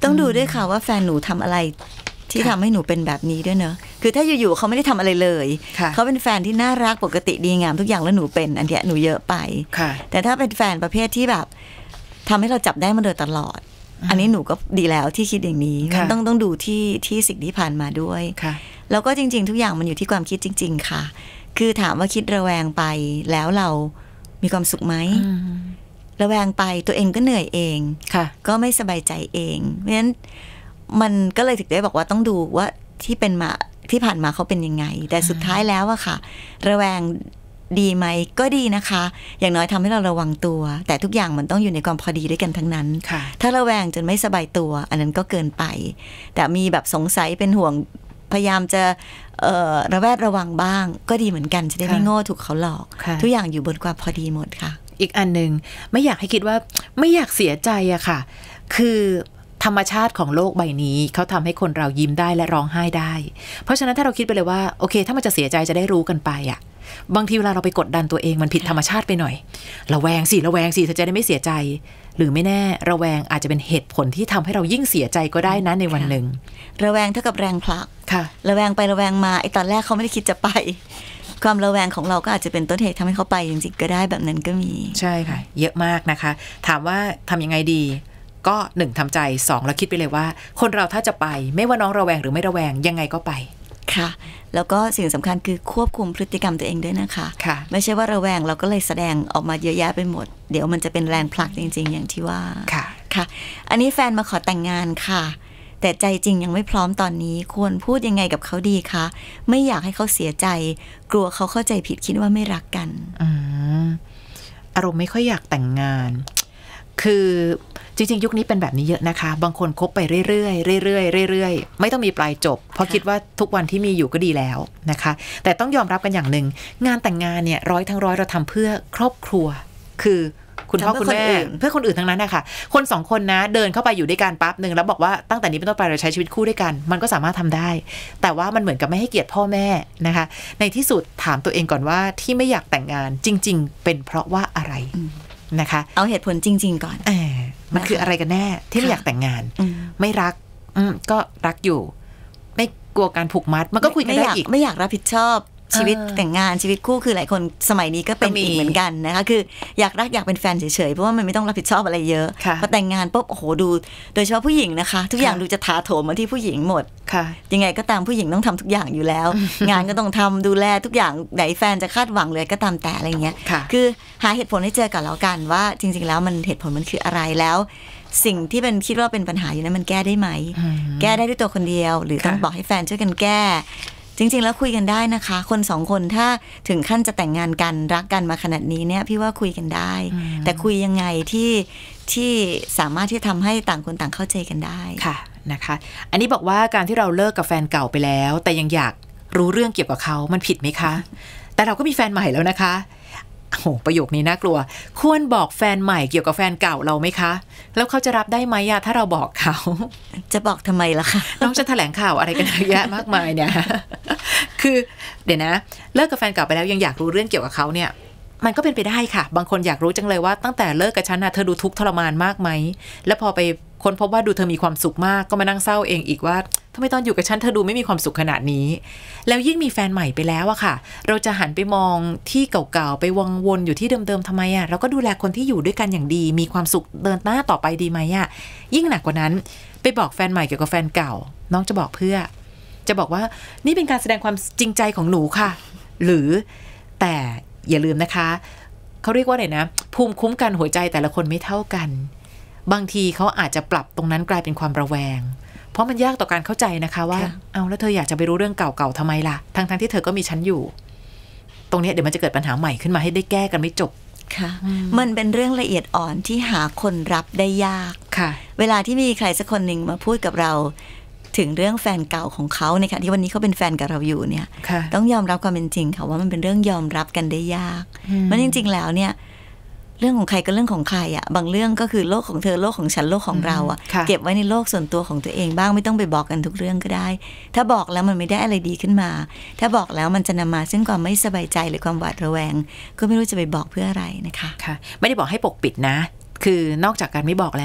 ต้องดูด้วยค่ะว่าแฟนหนูทำอะไรที่ทำให้หนูเป็นแบบนี้ด้วยเนอะคือถ้าอยู่ๆเขาไม่ได้ทำอะไรเลยเขาเป็นแฟนที่น่ารักปกติดีงามทุกอย่างแล้วหนูเป็นอันเนี้ยหนูเยอะไปแต่ถ้าเป็นแฟนประเภทที่แบบทำให้เราจับได้มาโดยตลอดอันนี้หนูก็ดีแล้วที่คิดอย่างนี้มันต้องต้องดูที่ที่สิ่งที่ผ่านมาด้วยแล้วก็จริงๆทุกอย่างมันอยู่ที่ความคิดจริงๆค่ะคือถามว่าคิดระแวงไปแล้วเรามีความสุขไหมระแวงไปตัวเองก็เหนื่อยเองก็ไม่สบายใจเองเพราะฉะนั้นมันก็เลยถึงได้บอกว่าต้องดูว่าที่เป็นมาที่ผ่านมาเขาเป็นยังไงแต่สุดท้ายแล้วอะค่ะระแวงดีไหมก็ดีนะคะอย่างน้อยทำให้เราระวังตัวแต่ทุกอย่างมันต้องอยู่ในความพอดีด้วยกันทั้งนั้นถ้าระแวงจนไม่สบายตัวอันนั้นก็เกินไปแต่มีแบบสงสัยเป็นห่วงพยายามจะเอ่อระแวดระวังบ้างก็ดีเหมือนกันจะได้ไม่โง่ถูกเขาหลอกทุกอย่างอยู่บนความพอดีหมดค่ะอีกอันนึงไม่อยากให้คิดว่าไม่อยากเสียใจอะค่ะคือธรรมชาติของโลกใบนี้เขาทำให้คนเรายิ้มได้และร้องไห้ได้เพราะฉะนั้นถ้าเราคิดไปเลยว่าโอเคถ้ามันจะเสียใจจะได้รู้กันไปอะบางทีเวลาเราไปกดดันตัวเองมันผิดธรรมชาติไปหน่อยระแวงสิระแวงสิเธอจะได้ไม่เสียใจหรือไม่แน่ระแวงอาจจะเป็นเหตุผลที่ทำให้เรายิ่งเสียใจก็ได้นะในวันหนึ่งระแวงเท่ากับแรงผลักระแวงไประแวงมาไอ้ตอนแรกเขาไม่ได้คิดจะไปความระแวงของเราก็อาจจะเป็นต้นเหตุทำให้เขาไปจริงๆก็ได้แบบนั้นก็มีใช่ค่ะเยอะมากนะคะถามว่าทำยังไงดีก็หนึ่งทำใจสองแล้วคิดไปเลยว่าคนเราถ้าจะไปไม่ว่าน้องระแวงหรือไม่ระแวงยังไงก็ไปค่ะแล้วก็สิ่งสำคัญคือควบคุมพฤติกรรมตัวเองด้วยนะคะค่ะไม่ใช่ว่าระแวงเราก็เลยแสดงออกมาเยอะแยะไปหมดเดี๋ยวมันจะเป็นแรงผลักจริงๆอย่างที่ว่าค่ะค่ะอันนี้แฟนมาขอแต่งงานค่ะแต่ใจจริงยังไม่พร้อมตอนนี้ควรพูดยังไงกับเขาดีคะไม่อยากให้เขาเสียใจกลัวเขาเข้าใจผิดคิดว่าไม่รักกันอืมอารมณ์ไม่ค่อยอยากแต่งงานคือจริงๆยุคนี้เป็นแบบนี้เยอะนะคะบางคนคบไปเรื่อยๆเรื่อยๆเรื่อยๆไม่ต้องมีปลายจบเพราะคิดว่าทุกวันที่มีอยู่ก็ดีแล้วนะคะแต่ต้องยอมรับกันอย่างหนึ่งงานแต่งงานเนี่ยร้อยทั้งร้อยเราทำเพื่อครอบครัวคือคุณพ่อคุณแม่เพื่อคนอื่นทั้งนั้นนะคะคนสองคนนะเดินเข้าไปอยู่ด้วยกันปั๊บหนึ่งแล้วบอกว่าตั้งแต่นี้เป็นต้นไปเราใช้ชีวิตคู่ด้วยกันมันก็สามารถทำได้แต่ว่ามันเหมือนกับไม่ให้เกียรติพ่อแม่นะคะในที่สุดถามตัวเองก่อนว่าที่ไม่อยากแต่งงานจริงๆเป็นเพราะว่าอะไรนะคะเอาเหตุผลจริงๆก่อนเออมันคืออะไรกันแน่ที่ไม่อยากแต่งงานไม่รักก็รักอยู่ไม่กลัวการผูกมัดมันก็คุยกันได้อีกไม่อยากรับผิดชอบชีวิตแต่งงานชีวิตคู่คือหลายคนสมัยนี้ก็เป็นอีกเหมือนกันนะคะคืออยากรักอยากเป็นแฟนเฉยๆเพราะว่ามันไม่ต้องรับผิดชอบอะไรเยอะพอแต่งงานปุ๊บโอ้โหดูโดยเฉพาะผู้หญิงนะคะทุกอย่างดูจะถาโถมมาที่ผู้หญิงหมดยังไงก็ตามผู้หญิงต้องทำทุกอย่างอยู่แล้วงานก็ต้องทำดูแลทุกอย่างไหนแฟนจะคาดหวังเลยก็ตามแต่อะไรเงี้ยคือหาเหตุผลให้เจอกันแล้วกันว่าจริงๆแล้วมันเหตุผลมันคืออะไรแล้วสิ่งที่เป็นคิดว่าเป็นปัญหาอยู่นั้นมันแก้ได้ไหมแก้ได้ด้วยตัวคนเดียวหรือต้องบอกให้แฟนช่วยกันแก้จริงๆแล้วคุยกันได้นะคะคนสองคนถ้าถึงขั้นจะแต่งงานกันรักกันมาขนาดนี้เนี่ยพี่ว่าคุยกันได้แต่คุยยังไงที่ที่สามารถที่ทำให้ต่างคนต่างเข้าใจกันได้ค่ะนะคะอันนี้บอกว่าการที่เราเลิกกับแฟนเก่าไปแล้วแต่ยังอยากรู้เรื่องเกี่ยวกับเขามันผิดไหมคะแต่เราก็มีแฟนใหม่แล้วนะคะโอ้โหประโยคนี้น่ากลัวควรบอกแฟนใหม่เกี่ยวกับแฟนเก่าเราไหมคะแล้วเขาจะรับได้ไหมอะถ้าเราบอกเขาจะบอกทำไมล่ะคะน้องจะแถลงข่าวอะไรกันเยอะแยะมากมายเนี่ยคือเดี๋ยวนะเลิกกับแฟนเก่าไปแล้วยังอยากรู้เรื่องเกี่ยวกับเขาเนี่ยมันก็เป็นไปได้ค่ะบางคนอยากรู้จังเลยว่าตั้งแต่เลิกกับฉันนะเธอดูทุกข์ทรมานมากไหมแล้วพอไปค้นพบว่าดูเธอมีความสุขมากก็มานั่งเศร้าเองอีกว่าทำไมตอนอยู่กับฉันเธอดูไม่มีความสุขขนาดนี้แล้วยิ่งมีแฟนใหม่ไปแล้วอะค่ะเราจะหันไปมองที่เก่าๆไปวังวนอยู่ที่เดิมๆทำไมอะเราก็ดูแลคนที่อยู่ด้วยกันอย่างดีมีความสุขเดินหน้าต่อไปดีไหมอะยิ่งหนักกว่านั้นไปบอกแฟนใหม่เกี่ยวกับแฟนเก่าน้องจะบอกเพื่อจะบอกว่านี่เป็นการแสดงความจริงใจของหนูค่ะหรือแต่อย่าลืมนะคะเขาเรียกว่าอะไรนะภูมิคุ้มกันหัวใจแต่ละคนไม่เท่ากันบางทีเขาอาจจะปรับตรงนั้นกลายเป็นความระแวงเพราะมันยากต่อการเข้าใจนะคะว่าเอาแล้วเธออยากจะไปรู้เรื่องเก่าๆทำไมล่ะทั้งๆที่เธอก็มีฉันอยู่ตรงนี้เดี๋ยวมันจะเกิดปัญหาใหม่ขึ้นมาให้ได้แก้กันไม่จบค่ะมันเป็นเรื่องละเอียดอ่อนที่หาคนรับได้ยากค่ะเวลาที่มีใครสักคนหนึ่งมาพูดกับเราถึงเรื่องแฟนเก่าของเขาในขณะที่วันนี้เขาเป็นแฟนกับเราอยู่เนี่ยต้องยอมรับความเป็นจริงค่ะว่ามันเป็นเรื่องยอมรับกันได้ยากมันจริงๆแล้วเนี่ยเรื่องของใครก็เรื่องของใครอ่ะบางเรื่องก็คือโลกของเธอโลกของฉันโลกของเราอ่ะเก็บไว้ในโลกส่วนตัวของตัวเองบ้างไม่ต้องไปบอกกันทุกเรื่องก็ได้ถ้าบอกแล้วมันไม่ได้อะไรดีขึ้นมาถ้าบอกแล้วมันจะนำมาซึ่งความไม่สบายใจหรือความหวาดระแวงก็ไม่รู้จะไปบอกเพื่ออะไรนะคะค่ะไม่ได้บอกให้ปกปิดนะคือนอกจากการไม่บอกแล้ว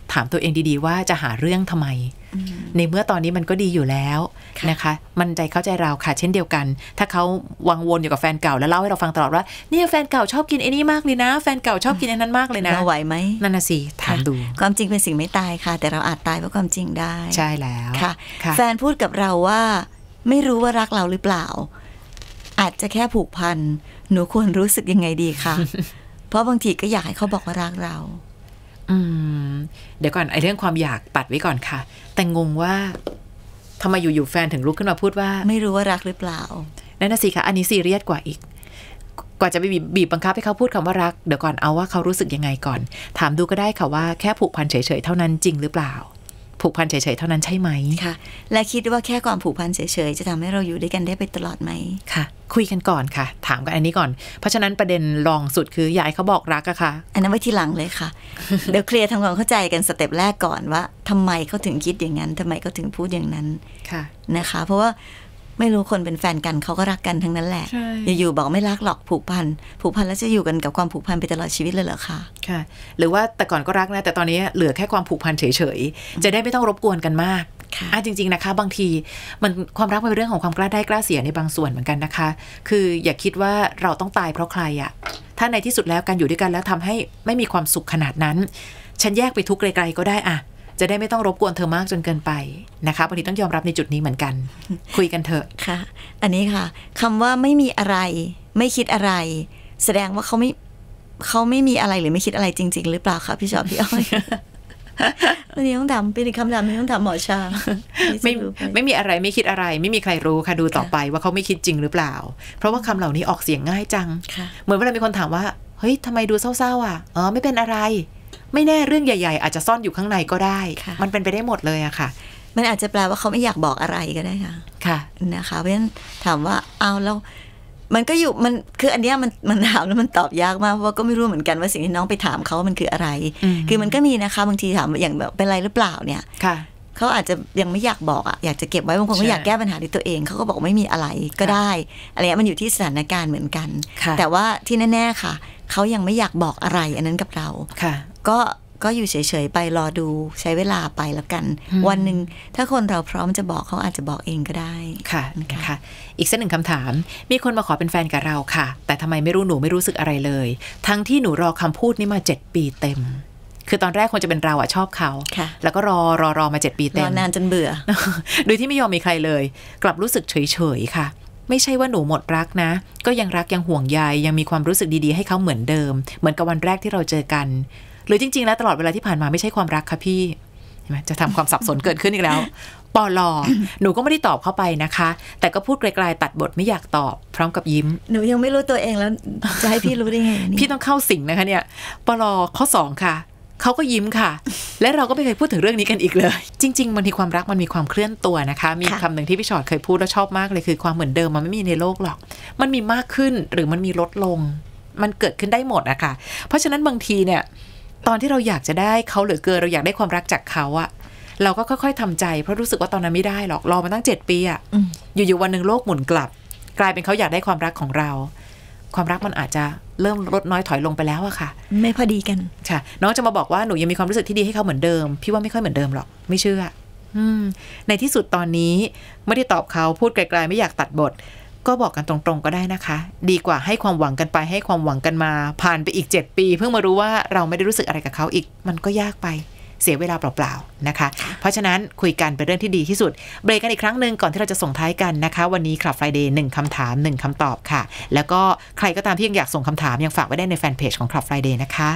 ถามตัวเองดีๆว่าจะหาเรื่องทำไมในเมื่อตอนนี้มันก็ดีอยู่แล้วนะคะมันใจเข้าใจเราค่ะเช่นเดียวกันถ้าเขาวังวนอยู่กับแฟนเก่าแล้วเล่าให้เราฟังตลอดว่าเนี่ยแฟนเก่าชอบกินไอ้นี่มากเลยนะแฟนเก่าชอบกินไอ้นั้นมากเลยนะเราไหวไหมนั่นน่ะสิถามดูความจริงเป็นสิ่งไม่ตายค่ะแต่เราอาจตายเพราะความจริงได้ใช่แล้วค่ะแฟนพูดกับเราว่าไม่รู้ว่ารักเราหรือเปล่าอาจจะแค่ผูกพันหนูควรรู้สึกยังไงดีคะ เพราะบางทีก็อยากให้เขาบอกว่ารักเราอืมเดี๋ยวก่อนไอ้เรื่องความอยากปัดไว้ก่อนค่ะแต่งงว่าทำไมอยู่ๆแฟนถึงลุกขึ้นมาพูดว่าไม่รู้ว่ารักหรือเปล่านั่นน่ะสิคะอันนี้ซีเรียสกว่าอีกกว่าจะไปบีบบังคับให้เขาพูดคำว่ารักเดี๋ยวก่อนเอาว่าเขารู้สึกยังไงก่อนถามดูก็ได้ค่ะว่าแค่ผูกพันเฉยๆเท่านั้นจริงหรือเปล่าผูกพันเฉยๆเท่านั้นใช่ไหมค่ะและคิดว่าแค่ความผูกพันเฉยๆจะทำให้เราอยู่ด้วยกันได้ไปตลอดไหมค่ะคุยกันก่อนค่ะถามกันอันนี้ก่อนเพราะฉะนั้นประเด็นรองสุดคืออยากให้เขาบอกรักอะค่ะอันนั้นไว้ทีหลังเลยค่ะ เดี๋ยวเคลียร์ทำความเข้าใจกันสเต็ปแรกก่อนว่าทำไมเขาถึงคิดอย่างนั้นทำไมเขาถึงพูดอย่างนั้นค่ะนะคะเพราะว่าไม่รู้คนเป็นแฟนกันเขาก็รักกันทั้งนั้นแหละอยู่ๆบอกไม่รักหรอกผูกพันผูกพันแล้วจะอยู่กันกับความผูกพันไปตลอดชีวิตเลยเหรอคะค่ะหรือว่าแต่ก่อนก็รักนะแต่ตอนนี้เหลือแค่ความผูกพันเฉยๆจะได้ไม่ต้องรบกวนกันมากอ่ะจริงๆนะคะบางทีมันความรักเป็นเรื่องของความกล้าได้กล้าเสียในบางส่วนเหมือนกันนะคะคืออย่าคิดว่าเราต้องตายเพราะใครอะถ้าในที่สุดแล้วการอยู่ด้วยกันแล้วทำให้ไม่มีความสุขขนาดนั้นฉันแยกไปทุกไกลๆก็ได้อะจะได้ไม่ต้องรบกวนเธอมากจนเกินไปนะคะบางทีต้องยอมรับในจุดนี้เหมือนกันคุยกันเถอะค่ะอันนี้ค่ะคำว่าไม่มีอะไรไม่คิดอะไรแสดงว่าเขาไม่เขาไม่มีอะไรหรือไม่คิดอะไรจริงๆหรือเปล่าคะพี่ชอบพี่อ้อยวันนี้ต้องถามเป็นคำถามที่ต้องถามหมอชาไม่ไม่มีอะไรไม่คิดอะไรไม่มีใครรู้ค่ะดูต่อไปว่าเขาไม่คิดจริงหรือเปล่าเพราะว่าคำเหล่านี้ออกเสียงง่ายจังเหมือนเวลามีคนถามว่าเฮ้ยทำไมดูเศร้าๆอ่ะอ๋อไม่เป็นอะไรไม่แน่เรื่องใหญ่ๆอาจจะซ่อนอยู่ข้างในก็ได้มันเป็นไปได้หมดเลยอะค่ะมันอาจจะแปลว่าเขาไม่อยากบอกอะไรก็ได้ค่ะค่ะนะคะเพราะฉะนั้นถามว่าเอาแล้วมันก็อยู่มันคืออันเนี้ยมันมันถามแล้วมันตอบยากมากเพราะว่าก็ไม่รู้เหมือนกันว่าสิ่งที่น้องไปถามเขามันคืออะไรคือมันก็มีนะคะบางทีถามอย่างแบบเป็นไรหรือเปล่าเนี่ยเขาอาจจะยังไม่อยากบอกอะอยากจะเก็บไว้บางคนก็อยากแก้ปัญหาด้วยตัวเองเขาก็บอกไม่มีอะไรก็ได้อะไรเงี้ยมันอยู่ที่สถานการณ์เหมือนกันแต่ว่าที่แน่ๆค่ะเขายังไม่อยากบอกอะไรอันนั้นกับเราก็ก็อยู่เฉยๆไปรอดูใช้เวลาไปแล้วกันวันหนึ่งถ้าคนเราพร้อมจะบอกเขาอาจจะบอกเองก็ได้ค่ะนะคะอีกสักหนึ่งคำถามมีคนมาขอเป็นแฟนกับเราค่ะแต่ทำไมไม่รู้หนูไม่รู้สึกอะไรเลยทั้งที่หนูรอคำพูดนี้มาเจ็ดปีเต็มคือตอนแรกคนจะเป็นเราอะชอบเขาแล้วก็รอรอรอมาเจ็ดปีเต็มรอนานจนเบื่อโดยที่ไม่ยอมมีใครเลยกลับรู้สึกเฉยๆค่ะไม่ใช่ว่าหนูหมดรักนะก็ยังรักยังห่วงใยยังมีความรู้สึกดีๆให้เขาเหมือนเดิมเหมือนกับวันแรกที่เราเจอกันหรือจริงๆแล้วตลอดเวลาที่ผ่านมาไม่ใช่ความรักค่ะพี่เห็นไหมจะทำความสับสนเกิดขึ้นอีกแล้วปลอหนูก็ไม่ได้ตอบเข้าไปนะคะแต่ก็พูดไกลๆตัดบทไม่อยากตอบพร้อมกับยิ้มหนูยังไม่รู้ตัวเองแล้วจะให้พี่รู้ได้ไงพี่ต้องเข้าสิงนะคะเนี่ยปลอข้อสองค่ะเขาก็ยิ้มค่ะและเราก็ไม่เคยพูดถึงเรื่องนี้กันอีกเลยจริงๆบางทีความรักมันมีความเคลื่อนตัวนะคะมีคำหนึ่งที่พี่ชอตเคยพูดแล้วชอบมากเลยคือความเหมือนเดิมมันไม่มีในโลกหรอกมันมีมากขึ้นหรือมันมีลดลงมันเกิดขึ้นได้หมดนะคะเพราะฉะนั้นบางทีเนี่ยตอนที่เราอยากจะได้เขาเหลือเกินเราอยากได้ความรักจากเขาอะเราก็ค่อยๆทำใจเพราะรู้สึกว่าตอนนั้นไม่ได้หรอกรอมาตั้งเจ็ดปีอะอยู่ๆวันหนึ่งโลกหมุนกลับกลายเป็นเขาอยากได้ความรักของเราความรักมันอาจจะเริ่มลดน้อยถอยลงไปแล้วอะค่ะไม่พอดีกันค่ะน้องจะมาบอกว่าหนูยังมีความรู้สึกที่ดีให้เขาเหมือนเดิมพี่ว่าไม่ค่อยเหมือนเดิมหรอกไม่เชื่ออืมในที่สุดตอนนี้ไม่ได้ตอบเขาพูดไกลๆไม่อยากตัดบทก็บอกกันตรงๆก็ได้นะคะดีกว่าให้ความหวังกันไปให้ความหวังกันมาผ่านไปอีกเจ็ดปีเพิ่งมารู้ว่าเราไม่ได้รู้สึกอะไรกับเขาอีกมันก็ยากไปเสียเวลาเปล่าๆนะคะเพราะฉะนั้นคุยกันเป็นเรื่องที่ดีที่สุดเบรกกันอีกครั้งหนึ่งก่อนที่เราจะส่งท้ายกันนะคะวันนี้ Club Friday หนึ่งคำถามหนึ่งคำตอบค่ะแล้วก็ใครก็ตามที่ยังอยากส่งคำถามยังฝากไว้ได้ในแฟนเพจของ Club Friday นะคะ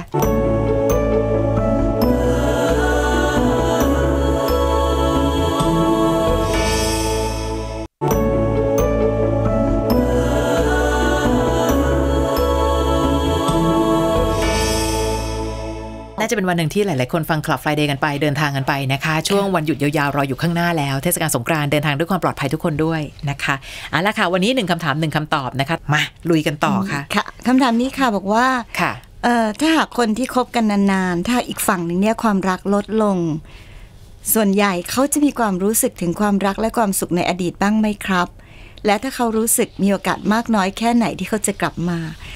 น่าจะเป็นวันหนึ่งที่หลายๆคนฟัง Club Friday กันไปเดินทางกันไปนะคะช่วงวันหยุดยาวๆรออยู่ข้างหน้าแล้วเทศกาลสงกรานต์เดินทางด้วยความปลอดภัยทุกคนด้วยนะคะเอาละค่ะวันนี้หนึ่งคำถามหนึ่งคำตอบนะคะมาลุยกันต่อค่ะค่ะคำถามนี้ค่ะบอกว่าค่ะเอ่อถ้าหากคนที่คบกันนานๆถ้าอีกฝั่งหนึ่งเนี่ยความรักลดลงส่วนใหญ่เขาจะมีความรู้สึกถึงความรักและความสุขในอดีตบ้างไหมครับและถ้าเขารู้สึกมีโอกาสมากน้อยแค่ไหนที่เขาจะกลับมา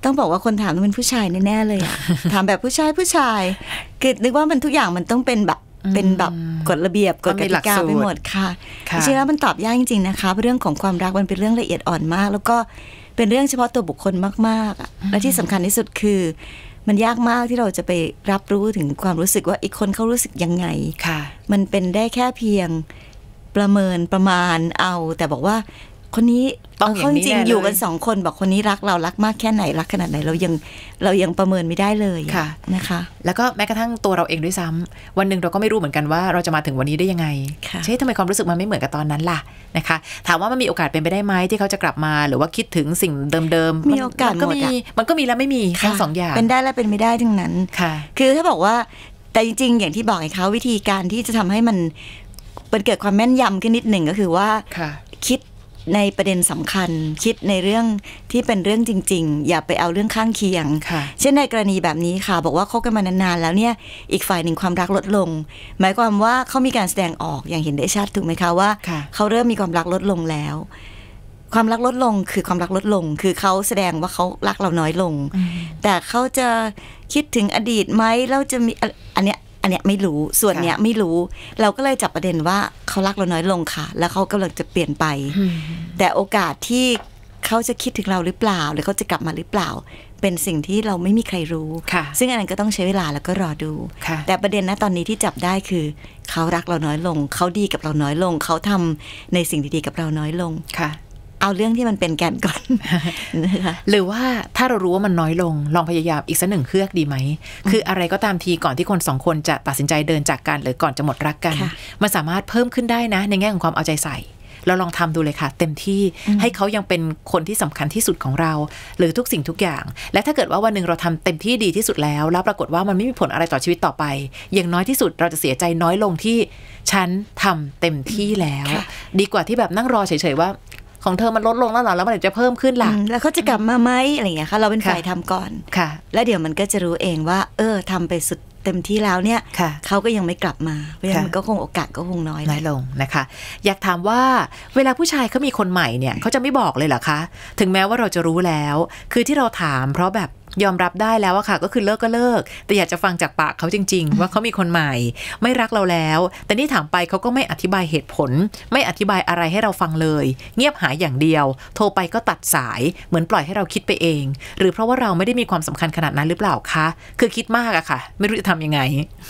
ต้องบอกว่าคนถามต้องเป็นผู้ชายแน่ๆเลยอะ ถามแบบผู้ชายผู้ชายคือนึกว่ามันทุกอย่างมันต้องเป็นแบบเป็นแบบกฎระเบียบกฎกติกาไปหมดค่ะจริงๆแล้วมันตอบยากจริงๆนะคะเรื่องของความรักมันเป็นเรื่องละเอียดอ่อนมากแล้วก็เป็นเรื่องเฉพาะตัวบุคคลมากๆอะและที่สำคัญที่สุดคือมันยากมากที่เราจะไปรับรู้ถึงความรู้สึกว่าอีกคนเขารู้สึกยังไงมันเป็นได้แค่เพียงประเมินประมาณเอาแต่บอกว่าคนนี้เขาจริงๆอยู่กันสองคนบอกคนนี้รักเรารักมากแค่ไหนรักขนาดไหนเรายังเรายังประเมินไม่ได้เลยนะคะแล้วก็แม้กระทั่งตัวเราเองด้วยซ้ำวันหนึ่งเราก็ไม่รู้เหมือนกันว่าเราจะมาถึงวันนี้ได้ยังไงใช่ทำไมความรู้สึกมันไม่เหมือนกับตอนนั้นล่ะนะคะถามว่ามันมีโอกาสเป็นไปได้ไหมที่เขาจะกลับมาหรือว่าคิดถึงสิ่งเดิมๆมีโอกาสก็มีมันก็มีแล้วไม่มีทั้งสองอย่างเป็นได้และเป็นไม่ได้ทั้งนั้นคือถ้าบอกว่าแต่จริงๆอย่างที่บอกไงคะวิธีการที่จะทำให้มันมันเกิดความแม่นยำขึ้นนิดหนึ่งก็คือว่าคิดในประเด็นสำคัญคิดในเรื่องที่เป็นเรื่องจริงๆอย่าไปเอาเรื่องข้างเคียงเช่นในกรณีแบบนี้ค่ะบอกว่าคบกันมานานๆแล้วเนี่ยอีกฝ่ายหนึ่งความรักลดลงหมายความว่าเขามีการแสดงออกอย่างเห็นได้ชัดถูกไหมคะว่าเขาเริ่มมีความรักลดลงแล้วความรักลดลงคือความรักลดลงคือเขาแสดงว่าเขารักเราน้อยลงแต่เขาจะคิดถึงอดีตไหมแล้วจะมีอันเนี้ยอันเนี้ยไม่รู้ส่วนเนี้ยไม่รู้เราก็เลยจับประเด็นว่าเขารักเราน้อยลงค่ะแล้วเขากำลังจะเปลี่ยนไปแต่โอกาสที่เขาจะคิดถึงเราหรือเปล่าหรือเขาจะกลับมาหรือเปล่าเป็นสิ่งที่เราไม่มีใครรู้ซึ่งอันนั้นก็ต้องใช้เวลาแล้วก็รอดูแต่ประเด็นณตอนนี้ที่จับได้คือเขารักเราน้อยลงเขาดีกับเราน้อยลงเขาทำในสิ่งดีๆกับเราน้อยลงเอาเรื่องที่มันเป็นแกนก่อนหรือว่าถ้าเรารู้ว่ามันน้อยลงลองพยายามอีกสักหนึ่งเครือกดีไหมคืออะไรก็ตามทีก่อนที่คนสองคนจะตัดสินใจเดินจากกันหรือก่อนจะหมดรักกันมันสามารถเพิ่มขึ้นได้นะในแง่ของความเอาใจใส่เราลองทำดูเลยค่ะเต็มที่ให้เขายังเป็นคนที่สำคัญที่สุดของเราหรือทุกสิ่งทุกอย่างและถ้าเกิดว่าวันหนึ่งเราทำเต็มที่ดีที่สุดแล้วแล้วปรากฏว่ามันไม่มีผลอะไรต่อชีวิตต่อไปอย่างน้อยที่สุดเราจะเสียใจน้อยลงที่ฉันทำเต็มที่แล้วดีกว่าที่แบบนั่งรอเฉยๆว่าของเธอมันลดลงแล้วเหรอแล้วมันจะเพิ่มขึ้นล่ะแล้วเขาจะกลับมาไหมอะไรอย่างเงี้ยค่ะเราเป็นฝ่ายทำก่อนค่ะแล้วเดี๋ยวมันก็จะรู้เองว่าเออทำไปสุดเต็มที่แล้วเนี่ยเขาก็ยังไม่กลับมาเพราะฉะนั้นก็คงโอกาสก็คงน้อยน้อยลงนะคะอยากถามว่าเวลาผู้ชายเขามีคนใหม่เนี่ยเขาจะไม่บอกเลยเหรอคะถึงแม้ว่าเราจะรู้แล้วคือที่เราถามเพราะแบบยอมรับได้แล้วอะค่ะก็คือเลิกก็เลิกแต่อยากจะฟังจากปากเขาจริงๆว่าเขามีคนใหม่ไม่รักเราแล้วแต่นี่ถามไปเขาก็ไม่อธิบายเหตุผลไม่อธิบายอะไรให้เราฟังเลยเงียบหายอย่างเดียวโทรไปก็ตัดสายเหมือนปล่อยให้เราคิดไปเองหรือเพราะว่าเราไม่ได้มีความสำคัญขนาดนั้นหรือเปล่าคะคือคิดมากอะค่ะไม่รู้จะทำยังไง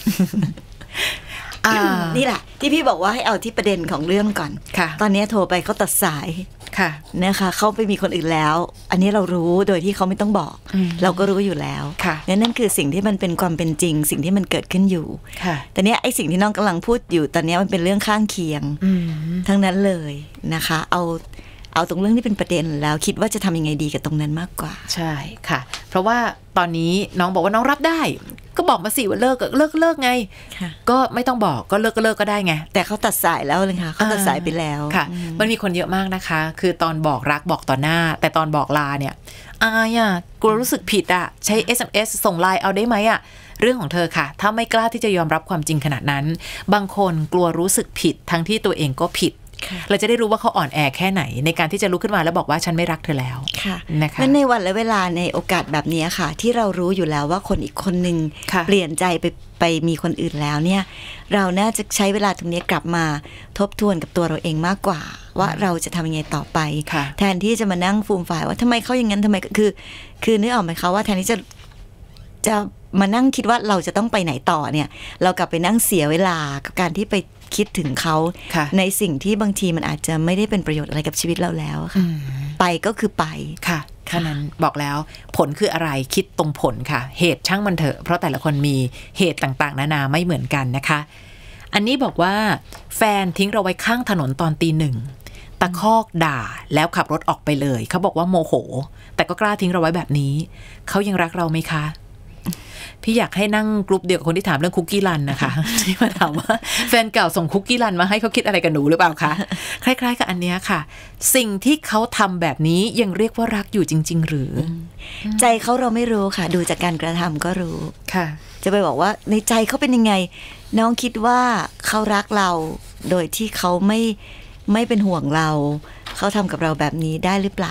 นี่แหละที่พี่บอกว่าให้เอาที่ประเด็นของเรื่องก่อนตอนนี้โทรไปเขาตัดสายนะคะเขาไปมีคนอื่นแล้วอันนี้เรารู้โดยที่เขาไม่ต้องบอกเราก็รู้อยู่แล้วนั่นนั่นคือสิ่งที่มันเป็นความเป็นจริงสิ่งที่มันเกิดขึ้นอยู่แต่เนี้ยไอ้สิ่งที่น้องกำลังพูดอยู่ตอนนี้มันเป็นเรื่องข้างเคียงทั้งนั้นเลยนะคะเอาเอาตรงเรื่องที่เป็นประเด็นแล้วคิดว่าจะทำยังไงดีกับตรงนั้นมากกว่าใช่ค่ะเพราะว่าตอนนี้น้องบอกว่าน้องรับได้ก็บอกมาสิว่าเลิกเลิกเลิกไงก็ไม่ต้องบอกก็เลิกก็เลิกก็ได้ไงแต่เขาตัดสายแล้วเลยค่ะเขาตัดสายไปแล้วค่ะมันมีคนเยอะมากนะคะคือตอนบอกรักบอกต่อหน้าแต่ตอนบอกลาเนี่ยอายอ่ะกลัวรู้สึกผิดอ่ะใช้ เอส เอ็ม เอส ส่งไลน์เอาได้ไหมอ่ะเรื่องของเธอค่ะถ้าไม่กล้าที่จะยอมรับความจริงขนาดนั้นบางคนกลัวรู้สึกผิดทั้งที่ตัวเองก็ผิดเราจะได้รู้ว่าเขาอ่อนแอแค่ไหนในการที่จะลุกขึ้นมาแล้วบอกว่าฉันไม่รักเธอแล้วนะคะในวันและเวลาในโอกาสแบบนี้ค่ะที่เรารู้อยู่แล้วว่าคนอีกคนนึงเปลี่ยนใจไปไปมีคนอื่นแล้วเนี่ยเราน่าจะใช้เวลาตรงนี้กลับมาทบทวนกับตัวเราเองมากกว่าว่าเราจะทำยังไงต่อไปแทนที่จะมานั่งฟูมฝ่ายว่าทำไมเขาอย่างนั้นทำไมคือคือนึกออกไหมคะว่าแทนที่จะจะมานั่งคิดว่าเราจะต้องไปไหนต่อเนี่ยเรากลับไปนั่งเสียเวลากับการที่ไปคิดถึงเขาในสิ่งที่บางทีมันอาจจะไม่ได้เป็นประโยชน์อะไรกับชีวิตเราแล้วค่ะไปก็คือไปค่ะแค่นั้นบอกแล้วผลคืออะไรคิดตรงผลค่ะเหตุช่างมันเถอะเพราะแต่ละคนมีเหตุต่างๆนานาไม่เหมือนกันนะคะอันนี้บอกว่าแฟนทิ้งเราไว้ข้างถนนตอนตีหนึ่งตะคอกด่าแล้วขับรถออกไปเลยเขาบอกว่าโมโหแต่ก็กล้าทิ้งเราไว้แบบนี้เขายังรักเราไหมคะพี่อยากให้นั่งกลุ่มเดียวกับคนที่ถามเรื่องคุกกี้รันนะคะที่มาถามว่าแฟนเก่าส่งคุกกี้รันมาให้เขาคิดอะไรกับหนูหรือเปล่าคะคล้ายๆกับอันนี้ค่ะสิ่งที่เขาทำแบบนี้ยังเรียกว่ารักอยู่จริงๆหรือใจเขาเราไม่รู้ค่ะดูจากการกระทำก็รู้ค่ะจะไปบอกว่าในใจเขาเป็นยังไงน้องคิดว่าเขารักเราโดยที่เขาไม่ไม่เป็นห่วงเราเขาทำกับเราแบบนี้ได้หรือเปล่า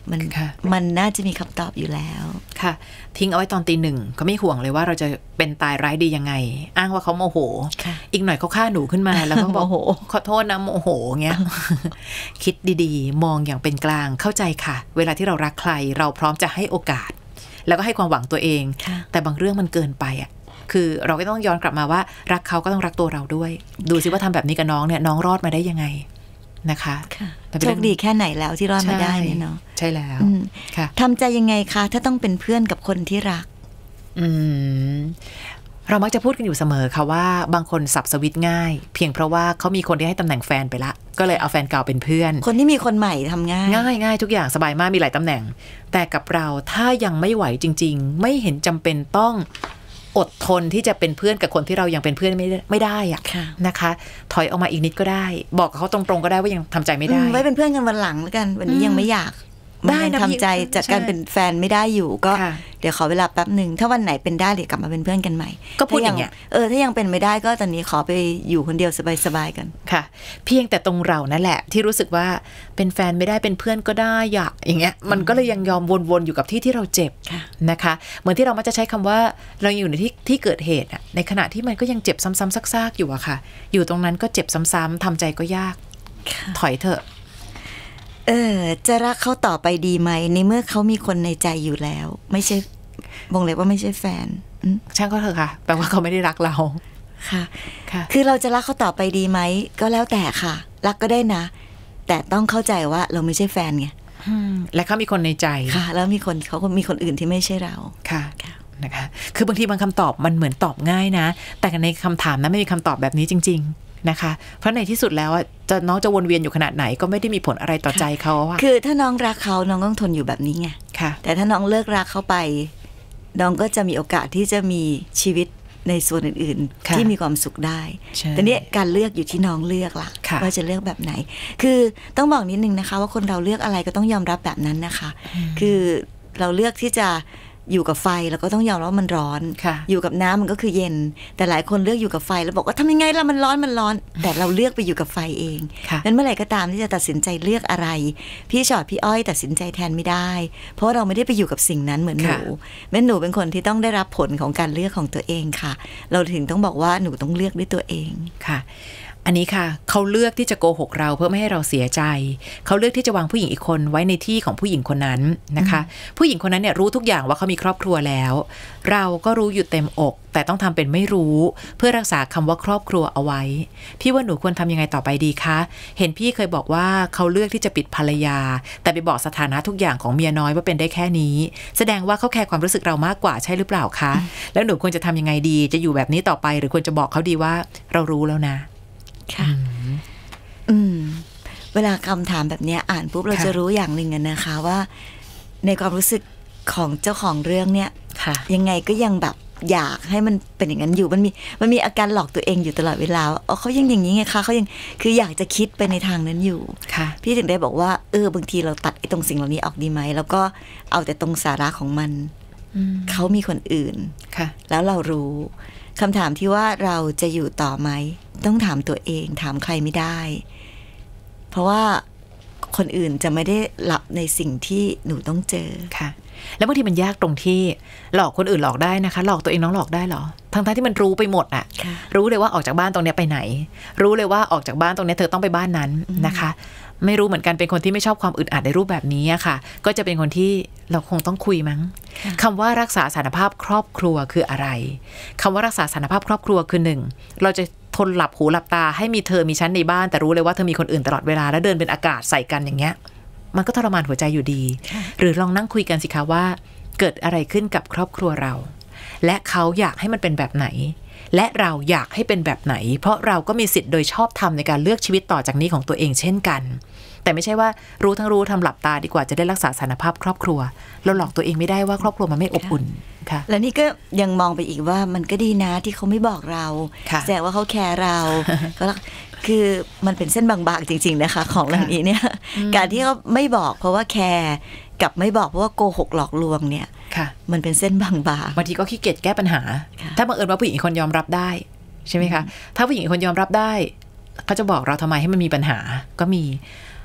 มันมันน่าจะมีคำตอบอยู่แล้วค่ะทิ้งเอาไว้ตอนตีหนึ่งก็ไม่ห่วงเลยว่าเราจะเป็นตายร้ายดียังไงอ้างว่าเขาโมโหอีกหน่อยเขาฆ่าหนูขึ้นมาแล้วก็บอกขอโทษนะโมโหเงี้ย คิดดีๆมองอย่างเป็นกลางเข้าใจค่ะเวลาที่เรารักใครเราพร้อมจะให้โอกาสแล้วก็ให้ความหวังตัวเองแต่บางเรื่องมันเกินไปอ่ะคือเราก็ต้องย้อนกลับมาว่ารักเขาก็ต้องรักตัวเราด้วยดูสิว่าทำแบบนี้กับน้องเนี่ยน้องรอดมาได้ยังไงนะคะโชคดีแค่ไหนแล้วที่รอดมาได้เนี่ยเนาะใช่แล้วค่ะทำใจยังไงคะถ้าต้องเป็นเพื่อนกับคนที่รักอืมเรามักจะพูดกันอยู่เสมอค่ะว่าบางคนสับสวิตช์ง่ายเพียงเพราะว่าเขามีคนที่ให้ตำแหน่งแฟนไปละก็เลยเอาแฟนเก่าเป็นเพื่อนคนที่มีคนใหม่ทำง่ายง่ายง่ายทุกอย่างสบายมากมีหลายตำแหน่งแต่กับเราถ้ายังไม่ไหวจริงๆไม่เห็นจำเป็นต้องอดทนที่จะเป็นเพื่อนกับคนที่เรายังเป็นเพื่อนไม่ไม่ได้อะนะคะถอยออกมาอีกนิดก็ได้บอกกับเขาตรงๆก็ได้ว่ายังทำใจไม่ได้ไว้เป็นเพื่อนกันวันหลังแล้วกันวันนี้ยังไม่อยากได้นะทำใจจากการเป็นแฟนไม่ได้อยู่ก็เดี๋ยวขอเวลาแป๊บหนึ่งถ้าวันไหนเป็นได้เดี๋ยวกลับมาเป็นเพื่อนกันใหม่ก็พูดอย่างเงี้ยเออถ้ายังเป็นไม่ได้ก็ตอนนี้ขอไปอยู่คนเดียวสบายๆกันค่ะเพียงแต่ตรงเรานั่นแหละที่รู้สึกว่าเป็นแฟนไม่ได้เป็นเพื่อนก็ได้อยากอย่างเงี้ยมันก็เลยยังยอมวนๆอยู่กับที่ที่เราเจ็บนะคะเหมือนที่เรามักจะใช้คำว่าเราอยู่ในที่ที่เกิดเหตุอะในขณะที่มันก็ยังเจ็บซ้ำๆซากๆอยู่อะค่ะอยู่ตรงนั้นก็เจ็บซ้ำๆทำใจก็ยากถอยเถอะเออจะรักเขาต่อไปดีไหมในเมื่อเขามีคนในใจอยู่แล้วไม่ใช่วงเล็บว่าไม่ใช่แฟนช่างก็เถอะค่ะแปลว่าเขาไม่ได้รักเราค่ะค่ะคือเราจะรักเขาต่อไปดีไหมก็แล้วแต่ค่ะรักก็ได้นะแต่ต้องเข้าใจว่าเราไม่ใช่แฟนไงและเขามีคนในใจค่ะแล้วมีคนเขามีคนอื่นที่ไม่ใช่เราค่ะนะคะคือบางทีบางคำตอบมันเหมือนตอบง่ายนะแต่ในคำถามนั้นไม่มีคำตอบแบบนี้จริงๆนะคะเพราะในที่สุดแล้วจะน้องจะวนเวียนอยู่ขนาดไหนก็ไม่ได้มีผลอะไรต่อใจเขาคือถ้าน้องรักเขาน้องต้องทนอยู่แบบนี้ไงแต่ถ้าน้องเลิกรักเขาไปน้องก็จะมีโอกาสที่จะมีชีวิตในส่วนอื่นๆที่มีความสุขได้แต่เนี้ยการเลือกอยู่ที่น้องเลือกล่ะว่าจะเลือกแบบไหนคือต้องบอกนิดนึงนะคะว่าคนเราเลือกอะไรก็ต้องยอมรับแบบนั้นนะคะคือเราเลือกที่จะอยู่กับไฟแล้วก็ต้องยอมรับว่ามันร้อนอยู่กับน้ำมันก็คือเย็นแต่หลายคนเลือกอยู่กับไฟแล้วบอกว่าทำยังไงล่ะมันร้อนมันร้อนแต่เราเลือกไปอยู่กับไฟเองนั้นเมื่อไหร่ก็ตามที่จะตัดสินใจเลือกอะไรพี่ชอดพี่อ้อยตัดสินใจแทนไม่ได้เพราะเราไม่ได้ไปอยู่กับสิ่งนั้นเหมือนหนูแม่หนูเป็นคนที่ต้องได้รับผลของการเลือกของตัวเองค่ะเราถึงต้องบอกว่าหนูต้องเลือกด้วยตัวเองค่ะอันนี้ค่ะเขาเลือกที่จะโกหกเราเพื่อไม่ให้เราเสียใจเขาเลือกที่จะวางผู้หญิงอีกคนไว้ในที่ของผู้หญิงคนนั้นนะคะผู้หญิงคนนั้นเนี่ยรู้ทุกอย่างว่าเขามีครอบครัวแล้วเราก็รู้อยู่เต็มอกแต่ต้องทำเป็นไม่รู้เพื่อรักษาคำว่าครอบครัวเอาไว้พี่ว่าหนูควรทำยังไงต่อไปดีคะเห็นพี่เคยบอกว่าเขาเลือกที่จะปิดภรรยาแต่ไปบอกสถานะทุกอย่างของเมียน้อยว่าเป็นได้แค่นี้แสดงว่าเขาแคร์ความรู้สึกเรามากกว่าใช่หรือเปล่าคะแล้วหนูควรจะทำยังไงดีจะอยู่แบบนี้ต่อไปหรือควรจะบอกเขาดีว่าเรารู้แล้วนะค่ะอืมเวลาคำถามแบบนี้อ่านปุ๊บเราจะรู้อย่างหนึ่งกันนะคะว่าในความรู้สึกของเจ้าของเรื่องเนี่ยยังไงก็ยังแบบอยากให้มันเป็นอย่างนั้นอยู่มันมีมันมีอาการหลอกตัวเองอยู่ตลอดเวลาอ๋อเขายังอย่างนี้ไงคะเขายังคืออยากจะคิดไปในทางนั้นอยู่พี่ถึงได้บอกว่าเออบางทีเราตัดไอ้ตรงสิ่งเหล่านี้ออกดีไหมแล้วก็เอาแต่ตรงสาระของมันเขามีคนอื่นแล้วเรารู้คำถามที่ว่าเราจะอยู่ต่อไหมต้องถามตัวเองถามใครไม่ได้เพราะว่าคนอื่นจะไม่ได้รับในสิ่งที่หนูต้องเจอค่ะแล้วบางทีมันยากตรงที่หลอกคนอื่นหลอกได้นะคะหลอกตัวเองน้องหลอกได้หรอทั้งๆที่มันรู้ไปหมดอะรู้เลยว่าออกจากบ้านตรงนี้ไปไหนรู้เลยว่าออกจากบ้านตรงนี้เธอต้องไปบ้านนั้นนะคะไม่รู้เหมือนกันเป็นคนที่ไม่ชอบความอึดอัดในรูปแบบนี้อะค่ะก็จะเป็นคนที่เราคงต้องคุยมั้งคำว่ารักษาสถานภาพครอบครัวคืออะไรคำว่ารักษาสถานภาพครอบครัวคือหนึ่งเราจะทนหลับหูหลับตาให้มีเธอมีฉันในบ้านแต่รู้เลยว่าเธอมีคนอื่นตลอดเวลาแล้วเดินเป็นอากาศใส่กันอย่างเงี้ยมันก็ทรมานหัวใจอยู่ดีหรือลองนั่งคุยกันสิคะว่าเกิดอะไรขึ้นกับครอบครัวเราและเขาอยากให้มันเป็นแบบไหนและเราอยากให้เป็นแบบไหนเพราะเราก็มีสิทธิ์โดยชอบธรรมในการเลือกชีวิตต่อจากนี้ของตัวเองเช่นกันแต่ไม่ใช่ว่ารู้ทั้งรู้ทำหลับตาดีกว่าจะได้รักษาสถานภาพครอบครัวเราหลอกตัวเองไม่ได้ว่าครอบครัวมันไม่อบอุ่นค่ะและนี่ก็ยังมองไปอีกว่ามันก็ดีนะที่เขาไม่บอกเราแสดงว่าเขาแคร์เราก็คือมันเป็นเส้นบางๆจริงๆนะคะของเรื่องนี้เนี่ยการที่เขาไม่บอกเพราะว่าแคร์กับไม่บอกเพราะว่าโกหกหลอกลวงเนี่ยมันเป็นเส้นบางๆบางทีก็ขี้เกียจแก้ปัญหาถ้าบังเอิญว่าผู้หญิงคนยอมรับได้ใช่ไหมคะถ้าผู้หญิงคนยอมรับได้เขาจะบอกเราทำไมให้มันมีปัญหาก็มี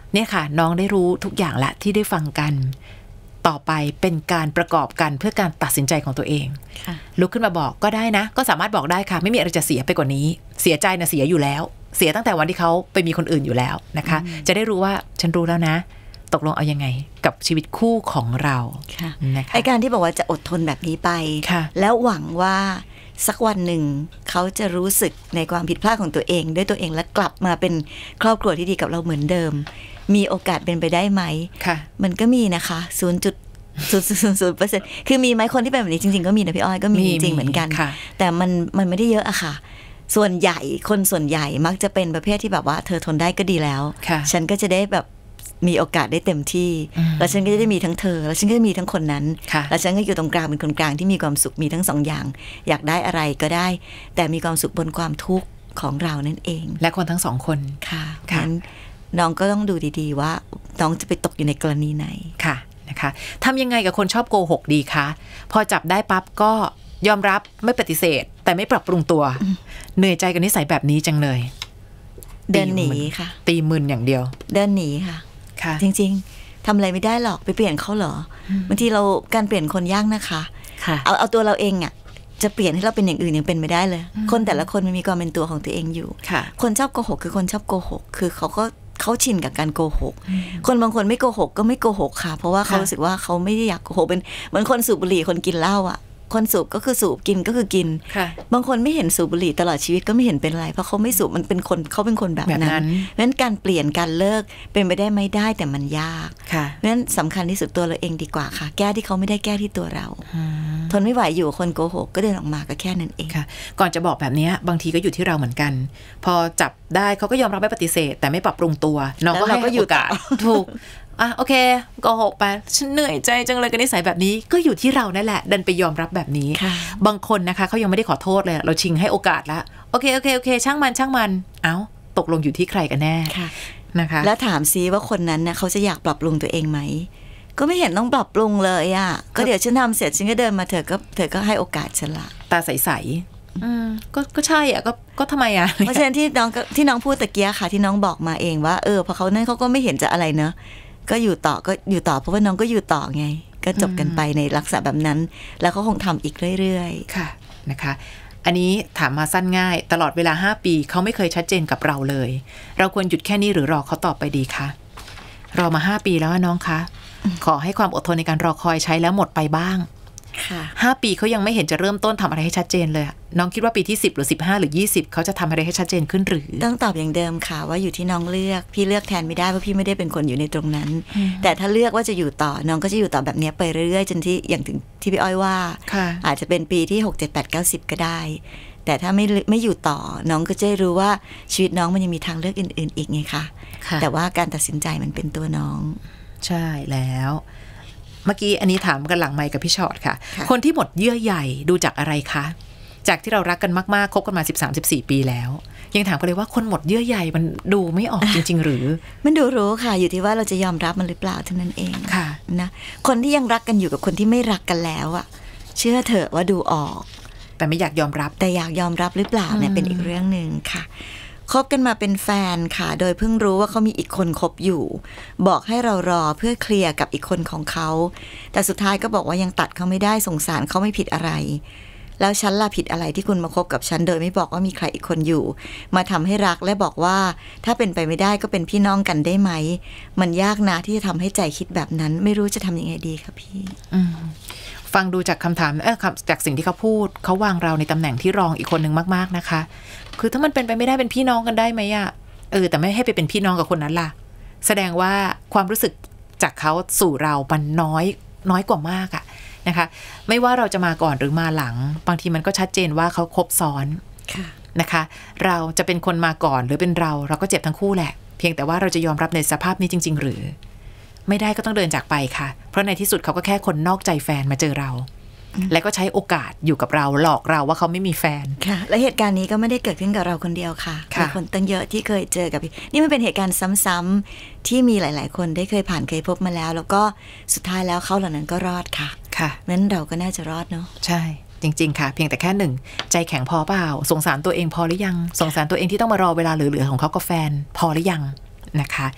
เนี่ยค่ะน้องได้รู้ทุกอย่างละที่ได้ฟังกันต่อไปเป็นการประกอบกันเพื่อการตัดสินใจของตัวเองลุกขึ้นมาบอกก็ได้นะก็สามารถบอกได้ค่ะไม่มีอะไรจะเสียไปกว่านี้เสียใจนะเสียอยู่แล้วเสียตั้งแต่วันที่เขาไปมีคนอื่นอยู่แล้วนะคะจะได้รู้ว่าฉันรู้แล้วนะตกลงเอายังไงกับชีวิตคู่ของเรานะคะไอ้การที่บอกว่าจะอดทนแบบนี้ไปแล้วหวังว่าสักวันหนึ่งเขาจะรู้สึกในความผิดพลาดของตัวเองด้วยตัวเองและกลับมาเป็นครอบครัวที่ดีกับเราเหมือนเดิมมีโอกาสเป็นไปได้ไหมมันก็มีนะคะศูนย์จุดศูนย์ศูนย์ศูนย์เปอร์เซ็นต์คือมีไหมคนที่เป็นแบบนี้จริงๆก็มีนะพี่อ้อยก็มีจริงๆเหมือนกันแต่มันมันไม่ได้เยอะอะค่ะส่วนใหญ่คนส่วนใหญ่มักจะเป็นประเภทที่แบบว่าเธอทนได้ก็ดีแล้วฉันก็จะได้แบบมีโอกาสได้เต็มที่แล้วฉันก็จะได้มีทั้งเธอแล้วฉันก็จะมีทั้งคนนั้นแล้วฉันก็อยู่ตรงกลางเป็นคนกลางที่มีความสุขมีทั้งสองอย่างอยากได้อะไรก็ได้แต่มีความสุขบนความทุกข์ของเรานั่นเองและคนทั้งสองคนค่ะงั้นน้องก็ต้องดูดีๆว่าน้องจะไปตกอยู่ในกรณีไหนค่ะนะคะทำยังไงกับคนชอบโกหกดีคะพอจับได้ปั๊บก็ยอมรับไม่ปฏิเสธแต่ไม่ปรับปรุงตัวเหนื่อยใจกับนิสัยแบบนี้จังเลยเดินหนีค่ะตีมึนอย่างเดียวเดินหนีค่ะจริงๆทำอะไรไม่ได้หรอกไปเปลี่ยนเขาเหรอบางทีเราการเปลี่ยนคนยากนะคะเอาเอาตัวเราเองอ่ะจะเปลี่ยนให้เราเป็นอย่างอื่นยังเป็นไม่ได้เลยคนแต่ละคนมันมีความเป็นตัวของตัวเองอยู่คนชอบโกหกคือคนชอบโกหกคือเขาก็เขาชินกับการโกหกคนบางคนไม่โกหกก็ไม่โกหกค่ะเพราะว่าเขารู้สึกว่าเขาไม่ได้อยากโกหกเป็นเหมือนคนสูบบุหรี่คนกินเหล้าอ่ะคนสูบก็คือสูบกินก็คือกินบางคนไม่เห็นสูบบุหรี่ตลอดชีวิตก็ไม่เห็นเป็นไรเพราะเขาไม่สูบมันเป็นคนเขาเป็นคนแบบนั้นเพราะฉะนั้นการเปลี่ยนการเลิกเป็นไปได้ไม่ได้แต่มันยากเพราะฉะนั้นสำคัญที่สุดตัวเราเองดีกว่าค่ะแก้ที่เขาไม่ได้แก้ที่ตัวเราทนไม่ไหวอยู่คนโกหกก็เดินออกมาก็แค่นั้นเองค่ะก่อนจะบอกแบบนี้บางทีก็อยู่ที่เราเหมือนกันพอจับได้เขาก็ยอมรับไม่ปฏิเสธแต่ไม่ปรับปรุงตัวน้องก็ให้โอกาสถูกอ่ะโอเคโกหกไปฉันเหนื่อยใจจังเลยกับนิสัยแบบนี้ก็อยู่ที่เรานั่นแหละดันไปยอมรับแบบนี้บางคนนะคะเขายังไม่ได้ขอโทษเลยเราชิงให้โอกาสแล้วโอเคโอเคโอเคช่างมันช่างมันเอ้าตกลงอยู่ที่ใครกันแน่นะคะแล้วถามซิว่าคนนั้นนะเขาจะอยากปรับปรุงตัวเองไหมก็ไม่เห็นต้องปรับปรุงเลยอ่ะก็เดี๋ยวฉันทำเสร็จฉันก็เดินมาเธอก็เธอก็ให้โอกาสฉันละตาใสๆอืมก็ก็ใช่อ่ะก็ก็ทำไมอ่ะเพราะฉะนั้นที่น้องที่น้องพูดตะเกียค่ะที่น้องบอกมาเองว่าเออพอเขานั่นเขาก็ไม่เห็นจะอะไรเนอะก็อยู่ต่อก็อยู่ต่อเพราะว่าน้องก็อยู่ต่อไงก็จบกันไปในลักษณะแบบนั้นแล้วเขาคงทำอีกเรื่อยๆค่ะนะคะอันนี้ถามมาสั้นง่ายตลอดเวลาห้าปีเขาไม่เคยชัดเจนกับเราเลยเราควรหยุดแค่นี้หรือรอเขาตอบไปดีคะรอมาห้าปีแล้วน้องคะขอให้ความอดทนในการรอคอยใช้แล้วหมดไปบ้างห้าปีเขายังไม่เห็นจะเริ่มต้นทำอะไรให้ชัดเจนเลยน้องคิดว่าปีที่สิบหรือสิบห้าหรือยี่สิบเขาจะทำอะไรให้ชัดเจนขึ้นหรือต้องตอบอย่างเดิมค่ะว่าอยู่ที่น้องเลือกพี่เลือกแทนไม่ได้เพราะพี่ไม่ได้เป็นคนอยู่ในตรงนั้นแต่ถ้าเลือกว่าจะอยู่ต่อน้องก็จะอยู่ต่อแบบนี้ไปเรื่อยๆจนที่อย่างถึงที่พี่อ้อยว่าอาจจะเป็นปีที่หก เจ็ด แปด เก้า สิบก็ได้แต่ถ้าไม่ไม่อยู่ต่อน้องก็จะรู้ว่าชีวิตน้องมันยังมีทางเลือกอื่นๆอีกไงคะแต่ว่าการตัดสินใจมันเป็นตัวน้องใช่แล้วเมื่อกี้อันนี้ถามกันหลังไมค์กับพี่ชอตค่ะคนที่หมดเยื่อใยดูจากอะไรคะจากที่เรารักกันมากๆคบกันมา สิบสาม สิบสี่ ปีแล้วยังถามกันเลยว่าคนหมดเยื่อใยมันดูไม่ออกจริงๆหรือมันดูรู้ค่ะอยู่ที่ว่าเราจะยอมรับมันหรือเปล่าเท่านั้นเองค่ะนะคนที่ยังรักกันอยู่กับคนที่ไม่รักกันแล้วอะเชื่อเถอะว่าดูออกแต่ไม่อยากยอมรับแต่อยากยอมรับหรือเปล่าเนี่ยเป็นอีกเรื่องนึงค่ะคบกันมาเป็นแฟนค่ะโดยเพิ่งรู้ว่าเขามีอีกคนคบอยู่บอกให้เรารอเพื่อเคลียร์กับอีกคนของเขาแต่สุดท้ายก็บอกว่ายังตัดเขาไม่ได้สงสารเขาไม่ผิดอะไรแล้วฉันล่ะผิดอะไรที่คุณมาคบกับฉันโดยไม่บอกว่ามีใครอีกคนอยู่มาทำให้รักและบอกว่าถ้าเป็นไปไม่ได้ก็เป็นพี่น้องกันได้ไหมมันยากนะที่จะทำให้ใจคิดแบบนั้นไม่รู้จะทำยังไงดีคะพี่ฟังดูจากคำถามเออจากสิ่งที่เขาพูดเขาวางเราในตำแหน่งที่รองอีกคนนึงมากๆนะคะคือถ้ามันเป็นไปไม่ได้เป็นพี่น้องกันได้ไหมอะเออแต่ไม่ให้ไปเป็นพี่น้องกับคนนั้นล่ะแสดงว่าความรู้สึกจากเขาสู่เรามันน้อยน้อยกว่ามากอะนะคะไม่ว่าเราจะมาก่อนหรือมาหลังบางทีมันก็ชัดเจนว่าเขาครบซ้อนนะคะเราจะเป็นคนมาก่อนหรือเป็นเราเราก็เจ็บทั้งคู่แหละเพียงแต่ว่าเราจะยอมรับในสภาพนี้จริงๆหรือไม่ได้ก็ต้องเดินจากไปค่ะเพราะในที่สุดเขาก็แค่คนนอกใจแฟนมาเจอเราและก็ใช้โอกาสอยู่กับเราหลอกเราว่าเขาไม่มีแฟนค่ะและเหตุการณ์นี้ก็ไม่ได้เกิดขึ้นกับเราคนเดียวค่ะมีคนตั้งเยอะที่เคยเจอกับนี่มันเป็นเหตุการณ์ซ้ำๆที่มีหลายๆคนได้เคยผ่านเคยพบมาแล้วแล้วก็สุดท้ายแล้วเขาเหล่านั้นก็รอดค่ะค่ะงั้นเราก็น่าจะรอดเนาะใช่จริงๆค่ะเพียงแต่แค่หนึ่งใจแข็งพอเปล่าสงสารตัวเองพอหรือยังสงสารตัวเองที่ต้องมารอเวลาเหลือๆของเขากับแฟนพอหรือยังนะคะ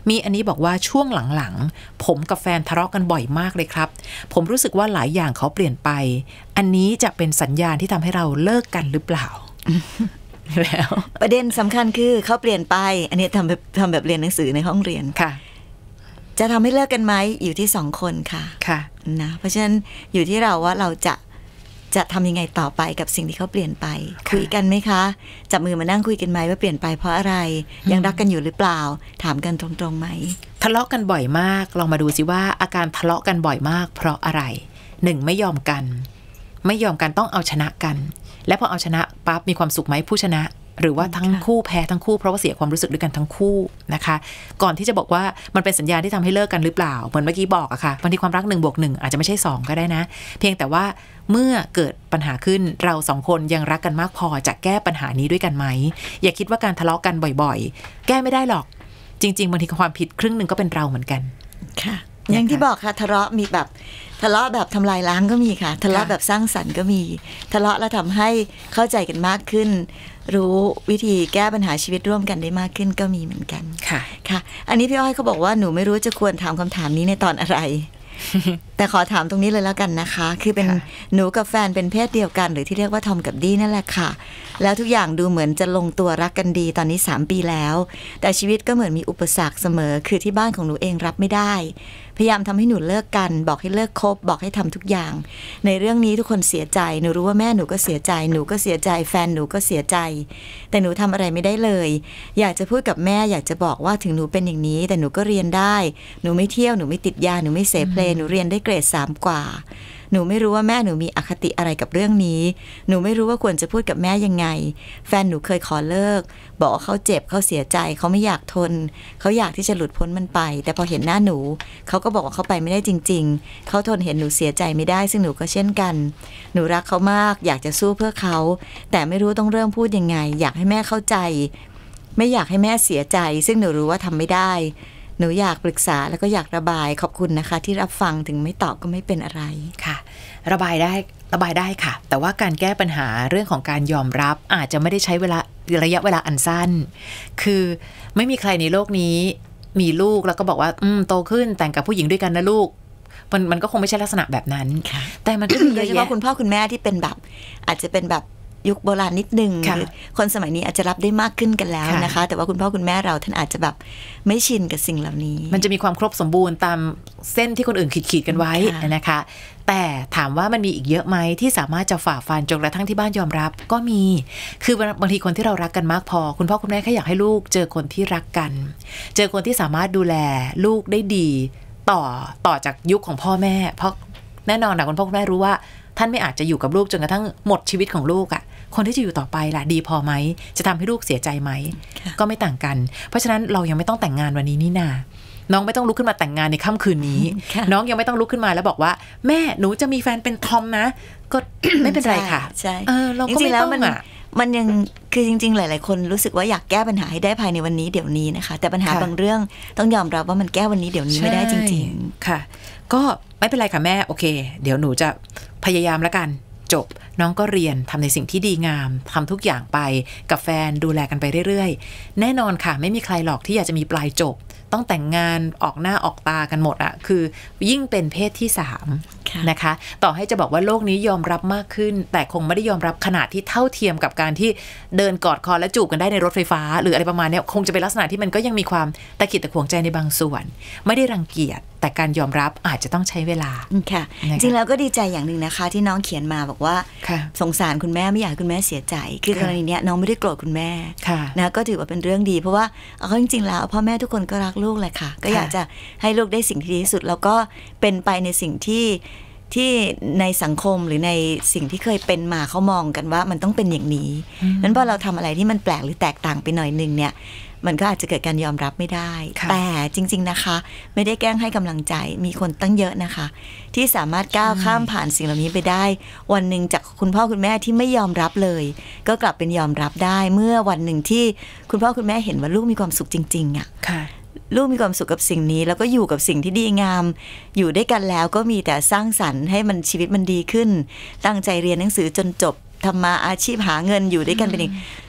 มีอันนี้บอกว่าช่วงหลังๆผมกับแฟนทะเลาะกันบ่อยมากเลยครับผมรู้สึกว่าหลายอย่างเขาเปลี่ยนไปอันนี้จะเป็นสัญญาณที่ทำให้เราเลิกกันหรือเปล่า แล้วประเด็นสำคัญคือเขาเปลี่ยนไปอันนี้ทำแบบทำแบบเรียนหนังสือในห้องเรียนค่ะจะทำให้เลิกกันไหมอยู่ที่สองคนค่ะค่ะนะเพราะฉะนั้นอยู่ที่เราว่าเราจะจะทำยังไงต่อไปกับสิ่งที่เขาเปลี่ยนไปคุยกันไหมคะจับมือมานั่งคุยกันไหมว่าเปลี่ยนไปเพราะอะไรยังรักกันอยู่หรือเปล่าถามกันตรงๆไหมทะเลาะกันบ่อยมากลองมาดูสิว่าอาการทะเลาะกันบ่อยมากเพราะอะไรหนึ่งไม่ยอมกันไม่ยอมกันต้องเอาชนะกันและพอเอาชนะปั๊บมีความสุขไหมผู้ชนะหรือว่าทั้งคู่แพ้ทั้งคู่เพราะว่าเสียความรู้สึกด้วยกันทั้งคู่นะคะก่อนที่จะบอกว่ามันเป็นสัญญาณที่ทำให้เลิกกันหรือเปล่าเหมือนเมื่อกี้บอกอะค่ะบางทีความรักหนึ่งบวกหนึ่งอาจจะไม่ใช่สองก็ได้นะเพียงแต่ว่าเมื่อเกิดปัญหาขึ้นเราสองคนยังรักกันมากพอจะแก้ปัญหานี้ด้วยกันไหมอย่าคิดว่าการทะเลาะกันบ่อยๆแก้ไม่ได้หรอกจริงๆบางทีความผิดครึ่งหนึ่งก็เป็นเราเหมือนกันค่ะอย่างที่บอกค่ะทะเลาะมีแบบทะเลาะแบบทำลายล้างก็มีค่ะทะเลาะแบบสร้างสรรค์ก็มีทะเลาะแล้วทำให้เข้าใจกันมากขึ้นรู้วิธีแก้ปัญหาชีวิตร่วมกันได้มากขึ้นก็มีเหมือนกันค่ะค่ะอันนี้พี่อ้อยเขาบอกว่าหนูไม่รู้จะควรถามคำถามนี้ในตอนอะไร แต่ขอถามตรงนี้เลยแล้วกันนะคะคือเป็นหนูกับแฟนเป็นเพศเดียวกันหรือที่เรียกว่าทอมกับดี้นั่นแหละค่ะแล้วทุกอย่างดูเหมือนจะลงตัวรักกันดีตอนนี้สามปีแล้วแต่ชีวิตก็เหมือนมีอุปสรรคเสมอคือที่บ้านของหนูเองรับไม่ได้พยายามทำให้หนูเลิกกันบอกให้เลิกคบบอกให้ทำทุกอย่างในเรื่องนี้ทุกคนเสียใจหนูรู้ว่าแม่หนูก็เสียใจหนูก็เสียใจแฟนหนูก็เสียใจแต่หนูทำอะไรไม่ได้เลยอยากจะพูดกับแม่อยากจะบอกว่าถึงหนูเป็นอย่างนี้แต่หนูก็เรียนได้หนูไม่เที่ยวหนูไม่ติดยาหนูไม่เสพเพลงหนูเรียนได้เกรดสามกว่าหนูไม่รู้ว่าแม่หนูมีอคติอะไรกับเรื่องนี้หนูไม่รู้ว่าควรจะพูดกับแม่ยังไงแฟนหนูเคยขอเลิกบอกว่าเขาเจ็บเขาเสียใจเขาไม่อยากทนเขาอยากที่จะหลุดพ้นมันไปแต่พอเห็นหน้าหนูเขาก็บอกว่าเขาไปไม่ได้จริงๆเขาทนเห็นหนูเสียใจไม่ได้ซึ่งหนูก็เช่นกันหนูรักเขามากอยากจะสู้เพื่อเขาแต่ไม่รู้ต้องเริ่มพูดยังไงอยากให้แม่เข้าใจไม่อยากให้แม่เสียใจซึ่งหนูรู้ว่าทำไม่ได้หนูอยากปรึกษาแล้วก็อยากระบายขอบคุณนะคะที่รับฟังถึงไม่ตอบก็ไม่เป็นอะไรค่ะระบายได้ระบายได้ค่ะแต่ว่าการแก้ปัญหาเรื่องของการยอมรับอาจจะไม่ได้ใช้เวลาระยะเวลาอันสั้นคือไม่มีใครในโลกนี้มีลูกแล้วก็บอกว่าอืมโตขึ้นแต่งกับผู้หญิงด้วยกันนะลูกมันมันก็คงไม่ใช่ลักษณะแบบนั้นแต่มันก็มีโดยเฉพาะคุณพ่อคุณแม่ที่เป็นแบบอาจจะเป็นแบบยุคโบราณนิดนึงคนสมัยนี้อาจจะรับได้มากขึ้นกันแล้วนะคะแต่ว่าคุณพ่อคุณแม่เราท่านอาจจะแบบไม่ชินกับสิ่งเหล่านี้มันจะมีความครบสมบูรณ์ตามเส้นที่คนอื่นขีดๆกันไว้นะคะแต่ถามว่ามันมีอีกเยอะไหมที่สามารถจะฝ่าฟันจนกระทั่งที่บ้านยอมรับก็มีคือบางทีคนที่เรารักกันมากพอคุณพ่อคุณแม่แค่อยากให้ลูกเจอคนที่รักกันเจอคนที่สามารถดูแลลูกได้ดีต่อต่อจากยุคของพ่อแม่เพราะแน่นอนนะคุณพ่อคุณแม่รู้ว่าท่านไม่อาจจะอยู่กับลูกจนกระทั่งหมดชีวิตของลูกอ่ะคนที่จะอยู่ต่อไปล่ะดีพอไหมจะทำให้ลูกเสียใจไหมก็ไม่ต่างกันเพราะฉะนั้นเรายังไม่ต้องแต่งงานวันนี้นี่นาน้องไม่ต้องลุกขึ้นมาแต่งงานในค่ำคืนนี้น้องยังไม่ต้องลุกขึ้นมาแล้วบอกว่าแม่หนูจะมีแฟนเป็นทอมนะก็ ไม่เป็นไรค่ะใช่เออเราก็ไม่ต้องอ่ะมันยังคือจริงๆหลายๆคนรู้สึกว่าอยากแก้ปัญหาให้ได้ภายในวันนี้เดี๋ยวนี้นะคะแต่ปัญหาบางเรื่องต้องยอมรับว่ามันแก้วันนี้เดี๋ยวนี้ไม่ได้จริงๆค่ะก็ไม่เป็นไรค่ะแม่โอเคเดี๋ยวหนูจะพยายามแล้วกันจบน้องก็เรียนทำในสิ่งที่ดีงามทำทุกอย่างไปกับแฟนดูแลกันไปเรื่อยๆแน่นอนค่ะไม่มีใครหรอกที่อยากจะมีปลายจบต้องแต่งงานออกหน้าออกตากันหมดอะคือยิ่งเป็นเพศที่สามนะคะต่อให้จะบอกว่าโลกนี้ยอมรับมากขึ้นแต่คงไม่ได้ยอมรับขนาดที่เท่าเทียมกับการที่เดินกอดคอและจูบกันได้ในรถไฟฟ้าหรืออะไรประมาณนี้คงจะเป็นลักษณะที่มันก็ยังมีความตะขิดตะขวงใจในบางส่วนไม่ได้รังเกียจแต่การยอมรับอาจจะต้องใช้เวลาค่ะจริงแล้วก็ดีใจอย่างหนึ่งนะคะที่น้องเขียนมาบอกว่าสงสารคุณแม่ไม่อยากคุณแม่เสียใจคือกรณีนี้น้องไม่ได้โกรธคุณแม่นะก็ถือว่าเป็นเรื่องดีเพราะว่าเอาจริงๆแล้วพ่อแม่ทุกคนก็รักลูกแหละค่ะก็อยากจะให้ลูกได้สิ่งที่ดีที่สุดแล้วก็เป็นไปในสิ่งที่ที่ในสังคมหรือในสิ่งที่เคยเป็นมาเขามองกันว่ามันต้องเป็นอย่างนี้นั้นพอเราทำอะไรที่มันแปลกหรือแตกต่างไปหน่อยนึงเนี่ยมันก็อาจจะเกิดการยอมรับไม่ได้แต่จริงๆนะคะไม่ได้แกล้งให้กำลังใจมีคนตั้งเยอะนะคะที่สามารถก้าวข้ามผ่านสิ่งเหล่านี้ไปได้วันหนึ่งจากคุณพ่อคุณแม่ที่ไม่ยอมรับเลยก็กลับเป็นยอมรับได้เมื่อวันหนึ่งที่คุณพ่อคุณแม่เห็นว่าลูกมีความสุขจริงๆอ่ะลูกมีความสุขกับสิ่งนี้แล้วก็อยู่กับสิ่งที่ดีงามอยู่ด้วยกันแล้วก็มีแต่สร้างสรรค์ให้มันชีวิตมันดีขึ้นตั้งใจเรียนหนังสือจนจบทำมาอาชีพหาเงินอยู่ด้วยกันเป็นอีก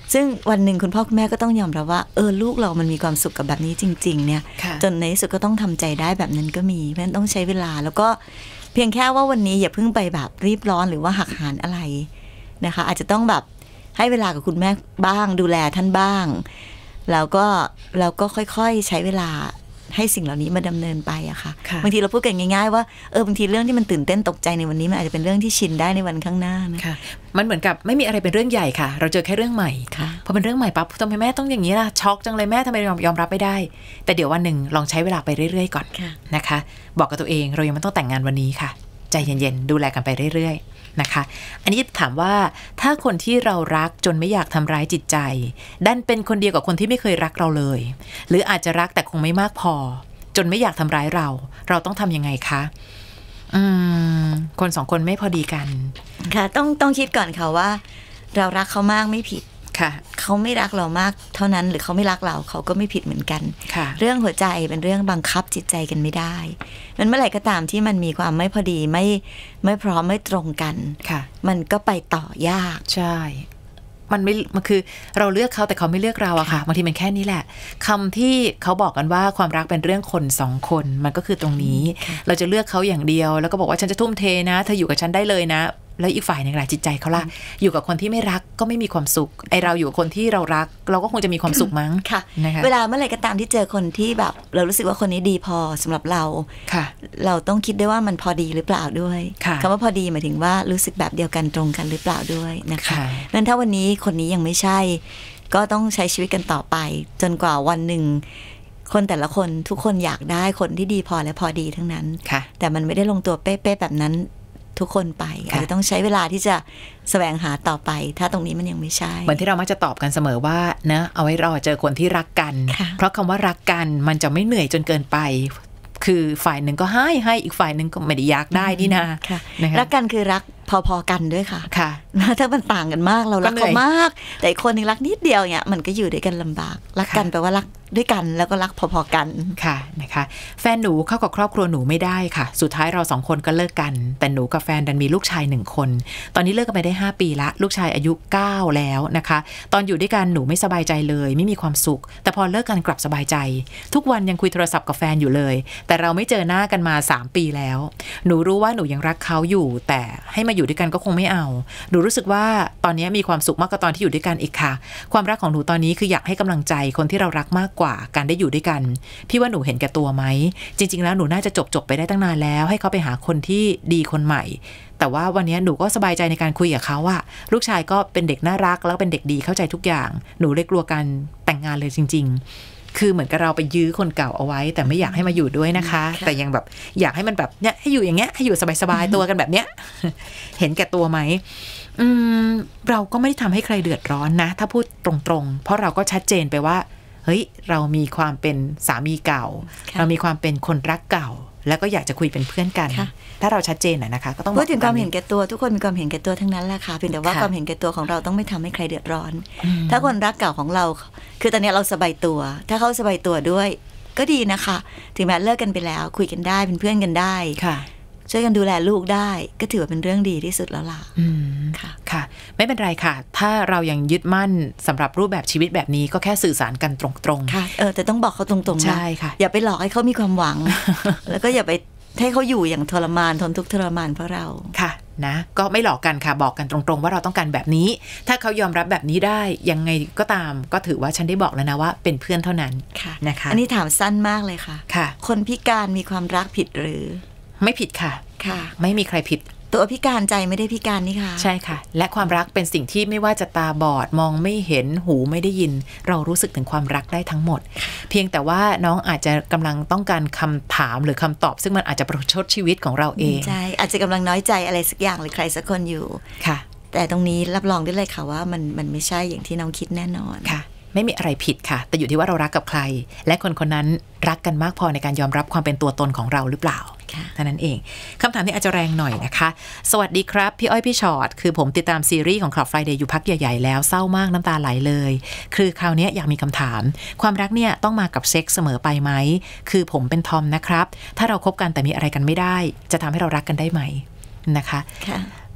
ซึ่งวันหนึ่งคุณพ่อคุณแม่ก็ต้องยอมรับว่าเออลูกเรามันมีความสุขกับแบบนี้จริงๆเนี่ยจนในที่สุดก็ต้องทำใจได้แบบนั้นก็มีเพราะฉะนั้นต้องใช้เวลาแล้วก็เพียงแค่ว่าวันนี้อย่าเพิ่งไปแบบรีบร้อนหรือว่าหักหานอะไรนะคะอาจจะต้องแบบให้เวลากับคุณแม่บ้างดูแลท่านบ้างแล้วก็เราก็ค่อยๆใช้เวลาให้สิ่งเหล่านี้มาดำเนินไปอะค่ะบางทีเราพูดกันง่ายๆว่าเออบางทีเรื่องที่มันตื่นเต้นตกใจในวันนี้มันอาจจะเป็นเรื่องที่ชินได้ในวันข้างหน้านะมันเหมือนกับไม่มีอะไรเป็นเรื่องใหญ่ค่ะเราเจอแค่เรื่องใหม่พอเป็นเรื่องใหม่ปั๊บทำไมแม่ต้องอย่างนี้ล่ะช็อกจังเลยแม่ทำไมยอมรับไม่ได้แต่เดี๋ยววันหนึ่งลองใช้เวลาไปเรื่อยๆก่อนนะคะบอกกับตัวเองเรายังไม่ต้องแต่งงานวันนี้ค่ะใจเย็นๆดูแลกันไปเรื่อยๆนะคะอันนี้ถามว่าถ้าคนที่เรารักจนไม่อยากทำร้ายจิตใจดันเป็นคนเดียวกับคนที่ไม่เคยรักเราเลยหรืออาจจะรักแต่คงไม่มากพอจนไม่อยากทำร้ายเราเราต้องทำยังไงคะอืมคนสองคนไม่พอดีกันค่ะต้องต้องคิดก่อนค่ะว่าเรารักเขามากไม่ผิดค่ะเขาไม่รักเรามากเท่านั้นหรือเขาไม่รักเราเขาก็ไม่ผิดเหมือนกันค่ะเรื่องหัวใจเป็นเรื่องบังคับจิตใจกันไม่ได้มันเมื่อไหร่ก็ตามที่มันมีความไม่พอดีไม่ไม่พร้อมไม่ตรงกันค่ะมันก็ไปต่อยากใช่มันไม่มันคือเราเลือกเขาแต่เขาไม่เลือกเราอะค่ะบางทีมันแค่นี้แหละคำที่เขาบอกกันว่าความรักเป็นเรื่องคนสองคนมันก็คือตรงนี้เราจะเลือกเขาอย่างเดียวแล้วก็บอกว่าฉันจะทุ่มเทนะเธออยู่กับฉันได้เลยนะแล้วอีกฝ่ายหนึ่งล่ะจิตใจเขาล่ะอยู่กับคนที่ไม่รักก็ไม่มีความสุขไอเราอยู่กับคนที่เรารักเราก็คงจะมีความสุขมั้งค่ะนะคะเวลาเมื่อไหร่ก็ตามที่เจอคนที่แบบเรารู้สึกว่าคนนี้ดีพอสำหรับเราค่ะเราต้องคิดด้วยว่ามันพอดีหรือเปล่าด้วยคำว่าพอดีหมายถึงว่ารู้สึกแบบเดียวกันตรงกันหรือเปล่าด้วยนะคะนั้นถ้าวันนี้คนนี้ยังไม่ใช่ก็ต้องใช้ชีวิตกันต่อไปจนกว่าวันหนึ่งคนแต่ละคนทุกคนอยากได้คนที่ดีพอและพอดีทั้งนั้นแต่มันไม่ได้ลงตัวเป๊ะๆแบบนั้นทุกคนไปอาจจะต้องใช้เวลาที่จะแสวงหาต่อไปถ้าตรงนี้มันยังไม่ใช่เหมือนที่เรามักจะตอบกันเสมอว่านะเอาไว้รอเจอคนที่รักกันเพราะคำว่ารักกันมันจะไม่เหนื่อยจนเกินไปคือฝ่ายหนึ่งก็ให้ให้อีกฝ่ายหนึ่งก็ไม่ได้อยากได้นี่นะรักกันคือรักพอๆกันด้วยค่ะค่ะถ้ามันต่างกันมากเรารักเขามากแต่อีกคนนึงรักนิดเดียวเนี่ยมันก็อยู่ด้วยกันลำบากรักกันแปลว่ารักด้วยกันแล้วก็รักพอๆกันค่ะนะคะแฟนหนูเข้ากับครอบครัวหนูไม่ได้ค่ะสุดท้ายเราสองคนก็เลิกกันแต่หนูกับแฟนดันมีลูกชายหนึ่งคนตอนนี้เลิกกันไปได้ห้าปีละลูกชายอายุเก้าแล้วนะคะตอนอยู่ด้วยกันหนูไม่สบายใจเลยไม่มีความสุขแต่พอเลิกกันกลับสบายใจทุกวันยังคุยโทรศัพท์กับแฟนอยู่เลยแต่เราไม่เจอหน้ากันมาสามปีแล้วหนูรู้ว่าหนูยังรักเขาอยู่แต่ให้มาอยู่ด้วยกันก็คงไม่เอาหนูรู้สึกว่าตอนนี้มีความสุขมากกว่าตอนที่อยู่ด้วยกันอีกค่ะความรักของหนูตอนนี้คืออยากให้กำลังใจคนที่เรารักมากกว่าการได้อยู่ด้วยกันพี่ว่าหนูเห็นแก่ตัวไหมจริงๆแล้วหนูน่าจะจบจบไปได้ตั้งนานแล้วให้เขาไปหาคนที่ดีคนใหม่แต่ว่าวันนี้หนูก็สบายใจในการคุยกับเขาว่าลูกชายก็เป็นเด็กน่ารักแล้วเป็นเด็กดีเข้าใจทุกอย่างหนูเลยกลัวการแต่งงานเลยจริงๆคือเหมือนกับเราไปยื้อคนเก่าเอาไว้แต่ไม่อยากให้มาอยู่ด้วยนะคะแต่ยังแบบอยากให้มันแบบเนี้ยให้อยู่อย่างเงี้ยให้อยู่สบายๆตัวกันแบบเนี้ยเห็นแก่ตัวไหมอืมเราก็ไม่ได้ทำให้ใครเดือดร้อนนะถ้าพูดตรงๆเพราะเราก็ชัดเจนไปว่าเฮ้ยเรามีความเป็นสามีเก่าเรามีความเป็นคนรักเก่าแล้วก็อยากจะคุยเป็นเพื่อนกันถ้าเราชัดเจนนะนะคะก็ต้องพูดถึงความเห็นแก่ตัวทุกคนมีความเห็นแก่ตัวทั้งนั้นแหละค่ะเพียงแต่ว่าความเห็นแก่ตัวของเราต้องไม่ทำให้ใครเดือดร้อนถ้าคนรักเก่าของเราคือตอนนี้เราสบายตัวถ้าเขาสบายตัวด้วยก็ดีนะคะถึงแม้เลิกกันไปแล้วคุยกันได้เป็นเพื่อนกันได้ช่วยกันดูแลลูกได้ก็ถือว่าเป็นเรื่องดีที่สุดแล้วล่ะค่ะค่ะไม่เป็นไรค่ะถ้าเรายังยึดมั่นสำหรับรูปแบบชีวิตแบบนี้ก็แค่สื่อสารกันตรงๆค่ะเออแต่ต้องบอกเขาตรงๆนะใช่ค่ะอย่าไปหลอกให้เขามีความหวัง แล้วก็อย่าไปให้เขาอยู่อย่างทรมานทนทุกข์ทรมานเพราะเราค่ะนะก็ไม่หลอกกันค่ะบอกกันตรงๆว่าเราต้องการแบบนี้ถ้าเขายอมรับแบบนี้ได้ยังไงก็ตามก็ถือว่าฉันได้บอกแล้วนะว่าเป็นเพื่อนเท่านั้นนะคะอันนี้ถามสั้นมากเลยค่ะค่ะคนพิการมีความรักผิดหรือไม่ผิดค่ะค่ะไม่มีใครผิดตัวพิการใจไม่ได้พิการนี่ค่ะใช่ค่ะและความรักเป็นสิ่งที่ไม่ว่าจะตาบอดมองไม่เห็นหูไม่ได้ยินเรารู้สึกถึงความรักได้ทั้งหมดเพียงแต่ว่าน้องอาจจะกำลังต้องการคำถามหรือคำตอบซึ่งมันอาจจะประชดชีวิตของเราเองใช่อาจจะกำลังน้อยใจอะไรสักอย่างหรือใครสักคนอยู่ค่ะแต่ตรงนี้รับรองได้เลยค่ะว่ามันมันไม่ใช่อย่างที่น้องคิดแน่นอนค่ะไม่มีอะไรผิดค่ะแต่อยู่ที่ว่าเรารักกับใครและคนคนนั้นรักกันมากพอในการยอมรับความเป็นตัวตนของเราหรือเปล่าเท่านั้นเองคำถามนี้อาจจะแรงหน่อยนะคะสวัสดีครับพี่อ้อยพี่ชอตคือผมติดตามซีรีส์ของ Club Friday อยู่พักใหญ่ๆแล้วเศร้ามากน้ำตาไหลเลยคือคราวนี้อยากมีคำถามความรักเนี่ยต้องมากับเซ็กส์เสมอไปไหมคือผมเป็นทอมนะครับถ้าเราคบกันแต่มีอะไรกันไม่ได้จะทำให้เรารักกันได้ไหมนะคะ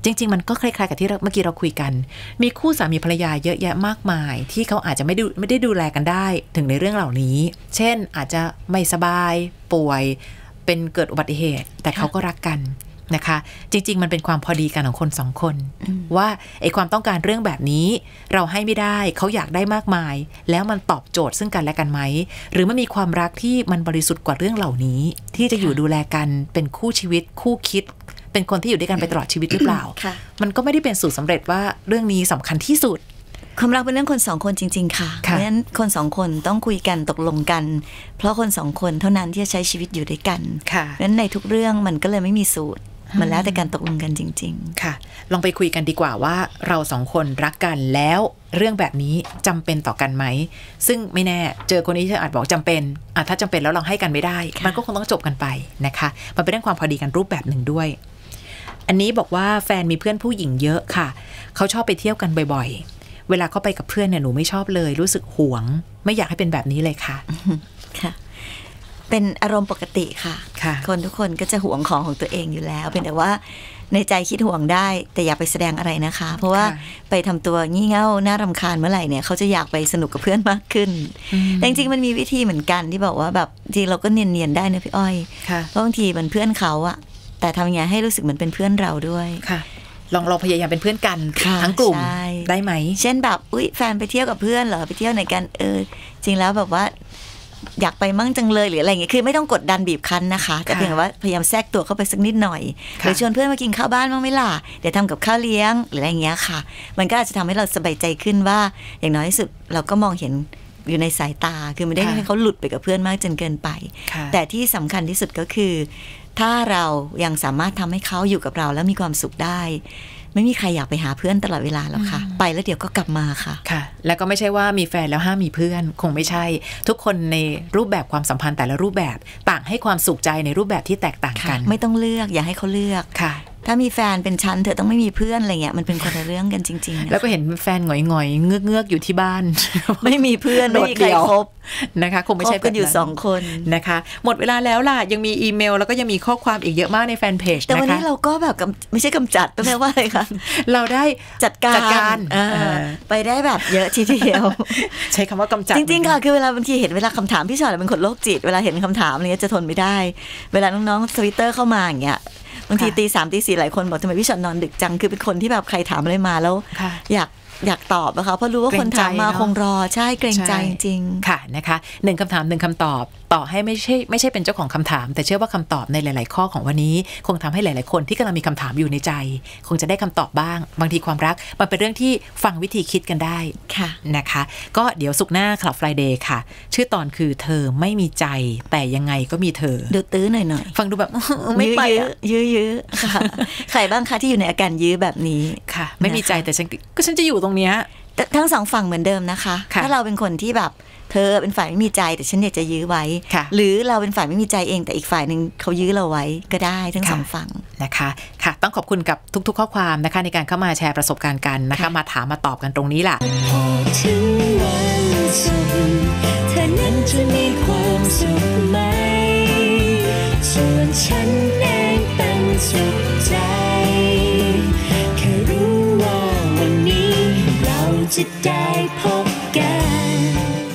จริงๆมันก็คล้ายๆกับที่เมื่อกี้เราคุยกันมีคู่สามีภรรยาเยอะแยะมากมายที่เขาอาจจะไม่ได้ไม่ได้ดูแลกันได้ถึงในเรื่องเหล่านี้เช่นอาจจะไม่สบายป่วยเป็นเกิดอุบัติเหตุแต่เขาก็รักกันนะคะจริงๆมันเป็นความพอดีกันของคนสองคนว่าไอ้ความต้องการเรื่องแบบนี้เราให้ไม่ได้เขาอยากได้มากมายแล้วมันตอบโจทย์ซึ่งกันและกันไหมหรือมันมีความรักที่มันบริสุทธิ์กว่าเรื่องเหล่านี้ที่จะอยู่ดูแลกันเป็นคู่ชีวิตคู่คิดเป็นคนที่อยู่ด้วยกันไปตลอดชีวิตหรือเปล่า มันก็ไม่ได้เป็นสูตรสำเร็จว่าเรื่องนี้สำคัญที่สุดความรักเป็นเรื่องคนสองคนจริงๆค่ะเพราะฉะนั้นคนสองคนต้องคุยกันตกลงกันเพราะคนสองคนเท่านั้นที่จะใช้ชีวิตอยู่ด้วยกันเพราะฉะนั้นในทุกเรื่องมันก็เลยไม่มีสูตรมันแล้วแต่การตกลงกันจริงๆค่ะลองไปคุยกันดีกว่าว่าเราสองคนรักกันแล้วเรื่องแบบนี้จำเป็นต่อกันไหมซึ่งไม่แน่เจอคนนี้จะอาจบอกจำเป็นอ่ะถ้าจำเป็นแล้วเราให้กันไม่ได้มันก็คงต้องจบกันไปนะคะมันเป็นเรื่องความพอดีกันรูปแบบหนึ่งด้วยอันนี้บอกว่าแฟนมีเพื่อนผู้หญิงเยอะค่ะเขาชอบไปเที่ยวกันบ่อยๆเวลาเขาไปกับเพื่อนเนี่ยหนูไม่ชอบเลยรู้สึกหวงไม่อยากให้เป็นแบบนี้เลยค่ะค่ะเป็นอารมณ์ปกติค่ะคนทุกคนก็จะหวงของของตัวเองอยู่แล้วเป็นแต่ว่าในใจคิดหวงได้แต่อย่าไปแสดงอะไรนะคะเพราะว่าไปทำตัวงี่เง่าน่ารำคาญเมื่อไหร่เนี่ยเขาจะอยากไปสนุกกับเพื่อนมากขึ้นแต่จริงๆมันมีวิธีเหมือนกันที่บอกว่าแบบจริงเราก็เนียนๆได้นะพี่อ้อยเพราะบางทีมันเพื่อนเขาอะแต่ทำยังไงให้รู้สึกเหมือนเป็นเพื่อนเราด้วยค่ะลองลองพยายามเป็นเพื่อนกันทั้งกลุ่มได้ไหมเช่นแบบอุ๊ยแฟนไปเที่ยวกับเพื่อนเหรอไปเที่ยวไหนกันเออจริงแล้วแบบว่าอยากไปมั่งจังเลยหรืออะไรอย่างเงี้ยคือไม่ต้องกดดันบีบคั้นนะคะแต่เพียงว่าพยายามแทรกตัวเข้าไปสักนิดหน่อยหรือชวนเพื่อนมากินข้าวบ้านบ้างไหมล่ะเดี๋ยวทำกับข้าวเลี้ยงหรืออะไรอย่างเงี้ยค่ะมันก็อาจจะทำให้เราสบายใจขึ้นว่าอย่างน้อยที่สุดเราก็มองเห็นอยู่ในสายตาคือไม่ได้ให้เขาหลุดไปกับเพื่อนมากจนเกินไปแต่ที่สำคัญที่สุดก็คือถ้าเรายังสามารถทำให้เขาอยู่กับเราแล้วมีความสุขได้ไม่มีใครอยากไปหาเพื่อนตลอดเวลาหรอกค่ะไปแล้วเดี๋ยวก็กลับมาค่ะค่ะแล้วก็ไม่ใช่ว่ามีแฟนแล้วห้ามมีเพื่อนคงไม่ใช่ทุกคนในรูปแบบความสัมพันธ์แต่ละรูปแบบต่างให้ความสุขใจในรูปแบบที่แตกต่างกันไม่ต้องเลือกอย่าให้เขาเลือกค่ะถ้ามีแฟนเป็นชั้นเธอต้องไม่มีเพื่อนอะไรเงี้ยมันเป็นคนละเรื่องกันจริงๆแล้วก็เห็นแฟนหงอยๆเงือกๆอยู่ที่บ้านไม่มีเพื่อนไม่มีใครคบนะคะคงไม่ใช่กันอยู่สองคนนะคะหมดเวลาแล้วล่ะยังมีอีเมลแล้วก็ยังมีข้อความอีกเยอะมากในแฟนเพจนะคะแต่วันนี้เราก็แบบไม่ใช่กำจัดต้องแปลว่าอะไรคะเราได้จัดการไปได้แบบเยอะทีเดียวใช้คำว่ากำจัดจริงๆค่ะคือเวลาบางทีเห็นเวลาคำถามพี่ชอตเป็นคนโรคจิตเวลาเห็นคำถามอะไรเงี้ยจะทนไม่ได้เวลาน้องๆทวิตเตอร์เข้ามาอย่างเงี้ยบางทีตีสามตีสี่หลายคนบอกทำไมพี่ชอตนอนดึกจังคือเป็นคนที่แบบใครถามอะไรมาแล้วอยากอยากตอบนะคะเพราะรู้ว่าคนถามมาคงรอใช่เกรงใจจริงๆค่ะนะคะหนึ่งคำถามหนึ่งคำตอบต่อให้ไม่ใช่ไม่ใช่เป็นเจ้าของคำถามแต่เชื่อว่าคำตอบในหลายๆข้อของวันนี้คงทำให้หลายๆคนที่กำลังมีคำถามอยู่ในใจคงจะได้คำตอบบ้างบางทีความรักมันเป็นเรื่องที่ฟังวิธีคิดกันได้ค่ะนะคะก็เดี๋ยวศุกร์หน้า Club Friday ค่ะชื่อตอนคือเธอไม่มีใจแต่ยังไงก็มีเธอดูตื้อหน่อยๆฟังดูแบบไม่ไปยื้อยื้อค่ะใครบ้างคะที่อยู่ในอาการยื้อแบบนี้ค่ะไม่มีใจแต่ฉันก็ฉันจะอยู่ตรงเนี้ยทั้งสองฝั่งเหมือนเดิมนะคะถ้าเราเป็นคนที่แบบเธอเป็นฝ่ายไม่มีใจแต่ฉันอยากจะยื้อไว้หรือเราเป็นฝ่ายไม่มีใจเองแต่อีกฝ่ายนึงเขายื้อเราไว้ก็ได้ทั้งสองฝั่งนะคะค่ะต้องขอบคุณกับทุกๆข้อความนะคะในการเข้ามาแชร์ประสบการณ์กันนะคะมาถามมาตอบกันตรงนี้ล่ะพอถึงวันสุดเธอนั้นจะมีความสุขไหม